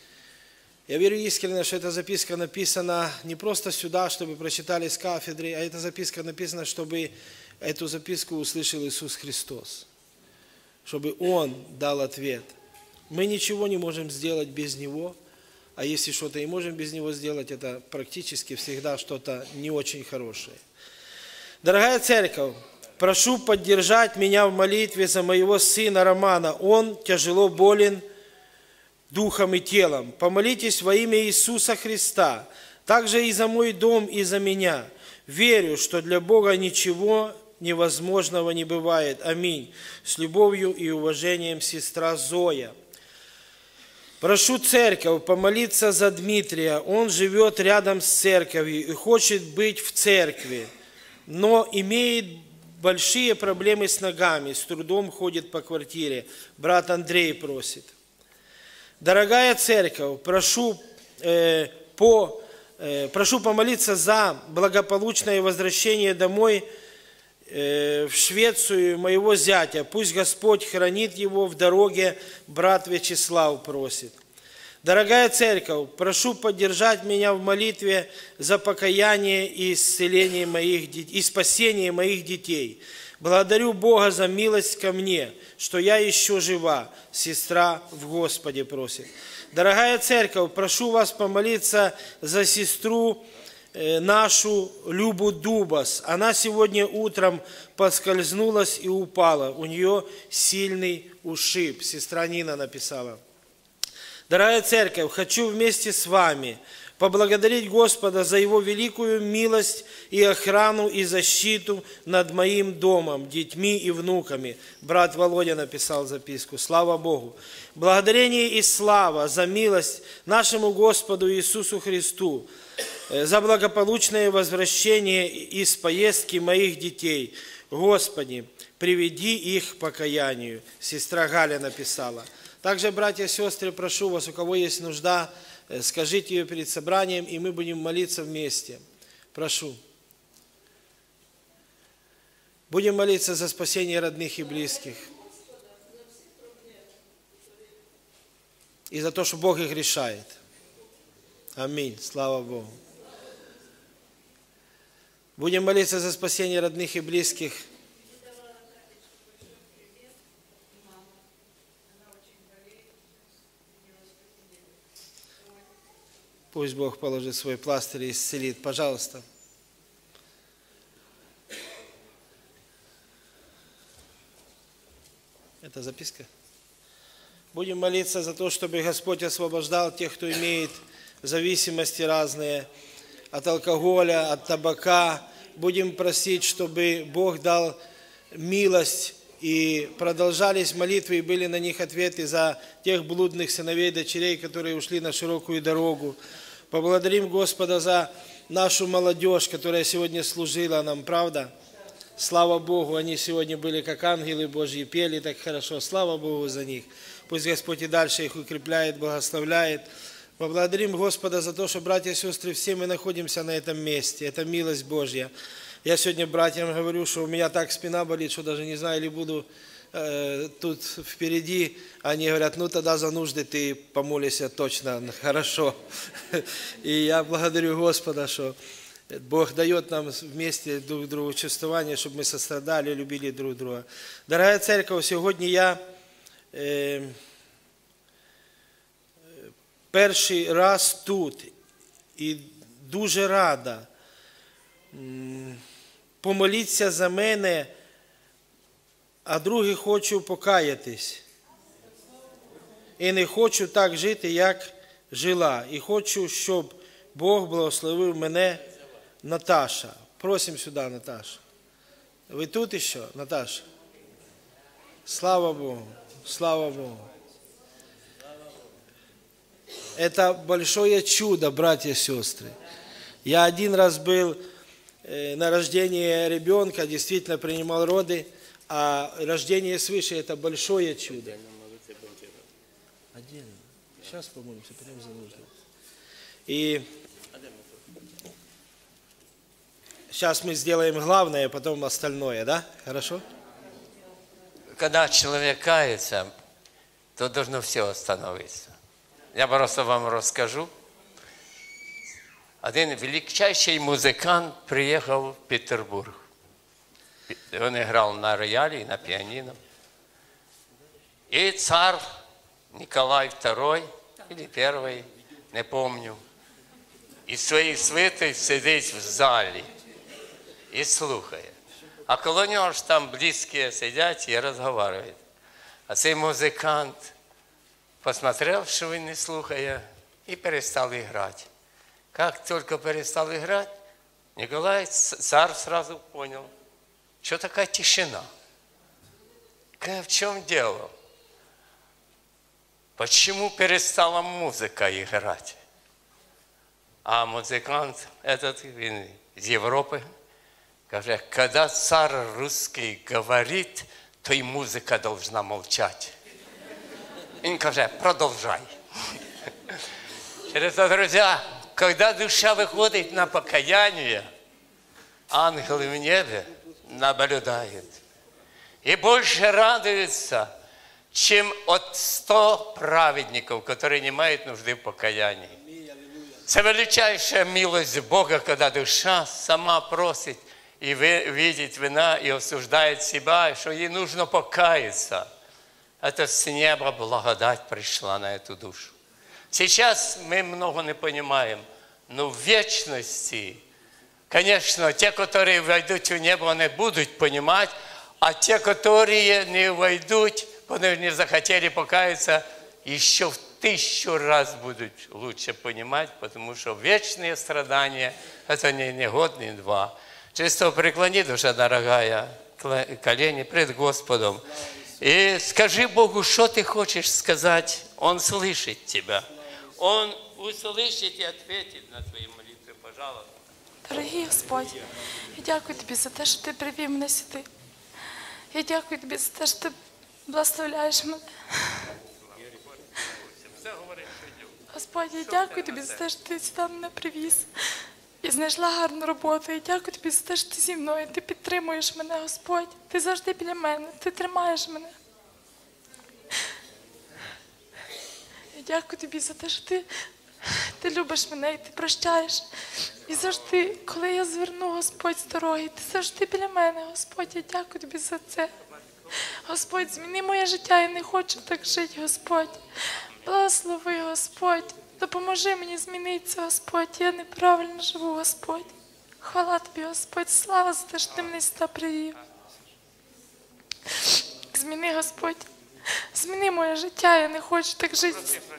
Я верю искренне, что эта записка написана не просто сюда, чтобы прочитали с кафедры, а эта записка написана, чтобы эту записку услышал Иисус Христос. Чтобы Он дал ответ. Мы ничего не можем сделать без Него, а если что-то и можем без Него сделать, это практически всегда что-то не очень хорошее. Дорогая церковь, прошу поддержать меня в молитве за моего сына Романа. Он тяжело болен духом и телом. Помолитесь во имя Иисуса Христа, также и за мой дом, и за меня. Верю, что для Бога ничего невозможного не бывает. Аминь. С любовью и уважением, сестра Зоя. Прошу церковь помолиться за Дмитрия. Он живет рядом с церковью и хочет быть в церкви, но имеет большие проблемы с ногами, с трудом ходит по квартире. Брат Андрей просит. Дорогая церковь, прошу, э, по, э, прошу помолиться за благополучное возвращение домой э, в Швецию моего зятя. Пусть Господь хранит его в дороге, брат Вячеслав просит. Дорогая церковь, прошу поддержать меня в молитве за покаяние и исцеление моих детей, и спасение моих детей. Благодарю Бога за милость ко мне, что я еще жива. Сестра в Господе просит. Дорогая церковь, прошу вас помолиться за сестру нашу Любу Дубас. Она сегодня утром поскользнулась и упала. У нее сильный ушиб. Сестра Нина написала. Дорогая церковь, хочу вместе с вами поблагодарить Господа за Его великую милость и охрану и защиту над моим домом, детьми и внуками. Брат Володя написал записку. Слава Богу. Благодарение и слава за милость нашему Господу Иисусу Христу, за благополучное возвращение из поездки моих детей. Господи, приведи их к покаянию. Сестра Галя написала. Также, братья и сестры, прошу вас, у кого есть нужда, скажите ее перед собранием, и мы будем молиться вместе. Прошу. Будем молиться за спасение родных и близких. И за то, что Бог их решает. Аминь. Слава Богу. Будем молиться за спасение родных и близких. Пусть Бог положит свой пластырь и исцелит. Пожалуйста. Это записка? Будем молиться за то, чтобы Господь освобождал тех, кто имеет зависимости разные от алкоголя, от табака. Будем просить, чтобы Бог дал милость и продолжались молитвы, и были на них ответы за тех блудных сыновей, дочерей, которые ушли на широкую дорогу. Поблагодарим Господа за нашу молодежь, которая сегодня служила нам, правда? Слава Богу, они сегодня были как ангелы Божьи, пели так хорошо. Слава Богу за них. Пусть Господь и дальше их укрепляет, благословляет. Поблагодарим Господа за то, что, братья и сестры, все мы находимся на этом месте. Это милость Божья. Я сегодня братьям говорю, что у меня так спина болит, что даже не знаю, или буду э, тут впереди. Они говорят, ну тогда за нужды ты помолишься точно, хорошо. И я благодарю Господа, что Бог дает нам вместе друг другу чувствование, чтобы мы сострадали, любили друг друга. Дорогая церковь, сегодня я е, перший раз тут і дуже рада м, помоліться за мене, а друге хочу покаятись. І не хочу так жити, як жила. І хочу, щоб Бог благословив мене. Наташа. Просим сюда, Наташа. Вы тут еще, Наташа? Слава Богу, слава Богу. Это большое чудо, братья и сестры. Я один раз был на рождении ребенка, действительно принимал роды, а рождение свыше – это большое чудо. Отдельно. Сейчас помолимся, прям за нужду. И сейчас мы сделаем главное, потом остальное, да? Хорошо? Когда человек кается, то должно все остановиться. Я просто вам расскажу. Один величайший музыкант приехал в Петербург. Он играл на рояле и на пианино. И царь Николай второй, или первый, не помню, із своєї свити сидить в залі і слухає. А коло нього ж там близькі сидять і розмовляють. А цей музикант посмотрел, що він не слухає, і перестав грати. Как только перестал играть, Николай, царь сразу понял, что такая тишина. В чем дело? Почему перестала музыка играть? А музыкант этот из Европы говорит, когда царь русский говорит, то и музыка должна молчать. Он говорит, продолжай. Через это, друзья, когда душа выходит на покаяние, ангелы в небе наблюдают. И больше радуются, чем от ста праведников, которые не имеют нужды в покаянии. Это величайшая милость Бога, когда душа сама просит и видит вина, и осуждает себя, что ей нужно покаяться. Это с неба благодать пришла на эту душу. Сейчас мы много не понимаем, но в вечности, конечно, те, которые войдут в небо, они будут понимать, а те, которые не войдут, потому что не захотели покаяться, еще в тысячу раз будут лучше понимать, потому что вечные страдания – это не, не год, не два. Через то преклони, душа дорогая, колени пред Господом. И скажи Богу, что ты хочешь сказать. Он слышит тебя. Он услышит и ответит на твои молитвы. Пожалуйста. Дорогий Господь, я дякую Тобі за те, що Ти привів мене сюди. Я дякую Тобі за те, що Ти благословляєш мене. Господь, я дякую Тобі за те, що Ти сюди мене привіз. І знайшла гарну роботу. Я дякую Тобі за те, що Ти зі мною. Ти підтримуєш мене, Господь. Ти завжди біля мене. Ти тримаєш мене. Я дякую Тобі за те, що Ти, ти любиш мене і Ти прощаєш. І завжди, коли я зверну, Господь, з дороги, Ти завжди біля мене, Господь. Я дякую Тобі за це. Господь, зміни моє життя. Я не хочу так жити, Господь. Благослови, Господь. Допоможи мені змінитися, Господь. Я неправильно живу, Господь. Хвала Тобі, Господь. Слава за те, що Ти мене сюди привів. Зміни, Господь. Зміни моє життя. Я не хочу так жити.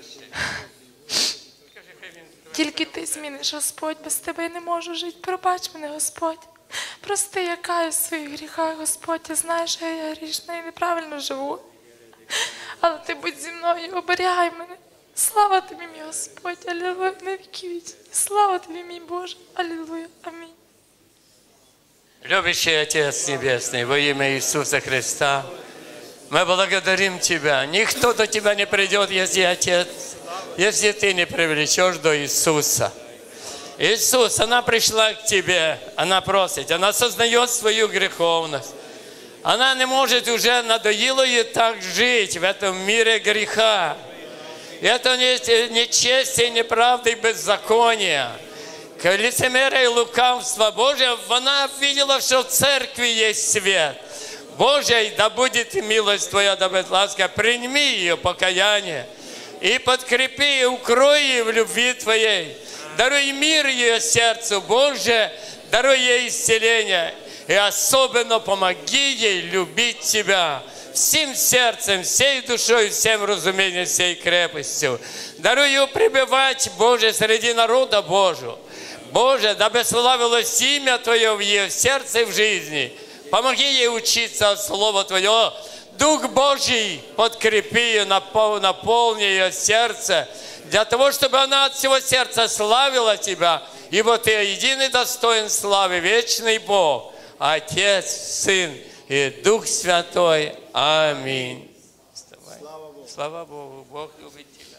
Тільки Ти зміниш, Господь. Без Тебе я не можу жити. Пробач мене, Господь. Прости, я каюсь в своїх гріхах, Господь. Я знаю, що я грішна і неправильно живу. Але Ти будь зі мною, оберігай мене. Слава Тобі, мій Господь, алілуя, на віки вічні. Слава Тобі, мій Боже, алілуя, амінь. Любящий Отец Небесный, во имя Иисуса Христа, мы благодарим Тебя. Никто до Тебя не придет, если Отец, если Ты не привлечешь до Иисуса. Иисус, она пришла к Тебе, она просит, она осознает свою греховность. Она не может уже, надоело ей так жить в этом мире греха. Это нечестие, неправда и беззаконие. Лицемерие и лукавство Божие, она видела, что в церкви есть свет. Божий, да будет милость Твоя, да будет ласка, прими ее покаяние и подкрепи ее, укрой ее в любви Твоей. Даруй мир ее сердцу, Боже, даруй ей исцеление. И особенно помоги ей любить Тебя всем сердцем, всей душой, всем разумением, всей крепостью. Даруй ее пребывать, Боже, среди народа Божьего. Боже, дабы славилось имя Твое в ее сердце и в жизни. Помоги ей учиться от Слова Твоего. Дух Божий подкрепи ее, наполни ее сердце, для того, чтобы она от всего сердца славила Тебя. Ибо Ты единый достоин славы, вечный Бог, Отец, Сын и Дух Святой. Аминь. Слава Богу. Слава Богу. Бог любит тебя.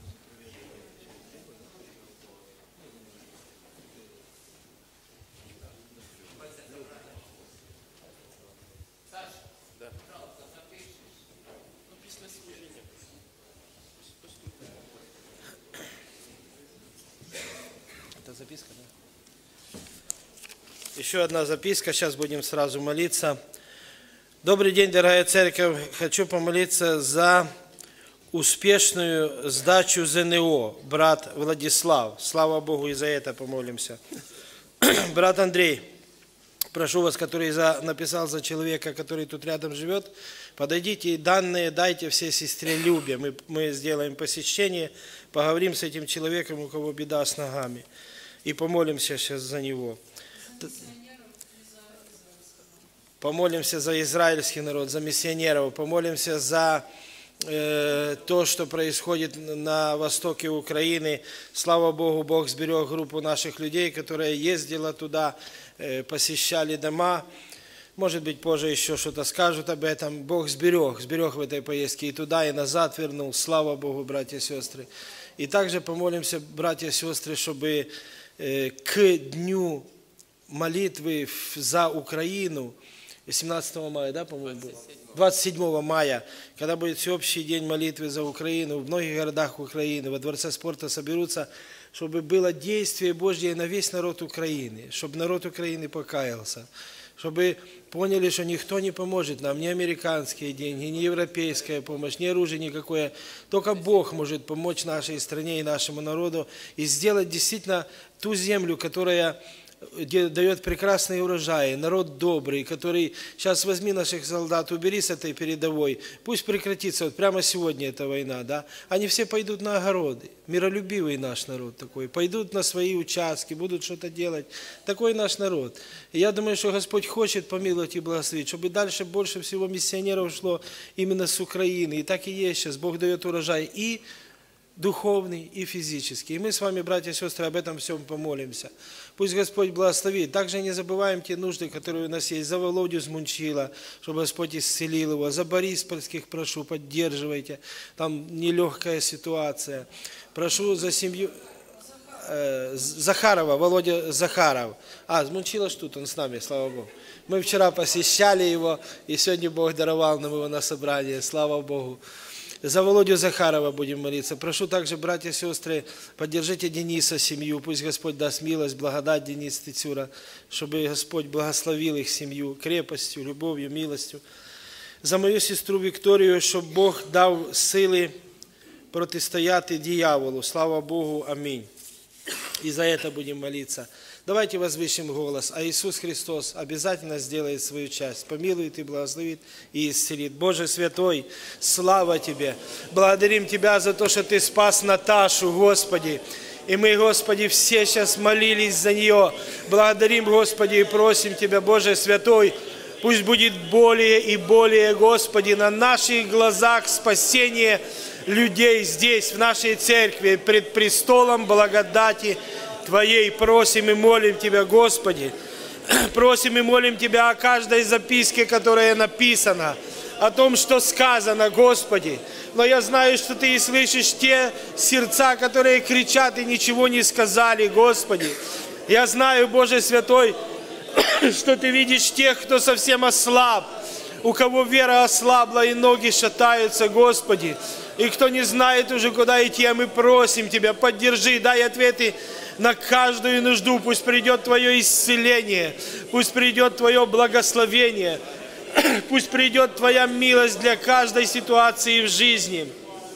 Это записка, да? Еще одна записка, сейчас будем сразу молиться. Добрый день, дорогая церковь. Хочу помолиться за успешную сдачу ЗНО, брат Владислав. Слава Богу, и за это помолимся. Брат Андрей, прошу вас, который за, написал за человека, который тут рядом живет, подойдите и данные дайте все сестре Любе. Мы, мы сделаем посещение, поговорим с этим человеком, у кого беда с ногами. И помолимся сейчас за него. Помолимся за израильский народ, за миссионеров, помолимся за э, то, что происходит на востоке Украины. Слава Богу, Бог сберег группу наших людей, которая ездила туда, э, посещали дома. Может быть, позже еще что-то скажут об этом. Бог сберег, сберег в этой поездке и туда, и назад вернул. Слава Богу, братья и сестры. И также помолимся, братья и сестры, чтобы э, к дню молитвы за Украину, семнадцатого мая, да, по-моему, будет? двадцать седьмого мая, когда будет всеобщий день молитвы за Украину, в многих городах Украины, во Дворце спорта соберутся, чтобы было действие Божье на весь народ Украины, чтобы народ Украины покаялся, чтобы поняли, что никто не поможет нам, ни американские деньги, ни европейская помощь, ни оружие никакое. Только Бог может помочь нашей стране и нашему народу и сделать действительно ту землю, которая дает прекрасные урожаи, народ добрый, который сейчас возьми наших солдат, убери с этой передовой, пусть прекратится, вот прямо сегодня эта война, да, они все пойдут на огороды, миролюбивый наш народ такой, пойдут на свои участки, будут что-то делать, такой наш народ. И я думаю, что Господь хочет помиловать и благословить, чтобы дальше больше всего миссионеров шло именно с Украины, и так и есть сейчас, Бог дает урожай и духовный, и физический. И мы с вами, братья и сестры, об этом всем помолимся. Пусть Господь благословит. Также не забываем те нужды, которые у нас есть. За Володю с Мунчила, чтобы Господь исцелил его. За Бориспольских прошу, поддерживайте. Там нелегкая ситуация. Прошу за семью... Э, Захарова, Володя Захаров. А, с Мунчила что тут, он с нами, слава Богу. Мы вчера посещали его, и сегодня Бог даровал нам его на собрание. Слава Богу. За Володю Захарова будем молиться. Прошу также, братья и сестры, поддержите Дениса, семью. Пусть Господь даст милость, благодать Денис Тицюра, чтобы Господь благословил их семью крепостью, любовью, милостью. За мою сестру Викторию, щоб Бог дав сили протистояти дьяволу. Слава Богу. Аминь. И за это будем молиться. Давайте возвысим голос. А Иисус Христос обязательно сделает свою часть. Помилует и благословит и исцелит. Боже Святой, слава Тебе. Благодарим Тебя за то, что Ты спас Наташу, Господи. И мы, Господи, все сейчас молились за нее. Благодарим, Господи, и просим Тебя, Боже Святой, пусть будет более и более, Господи, на наших глазах спасение людей здесь, в нашей церкви, пред престолом благодати Твоей. Просим и молим Тебя, Господи, просим и молим Тебя о каждой записке, которая написана, о том, что сказано, Господи. Но я знаю, что Ты и слышишь те сердца, которые кричат и ничего не сказали, Господи. Я знаю, Боже Святой, что Ты видишь тех, кто совсем ослаб, у кого вера ослабла и ноги шатаются, Господи. И кто не знает уже, куда идти, а мы просим Тебя, поддержи, дай ответы на каждую нужду. Пусть придет Твое исцеление, пусть придет Твое благословение, пусть придет Твоя милость для каждой ситуации в жизни.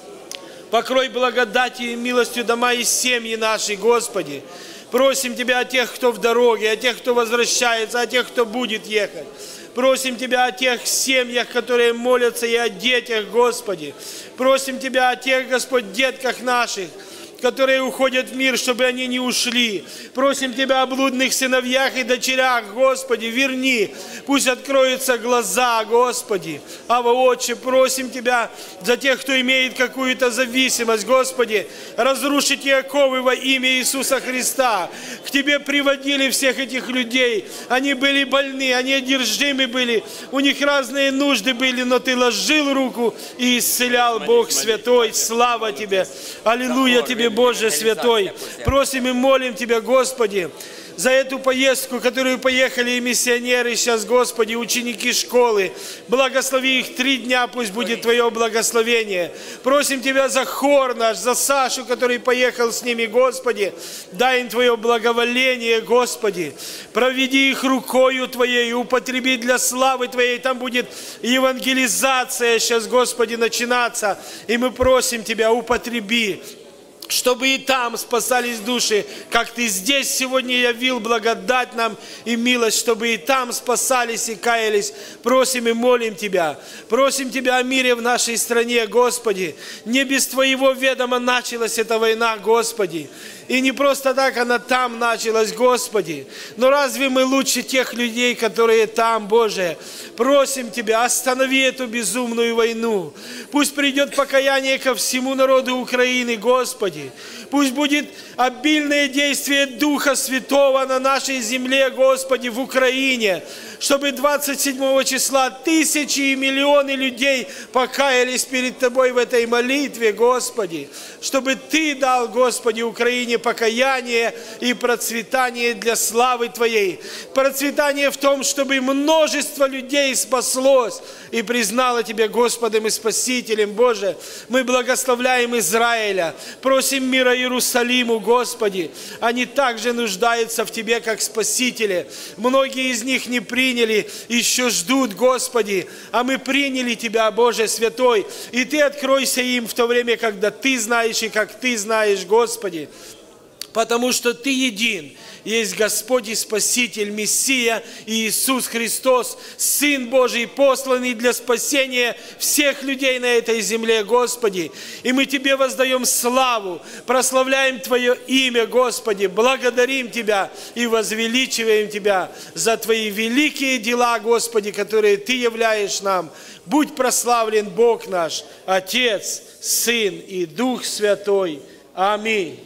Покрой благодатью и милостью дома и семьи наши, Господи. Просим Тебя о тех, кто в дороге, о тех, кто возвращается, о тех, кто будет ехать. Просим Тебя о тех семьях, которые молятся, и о детях, Господи. Просим Тебя о тех, Господь, детках наших, которые уходят в мир, чтобы они не ушли. Просим Тебя о блудных сыновьях и дочерях, Господи, верни. Пусть откроются глаза, Господи. Ава, Отче, просим Тебя за тех, кто имеет какую-то зависимость, Господи, разрушить оковы во имя Иисуса Христа. К Тебе приводили всех этих людей. Они были больны, они одержимы были, у них разные нужды были, но Ты ложил руку и исцелял, Бог Святой. Слава Тебе. Аллилуйя Тебе, Боже Святой. Просим и молим Тебя, Господи, за эту поездку, которую поехали и миссионеры сейчас, Господи, ученики школы. Благослови их три дня, пусть будет Твое благословение. Просим Тебя за хор наш, за Сашу, который поехал с ними, Господи. Дай им Твое благоволение, Господи. Проведи их рукою Твоей, употреби для славы Твоей. Там будет евангелизация сейчас, Господи, начинаться. И мы просим Тебя, употреби, чтобы и там спасались души, как Ты здесь сегодня явил благодать нам и милость, чтобы и там спасались и каялись. Просим и молим Тебя. Просим Тебя о мире в нашей стране, Господи. Не без Твоего ведома началась эта война, Господи. И не просто так она там началась, Господи. Но разве мы лучше тех людей, которые там, Боже? Просим Тебя, останови эту безумную войну. Пусть придет покаяние ко всему народу Украины, Господи. Пусть будет обильное действие Духа Святого на нашей земле, Господи, в Украине. чтобы двадцать седьмого числа тысячи и миллионы людей покаялись перед Тобой в этой молитве, Господи. Чтобы Ты дал, Господи, Украине покаяние и процветание для славы Твоей. Процветание в том, чтобы множество людей спаслось и признало Тебя Господом и Спасителем. Боже, мы благословляем Израиля, просим мира Иерусалиму, Господи. Они также нуждаются в Тебе, как Спасителе. Многие из них не приняли, еще ждут, Господи. А мы приняли Тебя, Боже Святой. И Ты откройся им в то время, когда Ты знаешь и как Ты знаешь, Господи. Потому что Ты един, есть Господь и Спаситель, Мессия Иисус Христос, Сын Божий, посланный для спасения всех людей на этой земле, Господи. И мы Тебе воздаем славу, прославляем Твое имя, Господи, благодарим Тебя и возвеличиваем Тебя за Твои великие дела, Господи, которые Ты являешь нам. Будь прославлен Бог наш, Отец, Сын и Дух Святой. Аминь.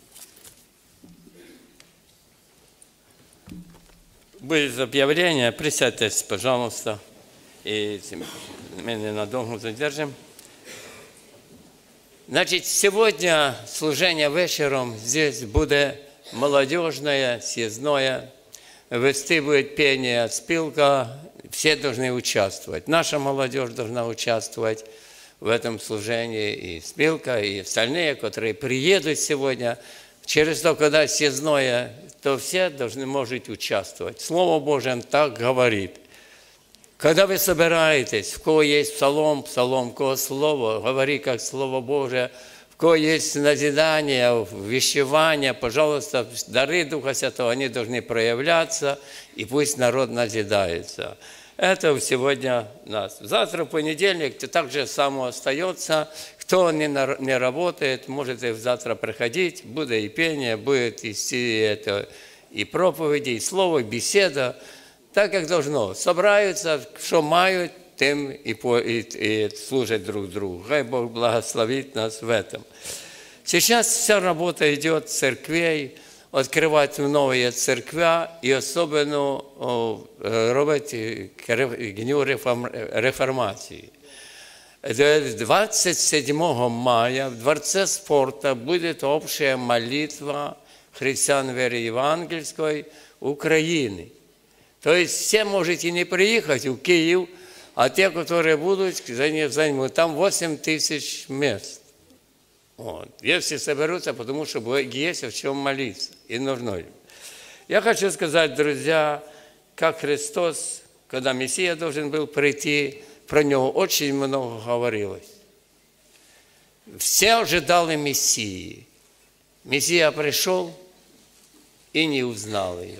Будет объявление, присядьтесь, пожалуйста, и мы ненадолго задержим. Значит, сегодня служение вечером здесь будет молодежное, съездное, вести будет пение, спилка, все должны участвовать. Наша молодежь должна участвовать в этом служении, и спилка, и остальные, которые приедут сегодня. Через то, когда съездное, то все должны можете участвовать. Слово Божие так говорит. Когда вы собираетесь, в кого есть псалом, псалом, в кого слово, говори как Слово Божие, в кого есть назидание, вещевание, пожалуйста, дары Духа Святого, они должны проявляться, и пусть народ назидается. Это сегодня у нас. Завтра, в понедельник, так же само остается. Кто не, на, не работает, можете завтра приходить, будет и пение, будет и, и, это, и проповеди, и слово, и беседа, так как должно. Собираются, что мают, тем и, по, и, и служат друг другу. Хай Бог благословит нас в этом. Сейчас вся работа идет церквей, открывать новые церкви и особенно робить гню реформації. двадцать седьмого мая в Дворце спорта будет общая молитва христиан веры евангельской Украины. То есть все можете не приехать в Киев, а те, которые будут, займут там восемь тысяч мест. Вот. Если соберутся, потому что есть о чем молиться и нужно. Я хочу сказать, друзья, как Христос, когда Мессия должен был прийти, про него очень много говорилось. Все ожидали Мессии. Мессия пришел и не узнал его.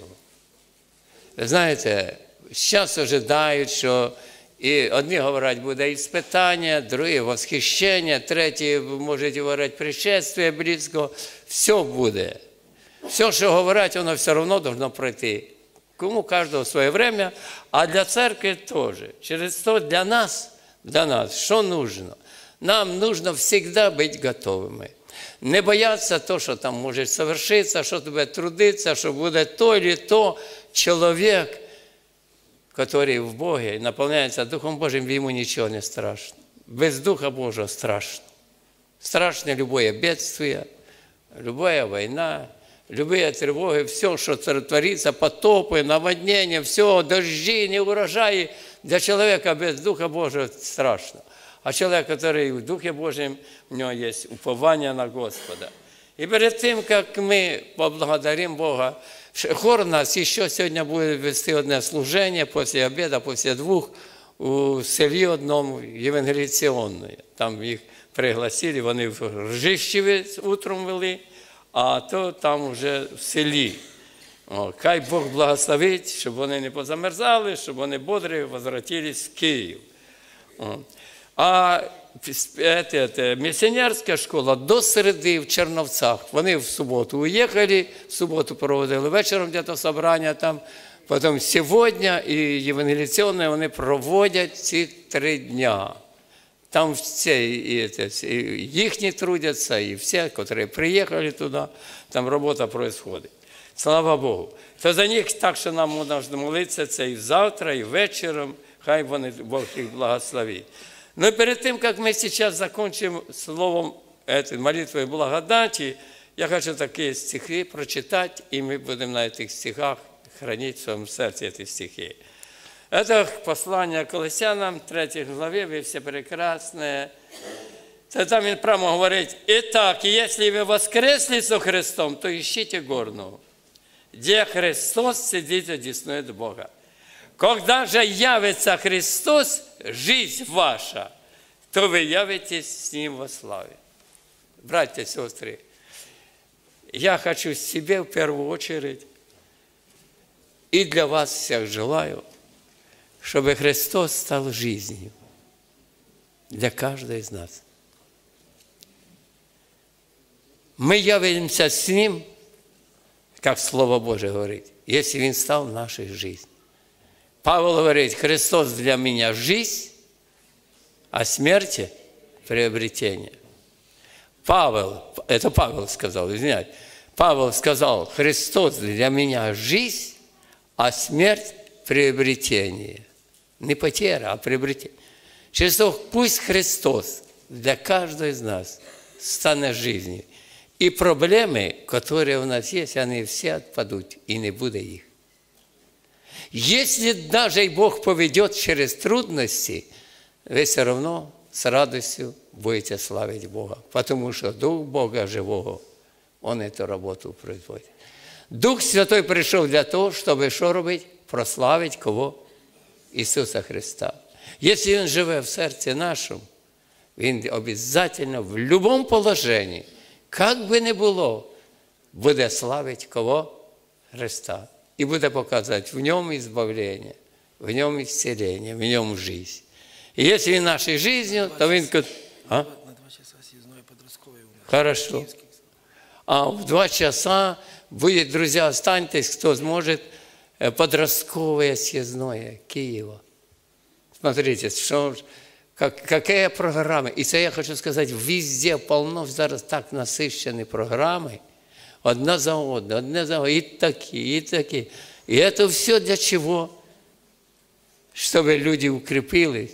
Вы знаете, сейчас ожидають, що і одні говорять, буде іспитання, другі восхищення, треті можуть говорити пришествие близько. Все буде. Все, що говорять, воно все одно должно пройти. Кому каждого свое время, а для церкви тоже. Через то для нас, для нас, что нужно? Нам нужно всегда быть готовыми. Не бояться того, что там может совершиться, что тебе трудиться, что будет то или то. Человек, который в Боге наполняется Духом Божьим, ему ничего не страшно. Без Духа Божьего страшно. Страшно любое бедствие, любая война, любые тревоги, все, что творится, потопы, наводнения, все, дожди, неурожаи, для человека без Духа Божьего страшно. А человек, который в Духе Божьем, у него есть упование на Господа. И перед тем, как мы поблагодарим Бога, хор у нас еще сегодня будет вести одно служение после обеда, после двух, у селі одному євангеліційне. Там їх пригласили, вони в Ржищеві утром вели, а то там вже в селі. О, хай Бог благословить, щоб вони не позамерзали, щоб вони бодрі возвратились в Київ. О. А місіонерська школа до середи в Черновцях. Вони в суботу уїхали, в суботу проводили вечором десь собрання там. Потім сьогодні і євангеліційне вони проводять ці три дня. Там всі, і, і їхні трудяться, і всі, які приїхали туди, там робота відбувається. Слава Богу. То за них так, що нам можна молитися це і завтра, і вечором. Хай вони, Бог їх благословить. Но перед тем, как мы сейчас закончим словом этой молитвой благодати, я хочу такие стихи прочитать, и мы будем на этих стихах хранить в своем сердце эти стихи. Это послание Колоссянам, третьей главе, вы все прекрасные. Там он прямо говорит: «Итак, если вы воскресли со Христом, то ищите горную, где Христос сидит одесную от Бога. Когда же явится Христос, жизнь ваша, то вы явитесь с Ним во славе». Братья и сестры, я хочу себе в первую очередь и для вас всех желаю, чтобы Христос стал жизнью для каждого из нас. Мы явимся с Ним, как Слово Божие говорит, если Он стал в нашей жизни. Павел говорит: Христос для меня жизнь, а смерть – приобретение. Павел, это Павел сказал, извиняюсь, Павел сказал: Христос для меня жизнь, а смерть – приобретение. Не потеря, а приобретение. Через то, пусть Христос для каждого из нас станет жизнью. И проблемы, которые у нас есть, они все отпадут, и не будет их. Если даже и Бог поведет через трудности, вы все равно с радостью будете славить Бога, потому что Дух Бога живого, Он эту работу производит. Дух Святой пришел для того, чтобы что робить? Прославить кого? Иисуса Христа. Если Он живет в сердце нашем, Он обязательно в любом положении, как бы ни было, будет славить кого? Христа. И будет показывать в Нем избавление, в Нем исцеление, в Нем жизнь. И если в нашей жизни, то Он... А? Хорошо. А в два часа будет, друзья, останьтесь, кто сможет, подростковое съездное Киева. Смотрите, что, как, какие программы. И это я хочу сказать, везде полно зараз так насыщены программы. Одна за одной, одна за одной, и такие, и такие. И это все для чего? Чтобы люди укрепились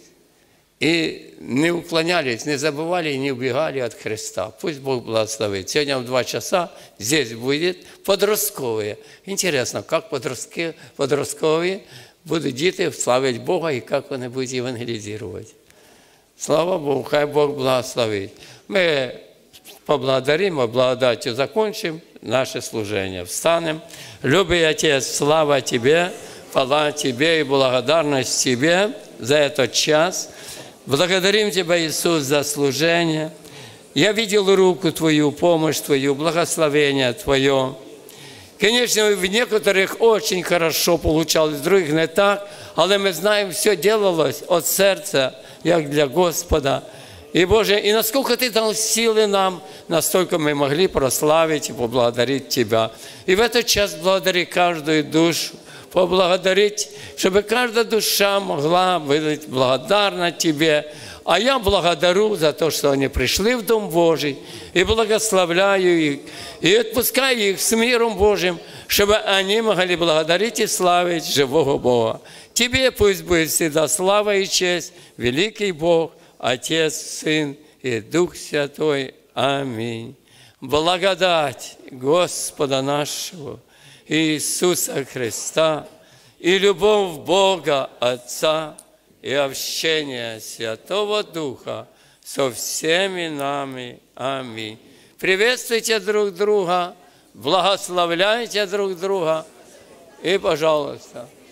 и не уклонялись, не забывали и не убегали от Христа. Пусть Бог благословит. Сегодня в два часа здесь будет подростковые. Интересно, как подростки, подростковые будут дети славить Бога и как они будут евангелизировать. Слава Богу, хай Бог благословит. Мы поблагодарим, а благодатью закончим наше служение. Встанем. Любый Отец, слава Тебе, хвала Тебе и благодарность Тебе за этот час. Благодарим Тебя, Иисус, за служение. Я видел руку Твою, помощь Твою, благословение Твое. Конечно, в некоторых очень хорошо получалось, в других не так, але мы знаем, все делалось от сердца, как для Господа. И, Боже, и насколько Ты дал силы нам, настолько мы могли прославить и поблагодарить Тебя. И в этот час благодари каждую душу, поблагодарить, чтобы каждая душа могла быть благодарна Тебе. А я благодарю за то, что они пришли в Дом Божий, и благословляю их, и отпускаю их с миром Божьим, чтобы они могли благодарить и славить живого Бога. Тебе пусть будет всегда слава и честь, великий Бог, Отец, Сын и Дух Святой. Аминь. Благодать Господа нашего Иисуса Христа и любовь Бога Отца и общение Святого Духа со всеми нами. Аминь. Приветствуйте друг друга, благословляйте друг друга и, пожалуйста,